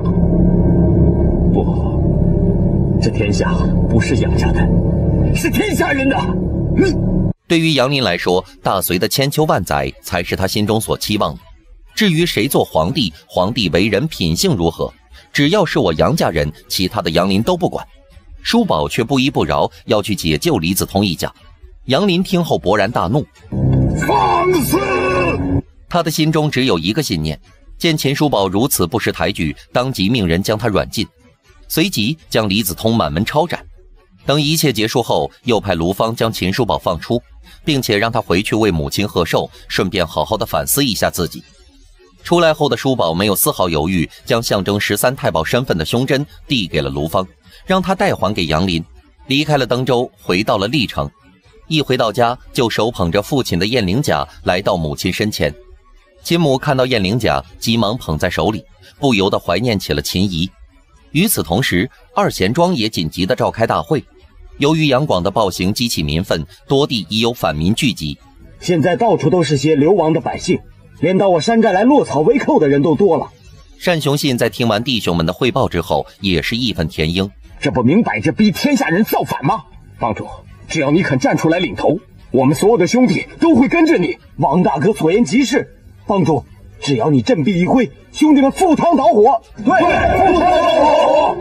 不，这天下不是杨家的，是天下人的。 嗯，对于杨林来说，大隋的千秋万载才是他心中所期望的。至于谁做皇帝，皇帝为人品性如何，只要是我杨家人，其他的杨林都不管。叔宝却不依不饶，要去解救李子通一家。杨林听后勃然大怒， 放肆！ 他的心中只有一个信念，见秦叔宝如此不识抬举，当即命人将他软禁，随即将李子通满门抄斩。等一切结束后，又派卢芳将秦叔宝放出，并且让他回去为母亲贺寿，顺便好好的反思一下自己。出来后的叔宝没有丝毫犹豫，将象征十三太保身份的胸针递给了卢芳，让他代还给杨林，离开了登州，回到了历城。 一回到家，就手捧着父亲的燕翎甲来到母亲身前。秦母看到燕翎甲，急忙捧在手里，不由得怀念起了秦姨。与此同时，二贤庄也紧急地召开大会。由于杨广的暴行激起民愤，多地已有反民聚集。 现在到处都是些流亡的百姓，连到我山寨来落草为寇的人都多了。 单雄信在听完弟兄们的汇报之后，也是义愤填膺。 这不明摆着逼天下人造反吗？帮主，只要你肯站出来领头，我们所有的兄弟都会跟着你。王大哥所言极是，帮主，只要你振臂一挥，兄弟们赴汤蹈火。对，赴汤蹈火。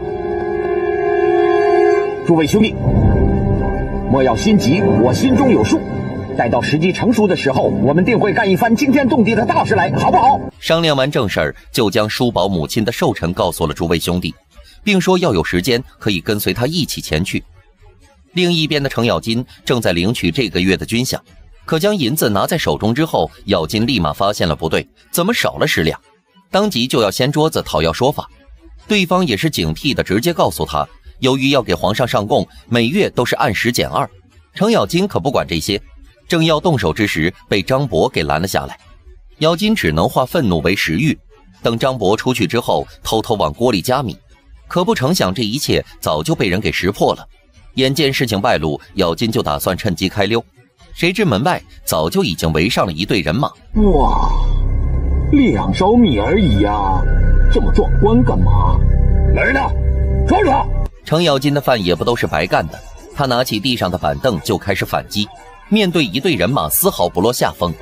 诸位兄弟，莫要心急，我心中有数。待到时机成熟的时候，我们定会干一番惊天动地的大事来，好不好？ 商量完正事儿，就将叔宝母亲的寿辰告诉了诸位兄弟，并说要有时间可以跟随他一起前去。另一边的程咬金正在领取这个月的军饷，可将银子拿在手中之后，咬金立马发现了不对，怎么少了十两？当即就要掀桌子讨要说法。对方也是警惕的，直接告诉他，由于要给皇上上贡，每月都是按时减二。程咬金可不管这些，正要动手之时，被张博给拦了下来。咬金只能化愤怒为食欲，等张博出去之后，偷偷往锅里加米。可不成想，这一切早就被人给识破了。眼见事情败露，咬金就打算趁机开溜，谁知门外早就已经围上了一队人马。 哇，两勺米而已呀、啊，这么壮观干嘛？ 来人呐，抓住他！ 程咬金的饭也不都是白干的，他拿起地上的板凳就开始反击，面对一队人马丝毫不落下风。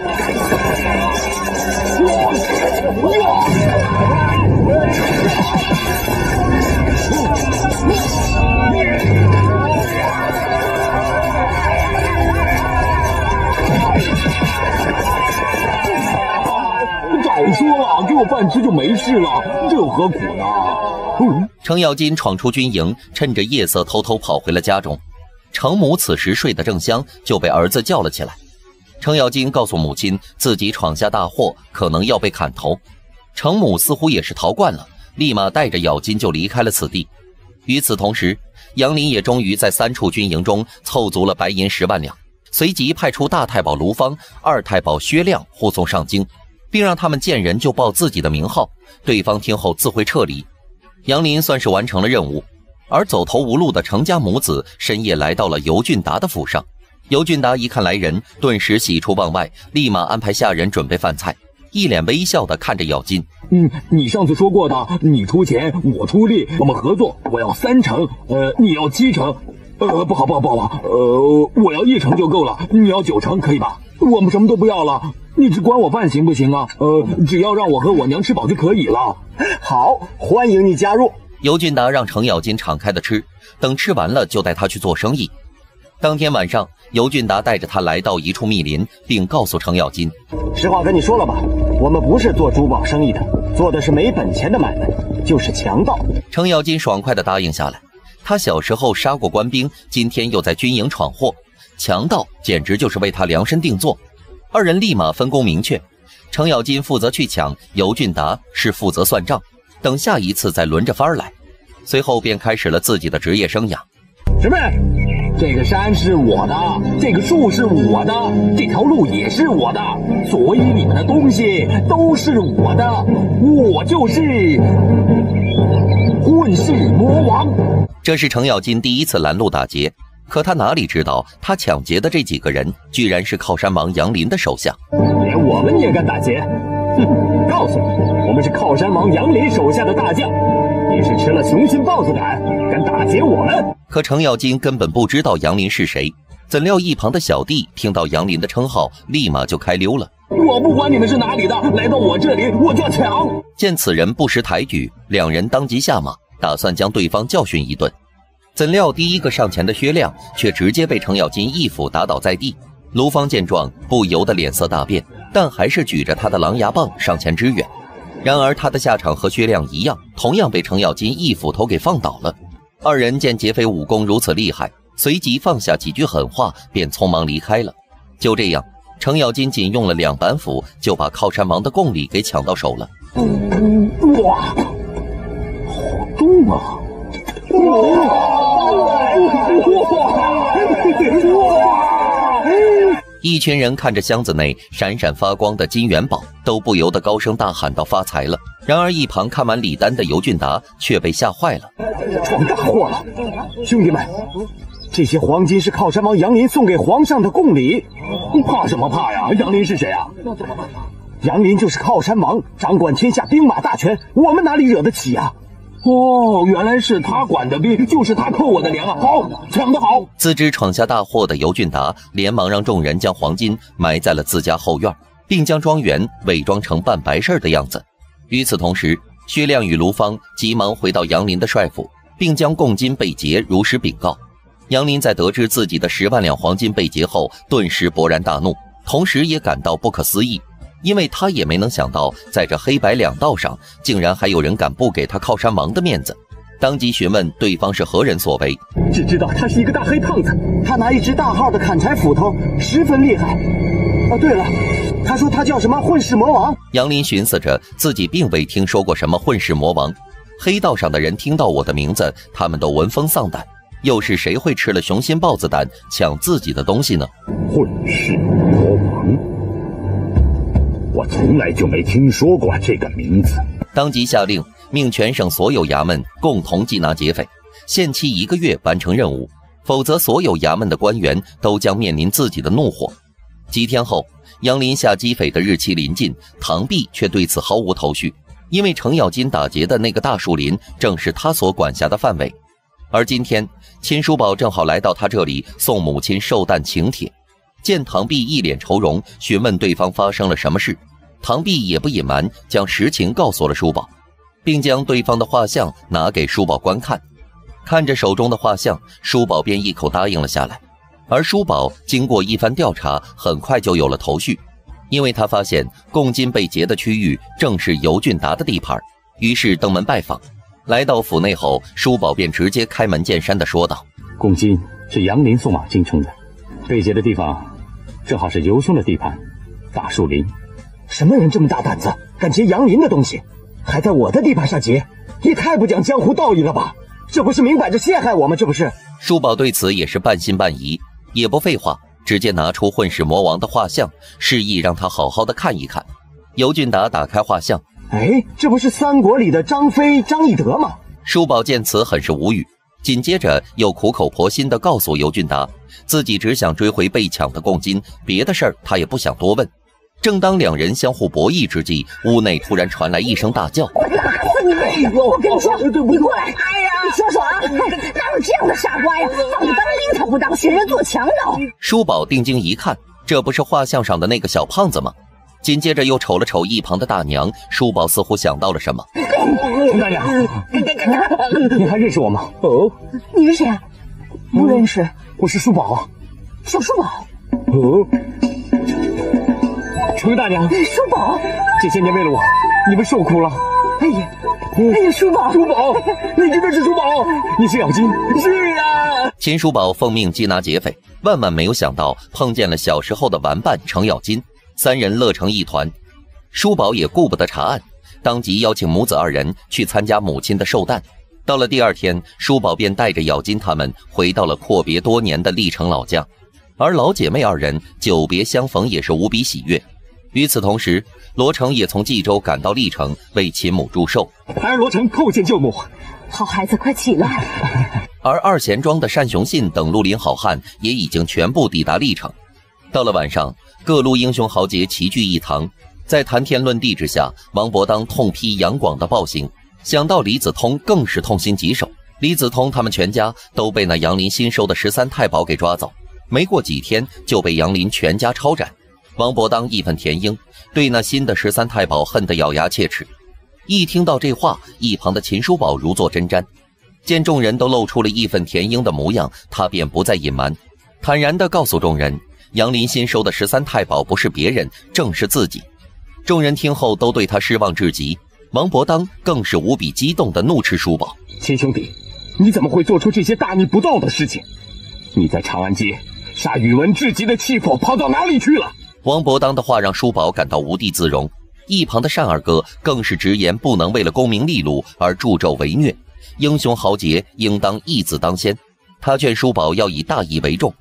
早说了，给我饭吃就没事了，这有何苦呢？嗯， 程咬金闯出军营，趁着夜色偷偷跑回了家中。程母此时睡得正香，就被儿子叫了起来。程咬金告诉母亲，自己闯下大祸，可能要被砍头。程母似乎也是逃惯了，立马带着咬金就离开了此地。与此同时，杨林也终于在三处军营中凑足了白银十万两，随即派出大太保卢方、二太保薛亮护送上京，并让他们见人就报自己的名号，对方听后自会撤离。杨林算是完成了任务。而走投无路的程家母子深夜来到了尤俊达的府上。尤俊达一看来人，顿时喜出望外，立马安排下人准备饭菜，一脸微笑地看着咬金。 嗯，你上次说过的，你出钱，我出力，我们合作，我要三成，呃，你要七成，呃，不好不好不好，呃，我要一成就够了，你要九成，可以吧？我们什么都不要了，你只管我饭行不行啊？呃，只要让我和我娘吃饱就可以了。 好，欢迎你加入。 尤俊达让程咬金敞开的吃，等吃完了就带他去做生意。当天晚上，尤俊达带着他来到一处密林，并告诉程咬金： 实话跟你说了吧，我们不是做珠宝生意的，做的是没本钱的买卖，就是强盗。 程咬金爽快地答应下来。他小时候杀过官兵，今天又在军营闯祸，强盗简直就是为他量身定做。二人立马分工明确，程咬金负责去抢，尤俊达是负责算账，等下一次再轮着番来。随后便开始了自己的职业生涯。 什么？这个山是我的，这个树是我的，这条路也是我的，所以你们的东西都是我的，我就是混世魔王。 这是程咬金第一次拦路打劫，可他哪里知道，他抢劫的这几个人居然是靠山王杨林的手下。 连我们也敢打劫？哼！告诉你，我们是靠山王杨林手下的大将，你是吃了雄心豹子胆，敢打劫我们？ 可程咬金根本不知道杨林是谁，怎料一旁的小弟听到杨林的称号，立马就开溜了。 我不管你们是哪里的，来到我这里我就要抢。 见此人不识抬举，两人当即下马，打算将对方教训一顿。怎料第一个上前的薛亮却直接被程咬金一斧打倒在地。卢方见状，不由得脸色大变，但还是举着他的狼牙棒上前支援。然而他的下场和薛亮一样，同样被程咬金一斧头给放倒了。二人见劫匪武功如此厉害，随即放下几句狠话，便匆忙离开了。就这样，程咬金仅用了两板斧，就把靠山王的贡礼给抢到手了。 嗯，哇，好重啊！哇！哇！哇！ 一群人看着箱子内闪闪发光的金元宝，都不由得高声大喊道：“发财了！”然而一旁看完礼单的尤俊达却被吓坏了， 闯大祸了！兄弟们，这些黄金是靠山王杨林送给皇上的贡礼， 怕什么怕呀？杨林是谁啊？ 那怎么办？杨林就是靠山王，掌管天下兵马大权，我们哪里惹得起呀、啊？ 哦，原来是他管的兵，就是他扣我的粮啊！好，抢得好！ 自知闯下大祸的尤俊达连忙让众人将黄金埋在了自家后院，并将庄园伪装成办白事的样子。与此同时，薛亮与卢芳急忙回到杨林的帅府，并将贡金被劫如实禀告。杨林在得知自己的十万两黄金被劫后，顿时勃然大怒，同时也感到不可思议。因为他也没能想到，在这黑白两道上，竟然还有人敢不给他靠山王的面子。当即询问对方是何人所为， 只知道他是一个大黑胖子，他拿一只大号的砍柴斧头，十分厉害。哦，对了，他说他叫什么混世魔王。 杨林寻思着，自己并未听说过什么混世魔王。黑道上的人听到我的名字，他们都闻风丧胆。又是谁会吃了雄心豹子胆抢自己的东西呢？ 混世魔王，我从来就没听说过这个名字。 当即下令，命全省所有衙门共同缉拿劫匪，限期一个月完成任务，否则所有衙门的官员都将面临自己的怒火。几天后，杨林下缉匪的日期临近，唐弼却对此毫无头绪，因为程咬金打劫的那个大树林正是他所管辖的范围。而今天，秦叔宝正好来到他这里送母亲寿诞请帖，见唐弼一脸愁容，询问对方发生了什么事。唐弼也不隐瞒，将实情告诉了叔宝，并将对方的画像拿给叔宝观看。看着手中的画像，叔宝便一口答应了下来。而叔宝经过一番调查，很快就有了头绪，因为他发现贡金被劫的区域正是尤俊达的地盘，于是登门拜访。来到府内后，叔宝便直接开门见山地说道：“ 贡金是杨林送往京城的，被劫的地方正好是尤兄的地盘，大树林。 什么人这么大胆子，敢劫杨林的东西，还在我的地盘上劫？也太不讲江湖道义了吧！这不是明摆着陷害我们，这不是？” 叔宝对此也是半信半疑，也不废话，直接拿出混世魔王的画像，示意让他好好的看一看。尤俊达打开画像， 哎，这不是三国里的张飞、张翼德吗？ 叔宝见此很是无语，紧接着又苦口婆心地告诉尤俊达，自己只想追回被抢的贡金，别的事儿他也不想多问。正当两人相互博弈之际，屋内突然传来一声大叫：“ 我打死你！我跟你说，你过来！哎呀，你说说啊，哪有这样的傻瓜呀？放你当兵他不当，学人做强盗！” 叔宝定睛一看，这不是画像上的那个小胖子吗？紧接着又瞅了瞅一旁的大娘，叔宝似乎想到了什么。 陈大娘，你还认识我吗？ 哦， 你是谁啊？不认识。 我是叔宝啊。 小叔宝。 哦， 程大娘， 叔宝， 这些年为了我，你们受苦了。 哎呀，哎呀，叔宝， 叔宝，你真的是叔宝？ 你是咬金？ 是啊。 秦叔宝奉命缉拿劫匪，万万没有想到碰见了小时候的玩伴程咬金。三人乐成一团，叔宝也顾不得查案，当即邀请母子二人去参加母亲的寿诞。到了第二天，叔宝便带着咬金他们回到了阔别多年的历城老家，而老姐妹二人久别相逢也是无比喜悦。与此同时，罗成也从冀州赶到历城为秦母祝寿。 孩儿罗成叩见舅母。 好孩子，快起来。 而二贤庄的单雄信等绿林好汉也已经全部抵达历城。到了晚上，各路英雄豪杰齐聚一堂，在谈天论地之下，王伯当痛批杨广的暴行，想到李子通更是痛心疾首。李子通他们全家都被那杨林新收的十三太保给抓走，没过几天就被杨林全家抄斩。王伯当义愤填膺，对那新的十三太保恨得咬牙切齿。一听到这话，一旁的秦叔宝如坐针毡，见众人都露出了义愤填膺的模样，他便不再隐瞒，坦然地告诉众人，杨林新收的十三太保不是别人，正是自己。众人听后都对他失望至极，王伯当更是无比激动地怒斥叔宝：“ 秦兄弟，你怎么会做出这些大逆不道的事情？你在长安街杀宇文智及的妻妇跑到哪里去了？” 王伯当的话让叔宝感到无地自容，一旁的单二哥更是直言不能为了功名利禄而助纣为虐，英雄豪杰应当义字当先。他劝叔宝要以大义为重。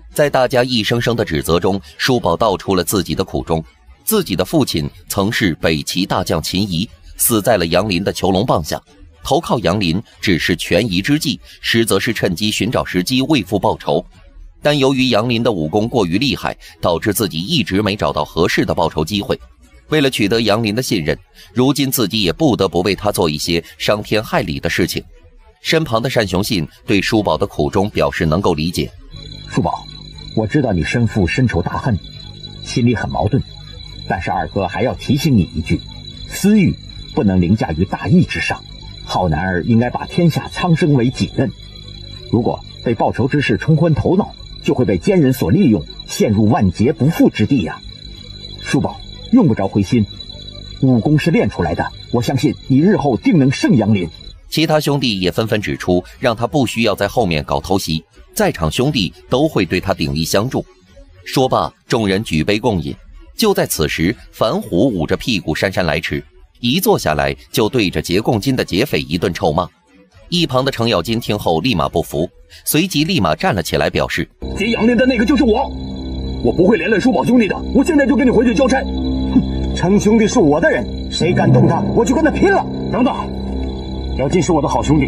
在大家一声声的指责中，叔宝道出了自己的苦衷。自己的父亲曾是北齐大将秦仪，死在了杨林的囚笼棒下。投靠杨林只是权宜之计，实则是趁机寻找时机为父报仇。但由于杨林的武功过于厉害，导致自己一直没找到合适的报仇机会。为了取得杨林的信任，如今自己也不得不为他做一些伤天害理的事情。身旁的单雄信对叔宝的苦衷表示能够理解。 叔宝，我知道你身负深仇大恨，心里很矛盾，但是二哥还要提醒你一句，私欲不能凌驾于大义之上。好男儿应该把天下苍生为己任，如果被报仇之事冲昏头脑，就会被奸人所利用，陷入万劫不复之地呀、啊。叔宝，用不着灰心，武功是练出来的，我相信你日后定能胜杨林。 其他兄弟也纷纷指出，让他不需要在后面搞偷袭，在场兄弟都会对他鼎力相助。说罢，众人举杯共饮。就在此时，樊虎捂着屁股姗姗来迟，一坐下来就对着劫贡金的劫匪一顿臭骂。一旁的程咬金听后立马不服，随即立马站了起来，表示劫杨林的那个就是我，我不会连累叔宝兄弟的，我现在就跟你回去交差。哼，程兄弟是我的人，谁敢动他，我就跟他拼了。等等，咬金是我的好兄弟，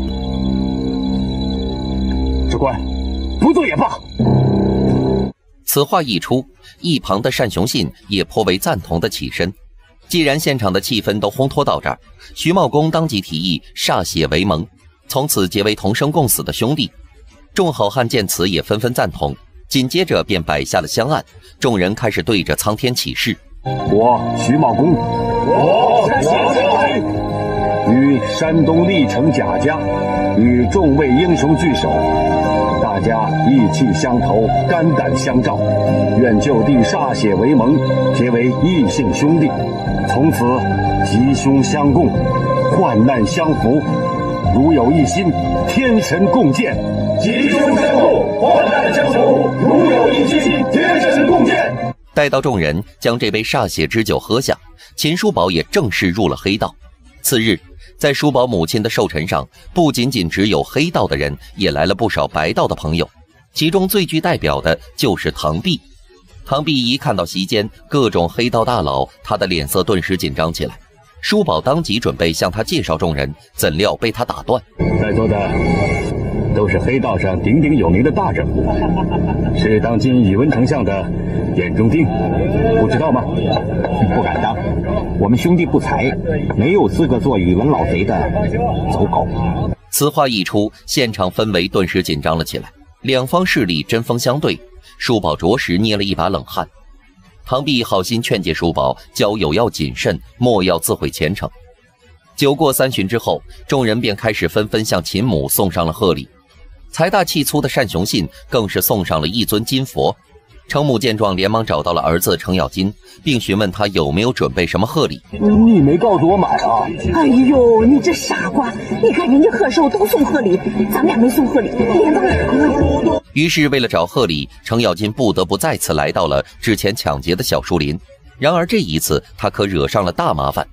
只怪不做也罢。 此话一出，一旁的单雄信也颇为赞同的起身。既然现场的气氛都烘托到这儿，徐茂公当即提议歃血为盟，从此结为同生共死的兄弟。众好汉见此也纷纷赞同，紧接着便摆下了香案，众人开始对着苍天起誓： 我徐茂公， 我徐与山东历城贾家与众位英雄聚首，大家意气相投，肝胆相照，愿就地歃血为盟，结为异姓兄弟，从此吉凶相共，患难相扶，如有一心，天神共鉴。 吉凶相共，患难相扶，如有一心，天神共鉴。 待到众人将这杯歃血之酒喝下，秦叔宝也正式入了黑道。次日，在叔宝母亲的寿辰上，不仅仅只有黑道的人，也来了不少白道的朋友，其中最具代表的就是唐弼。唐弼一看到席间各种黑道大佬，他的脸色顿时紧张起来。叔宝当即准备向他介绍众人，怎料被他打断。 在座的都是黑道上鼎鼎有名的大人物，是当今宇文丞相的眼中钉，不知道吗？ 不敢当，我们兄弟不才，没有资格做宇文老贼的走狗。 此话一出，现场氛围顿时紧张了起来，两方势力针锋相对。叔宝着实捏了一把冷汗。唐弼好心劝诫叔宝，交友要谨慎，莫要自毁前程。酒过三巡之后，众人便开始纷纷向秦母送上了贺礼。财大气粗的单雄信更是送上了一尊金佛。程母见状，连忙找到了儿子程咬金，并询问他有没有准备什么贺礼。 你没告诉我买啊？ 哎呦，你这傻瓜！你看人家贺寿都送贺礼，咱俩没送贺礼，脸都蓝了。 于是为了找贺礼，程咬金不得不再次来到了之前抢劫的小树林。然而这一次，他可惹上了大麻烦。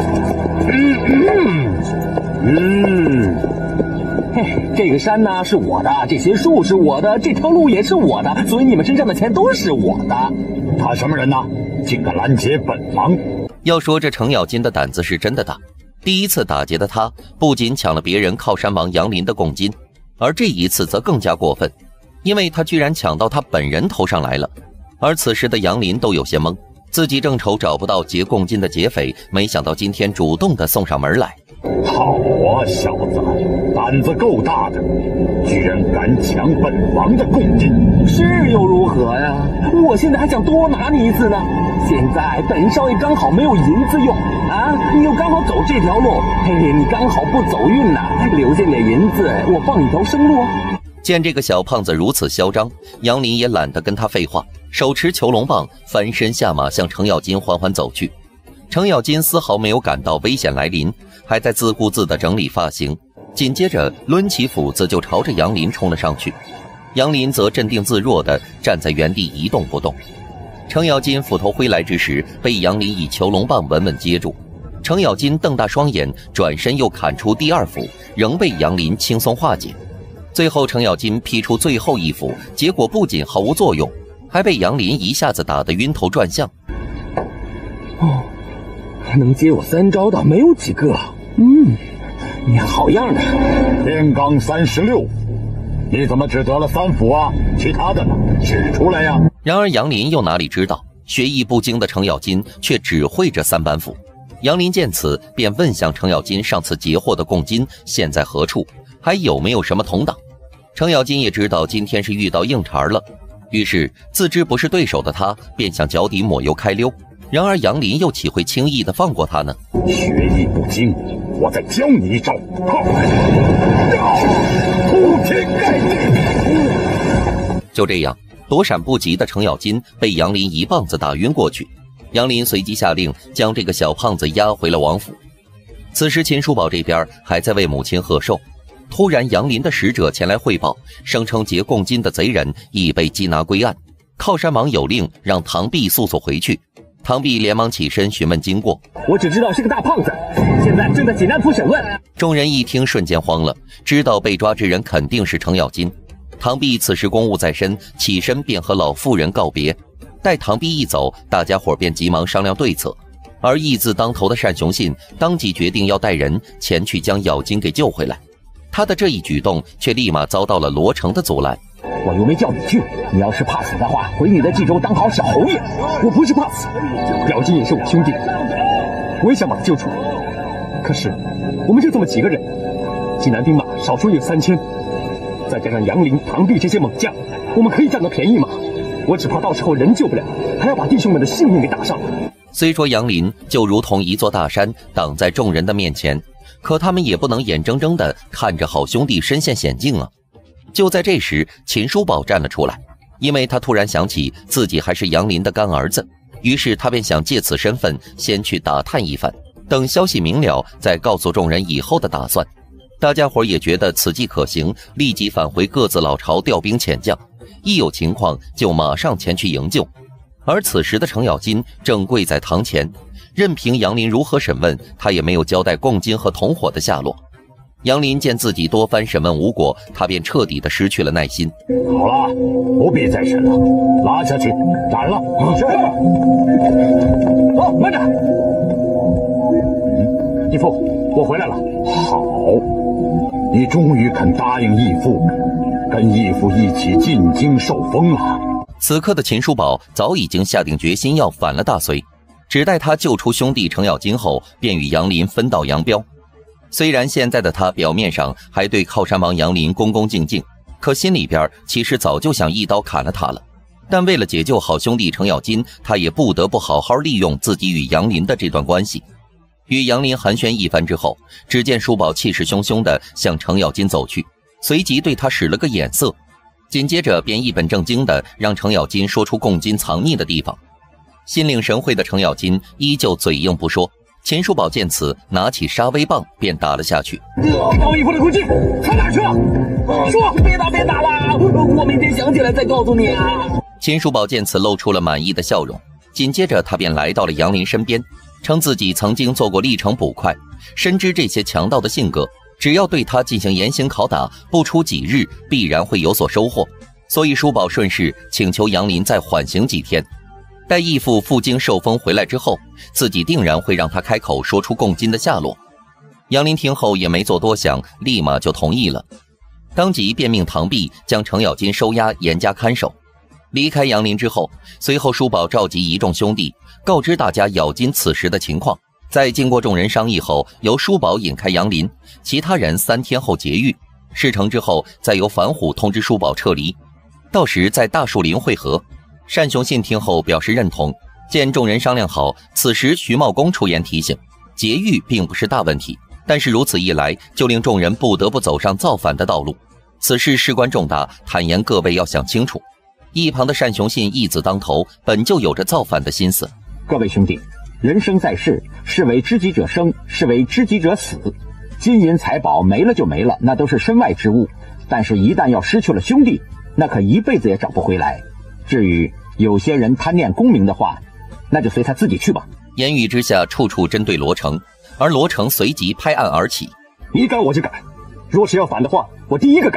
嗯，嘿，这个山呢是我的，这些树是我的，这条路也是我的，所以你们身上的钱都是我的。 他什么人呢？竟敢拦截本王！ 要说这程咬金的胆子是真的大，第一次打劫的他不仅抢了别人靠山王杨林的贡金，而这一次则更加过分，因为他居然抢到他本人头上来了。而此时的杨林都有些懵，自己正愁找不到劫贡金的劫匪，没想到今天主动的送上门来。 好啊，小子，胆子够大的，居然敢抢本王的贡金， 是又如何呀？我现在还想多拿你一次呢。现在本少爷刚好没有银子用啊，你又刚好走这条路，嘿，你刚好不走运呐，留下点银子，我放一条生路啊。 见这个小胖子如此嚣张，杨林也懒得跟他废话，手持囚笼棒翻身下马，向程咬金缓缓走去。程咬金丝毫没有感到危险来临，还在自顾自地整理发型，紧接着抡起斧子就朝着杨林冲了上去。杨林则镇定自若地站在原地一动不动。程咬金斧头挥来之时，被杨林以囚笼棒稳稳接住。程咬金瞪大双眼，转身又砍出第二斧，仍被杨林轻松化解。 最后程咬金劈出最后一斧，结果不仅毫无作用，还被杨林一下子打得晕头转向。 哦，能接我三招的没有几个。嗯，你好样的！ 天罡三十六，你怎么只得了三斧啊？其他的呢？指出来呀！ 然而杨林又哪里知道，学艺不精的程咬金却只会这三板斧。杨林见此，便问向程咬金上次截获的贡金现在何处，还有没有什么同党。程咬金也知道今天是遇到硬茬了，于是自知不是对手的他便向脚底抹油开溜。然而杨林又岂会轻易地放过他呢？ 学艺不精，我再教你一招，铺天盖地。 就这样，躲闪不及的程咬金被杨林一棒子打晕过去。杨林随即下令将这个小胖子押回了王府。此时秦叔宝这边还在为母亲贺寿，突然杨林的使者前来汇报，声称劫贡金的贼人已被缉拿归案。靠山王有令让唐弼速速回去。唐弼连忙起身询问经过。 我只知道是个大胖子，现在正在济南府审问。 众人一听瞬间慌了，知道被抓之人肯定是程咬金。唐弼此时公务在身，起身便和老妇人告别。待唐弼一走，大家伙便急忙商量对策。而义字当头的单雄信当即决定要带人前去将咬金给救回来。他的这一举动却立马遭到了罗成的阻拦。 我又没叫你去，你要是怕死的话，回你的冀州当好小侯爷。 我不是怕死，咬金也是我兄弟，我也想把他救出来。可是我们就这么几个人，济南兵马少说也有三千，再加上杨林、唐弼这些猛将，我们可以占到便宜吗？我只怕到时候人救不了，还要把弟兄们的性命给打上了。 虽说杨林就如同一座大山挡在众人的面前，可他们也不能眼睁睁地看着好兄弟身陷险境啊。就在这时，秦叔宝站了出来，因为他突然想起自己还是杨林的干儿子，于是他便想借此身份先去打探一番，等消息明了再告诉众人以后的打算。大家伙也觉得此计可行，立即返回各自老巢调兵遣将，一有情况就马上前去营救。而此时的程咬金正跪在堂前，任凭杨林如何审问，他也没有交代贡金和同伙的下落。杨林见自己多番审问无果，他便彻底的失去了耐心。 好了，不必再审了，拉下去，斩了。是。 哦，慢着，义父，我回来了。 好，你终于肯答应义父，跟义父一起进京受封了。 此刻的秦叔宝早已经下定决心要反了大隋，只待他救出兄弟程咬金后，便与杨林分道扬镳。虽然现在的他表面上还对靠山王杨林恭恭敬敬，可心里边其实早就想一刀砍了他了。但为了解救好兄弟程咬金，他也不得不好好利用自己与杨林的这段关系。与杨林寒暄一番之后，只见叔宝气势汹汹地向程咬金走去，随即对他使了个眼色，紧接着便一本正经地让程咬金说出贡金藏匿的地方。心领神会的程咬金依旧嘴硬不说。秦叔宝见此，拿起杀威棒便打了下去。 高义父的口气藏哪去了？说，别打别打了，我明天想起来再告诉你啊。 秦叔宝见此露出了满意的笑容，紧接着他便来到了杨林身边，称自己曾经做过历城捕快，深知这些强盗的性格，只要对他进行严刑拷打，不出几日必然会有所收获。所以叔宝顺势请求杨林再缓刑几天。待义父赴京受封回来之后，自己定然会让他开口说出贡金的下落。杨林听后也没做多想，立马就同意了，当即便命唐弼将程咬金收押，严加看守。离开杨林之后，随后叔宝召集一众兄弟，告知大家咬金此时的情况。在经过众人商议后，由叔宝引开杨林，其他人三天后劫狱。事成之后，再由反虎通知叔宝撤离，到时在大树林会合。单雄信听后表示认同，见众人商量好，此时徐茂公出言提醒，劫狱并不是大问题，但是如此一来，就令众人不得不走上造反的道路。此事事关重大，坦言各位要想清楚。一旁的单雄信义字当头，本就有着造反的心思。 各位兄弟，人生在世，是为知己者生，是为知己者死。金银财宝没了就没了，那都是身外之物，但是一旦要失去了兄弟，那可一辈子也找不回来。至于有些人贪念功名的话，那就随他自己去吧。 言语之下，处处针对罗成，而罗成随即拍案而起： 你敢我就敢，若是要反的话，我第一个敢。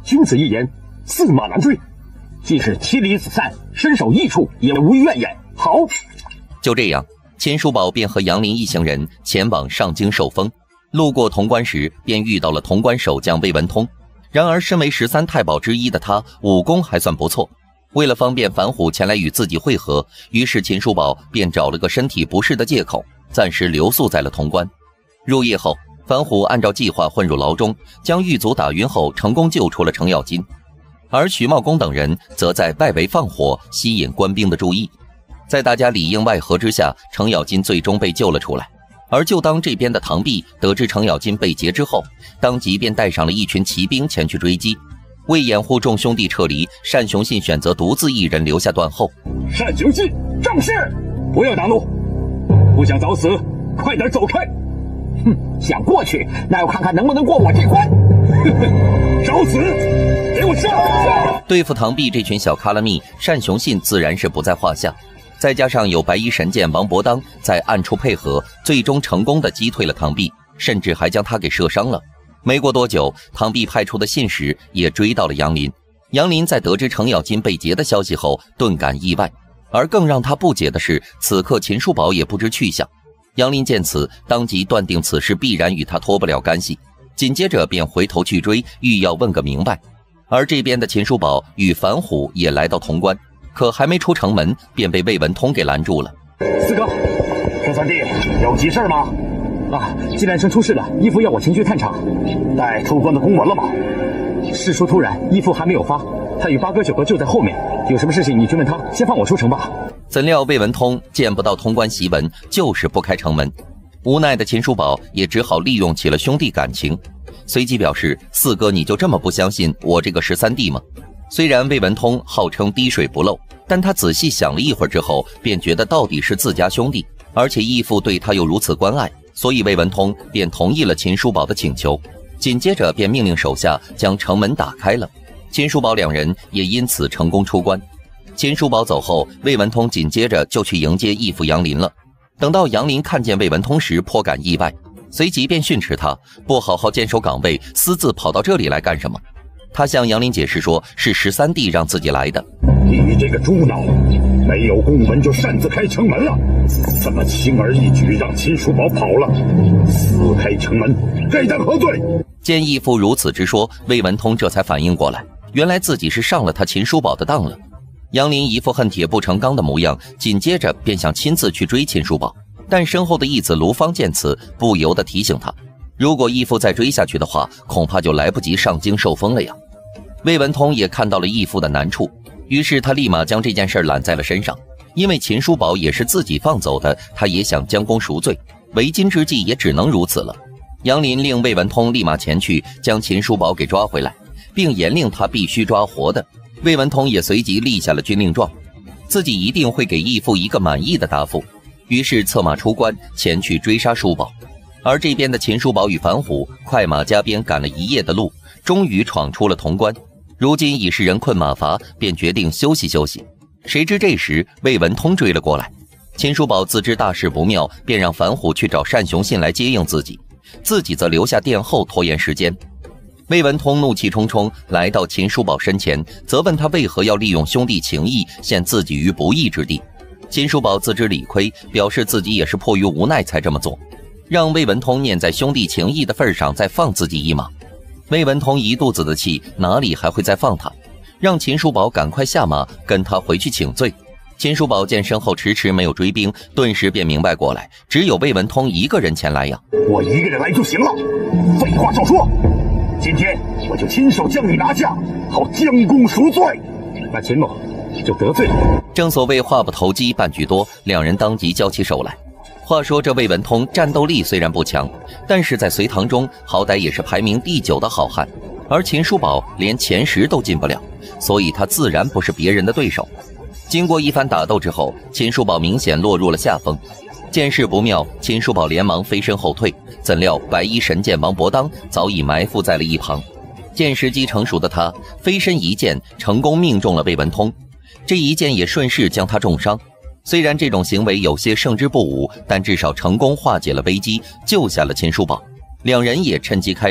君子一言，驷马难追。既是妻离子散，身首异处，也无怨言。好， 就这样，秦叔宝便和杨林一行人前往上京受封。路过潼关时，便遇到了潼关守将魏文通。然而，身为十三太保之一的他，武功还算不错。为了方便反虎前来与自己会合，于是秦叔宝便找了个身体不适的借口，暂时留宿在了潼关。入夜后，反虎按照计划混入牢中，将狱卒打晕后，成功救出了程咬金。而徐茂公等人则在外围放火，吸引官兵的注意。在大家里应外合之下，程咬金最终被救了出来。而就当这边的唐弼得知程咬金被劫之后，当即便带上了一群骑兵前去追击。为掩护众兄弟撤离，单雄信选择独自一人留下断后。 单雄信，正是，不要挡路，不想早死，快点走开。 哼，想过去，那要看看能不能过我这关。 找死，给我上！ 对付唐弼这群小卡拉密，单雄信自然是不在话下。再加上有白衣神剑王伯当在暗处配合，最终成功的击退了唐弼，甚至还将他给射伤了。没过多久，唐弼派出的信使也追到了杨林。杨林在得知程咬金被劫的消息后，顿感意外。而更让他不解的是，此刻秦叔宝也不知去向。杨林见此，当即断定此事必然与他脱不了干系，紧接着便回头去追，欲要问个明白。而这边的秦叔宝与反虎也来到潼关，可还没出城门，便被魏文通给拦住了。 四哥，周三弟，有急事吗？啊，季兰生出事了，义父要我前去探查。带出关的公文了吗？事出突然，义父还没有发，他与八哥九哥就在后面，有什么事情你去问他，先放我出城吧。 怎料魏文通见不到通关檄文，就是不开城门。无奈的秦叔宝也只好利用起了兄弟感情，随即表示：四哥，你就这么不相信我这个十三弟吗？虽然魏文通号称滴水不漏，但他仔细想了一会儿之后，便觉得到底是自家兄弟，而且义父对他又如此关爱，所以魏文通便同意了秦叔宝的请求。紧接着便命令手下将城门打开了，秦叔宝两人也因此成功出关。秦叔宝走后，魏文通紧接着就去迎接义父杨林了。等到杨林看见魏文通时，颇感意外，随即便训斥他不好好坚守岗位，私自跑到这里来干什么。他向杨林解释说，是十三弟让自己来的。 你这个猪脑，没有公文就擅自开城门了，怎么轻而易举让秦叔宝跑了？私开城门，该当何罪？ 见义父如此之说，魏文通这才反应过来，原来自己是上了他秦叔宝的当了。杨林一副恨铁不成钢的模样，紧接着便想亲自去追秦叔宝，但身后的义子卢芳见此，不由得提醒他，如果义父再追下去的话，恐怕就来不及上京受封了呀。魏文通也看到了义父的难处，于是他立马将这件事揽在了身上。因为秦叔宝也是自己放走的，他也想将功赎罪，为今之计也只能如此了。杨林令魏文通立马前去将秦叔宝给抓回来，并严令他必须抓活的。魏文通也随即立下了军令状，自己一定会给义父一个满意的答复。于是策马出关，前去追杀叔宝。而这边的秦叔宝与反虎快马加鞭赶了一夜的路，终于闯出了潼关。如今已是人困马乏，便决定休息休息。谁知这时魏文通追了过来，秦叔宝自知大事不妙，便让反虎去找单雄信来接应自己，自己则留下殿后拖延时间。魏文通怒气冲冲来到秦叔宝身前，责问他为何要利用兄弟情谊陷自己于不义之地。秦叔宝自知理亏，表示自己也是迫于无奈才这么做，让魏文通念在兄弟情谊的份上再放自己一马。魏文通一肚子的气，哪里还会再放他，让秦叔宝赶快下马跟他回去请罪。秦叔宝见身后迟迟没有追兵，顿时便明白过来，只有魏文通一个人前来呀。 我一个人来就行了，废话少说，今天我就亲手将你拿下，好将功赎罪。 那秦某就得罪了。 正所谓话不投机半句多，两人当即交起手来。话说这魏文通战斗力虽然不强，但是在隋唐中好歹也是排名第九的好汉，而秦叔宝连前十都进不了，所以他自然不是别人的对手。经过一番打斗之后，秦叔宝明显落入了下风。见势不妙，秦叔宝连忙飞身后退，怎料白衣神剑王伯当早已埋伏在了一旁。见时机成熟的他飞身一剑，成功命中了魏文通，这一剑也顺势将他重伤。虽然这种行为有些胜之不武，但至少成功化解了危机，救下了秦叔宝。两人也趁机开溜。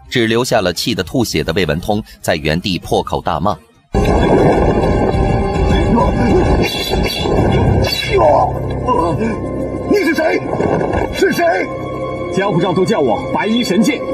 只留下了气得吐血的魏文通在原地破口大骂。 你是谁？是谁？江湖上都叫我白衣神剑。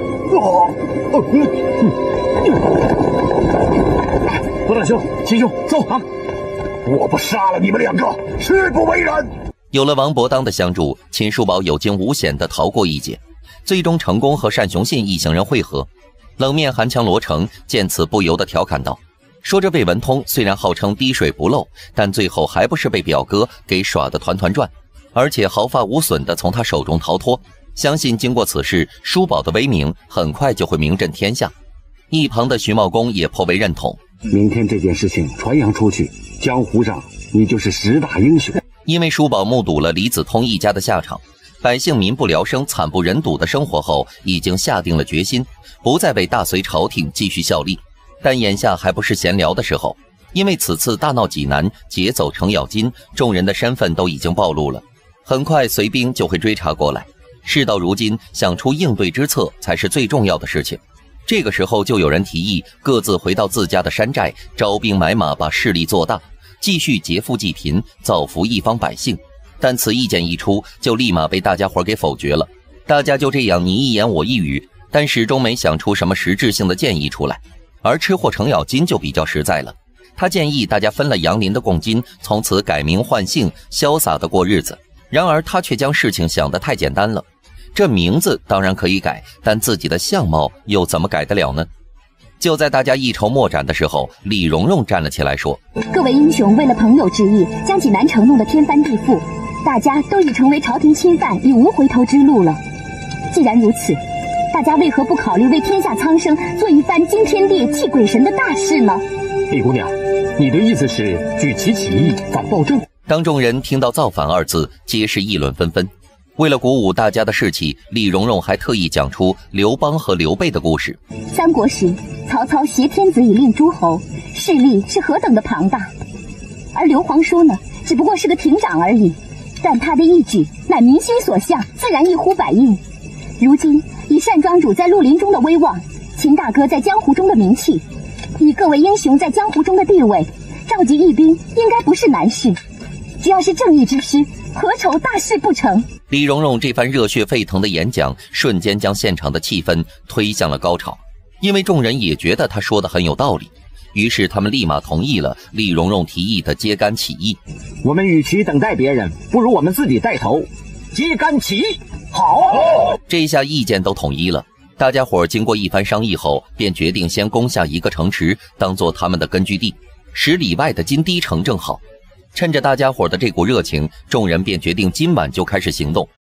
罗大兄、秦兄，走啊！我不杀了你们两个，誓不为人。 有了王伯当的相助，秦叔宝有惊无险地逃过一劫，最终成功和单雄信一行人会合。冷面寒枪罗成见此不由得调侃道：“说这魏文通虽然号称滴水不漏，但最后还不是被表哥给耍得团团转，而且毫发无损地从他手中逃脱。相信经过此事，叔宝的威名很快就会名震天下。”一旁的徐茂公也颇为认同。 明天这件事情传扬出去，江湖上你就是十大英雄。 因为叔宝目睹了李子通一家的下场，百姓民不聊生、惨不忍睹的生活后，已经下定了决心，不再为大隋朝廷继续效力。但眼下还不是闲聊的时候，因为此次大闹济南、劫走程咬金，众人的身份都已经暴露了，很快隋兵就会追查过来。事到如今，想出应对之策才是最重要的事情。这个时候就有人提议各自回到自家的山寨，招兵买马，把势力做大，继续劫富济贫，造福一方百姓。但此意见一出，就立马被大家伙给否决了。大家就这样你一言我一语，但始终没想出什么实质性的建议出来。而吃货程咬金就比较实在了，他建议大家分了杨林的贡金，从此改名换姓，潇洒的过日子。然而他却将事情想得太简单了，这名字当然可以改，但自己的相貌又怎么改得了呢？就在大家一筹莫展的时候，李蓉蓉站了起来说：“ 各位英雄为了朋友之意，将济南城弄得天翻地覆，大家都已成为朝廷钦犯，已无回头之路了。既然如此，大家为何不考虑为天下苍生做一番惊天地、泣鬼神的大事呢？” 李姑娘，你的意思是举旗起义，反暴政？ 当众人听到造反二字，皆是议论纷纷。为了鼓舞大家的士气，李蓉蓉还特意讲出刘邦和刘备的故事。 三国时，曹操挟天子以令诸侯，势力是何等的庞大，而刘皇叔呢，只不过是个亭长而已，但他的义举乃民心所向，自然一呼百应。如今以单庄主在绿林中的威望，秦大哥在江湖中的名气，以各位英雄在江湖中的地位，召集义兵应该不是难事。只要是正义之师，何愁大事不成？ 李蓉蓉这番热血沸腾的演讲，瞬间将现场的气氛推向了高潮。因为众人也觉得他说的很有道理，于是他们立马同意了李蓉蓉提议的揭竿起义。 我们与其等待别人，不如我们自己带头揭竿起义。 好， 这下意见都统一了。大家伙经过一番商议后，便决定先攻下一个城池，当做他们的根据地。十里外的金堤城正好。趁着大家伙的这股热情，众人便决定今晚就开始行动。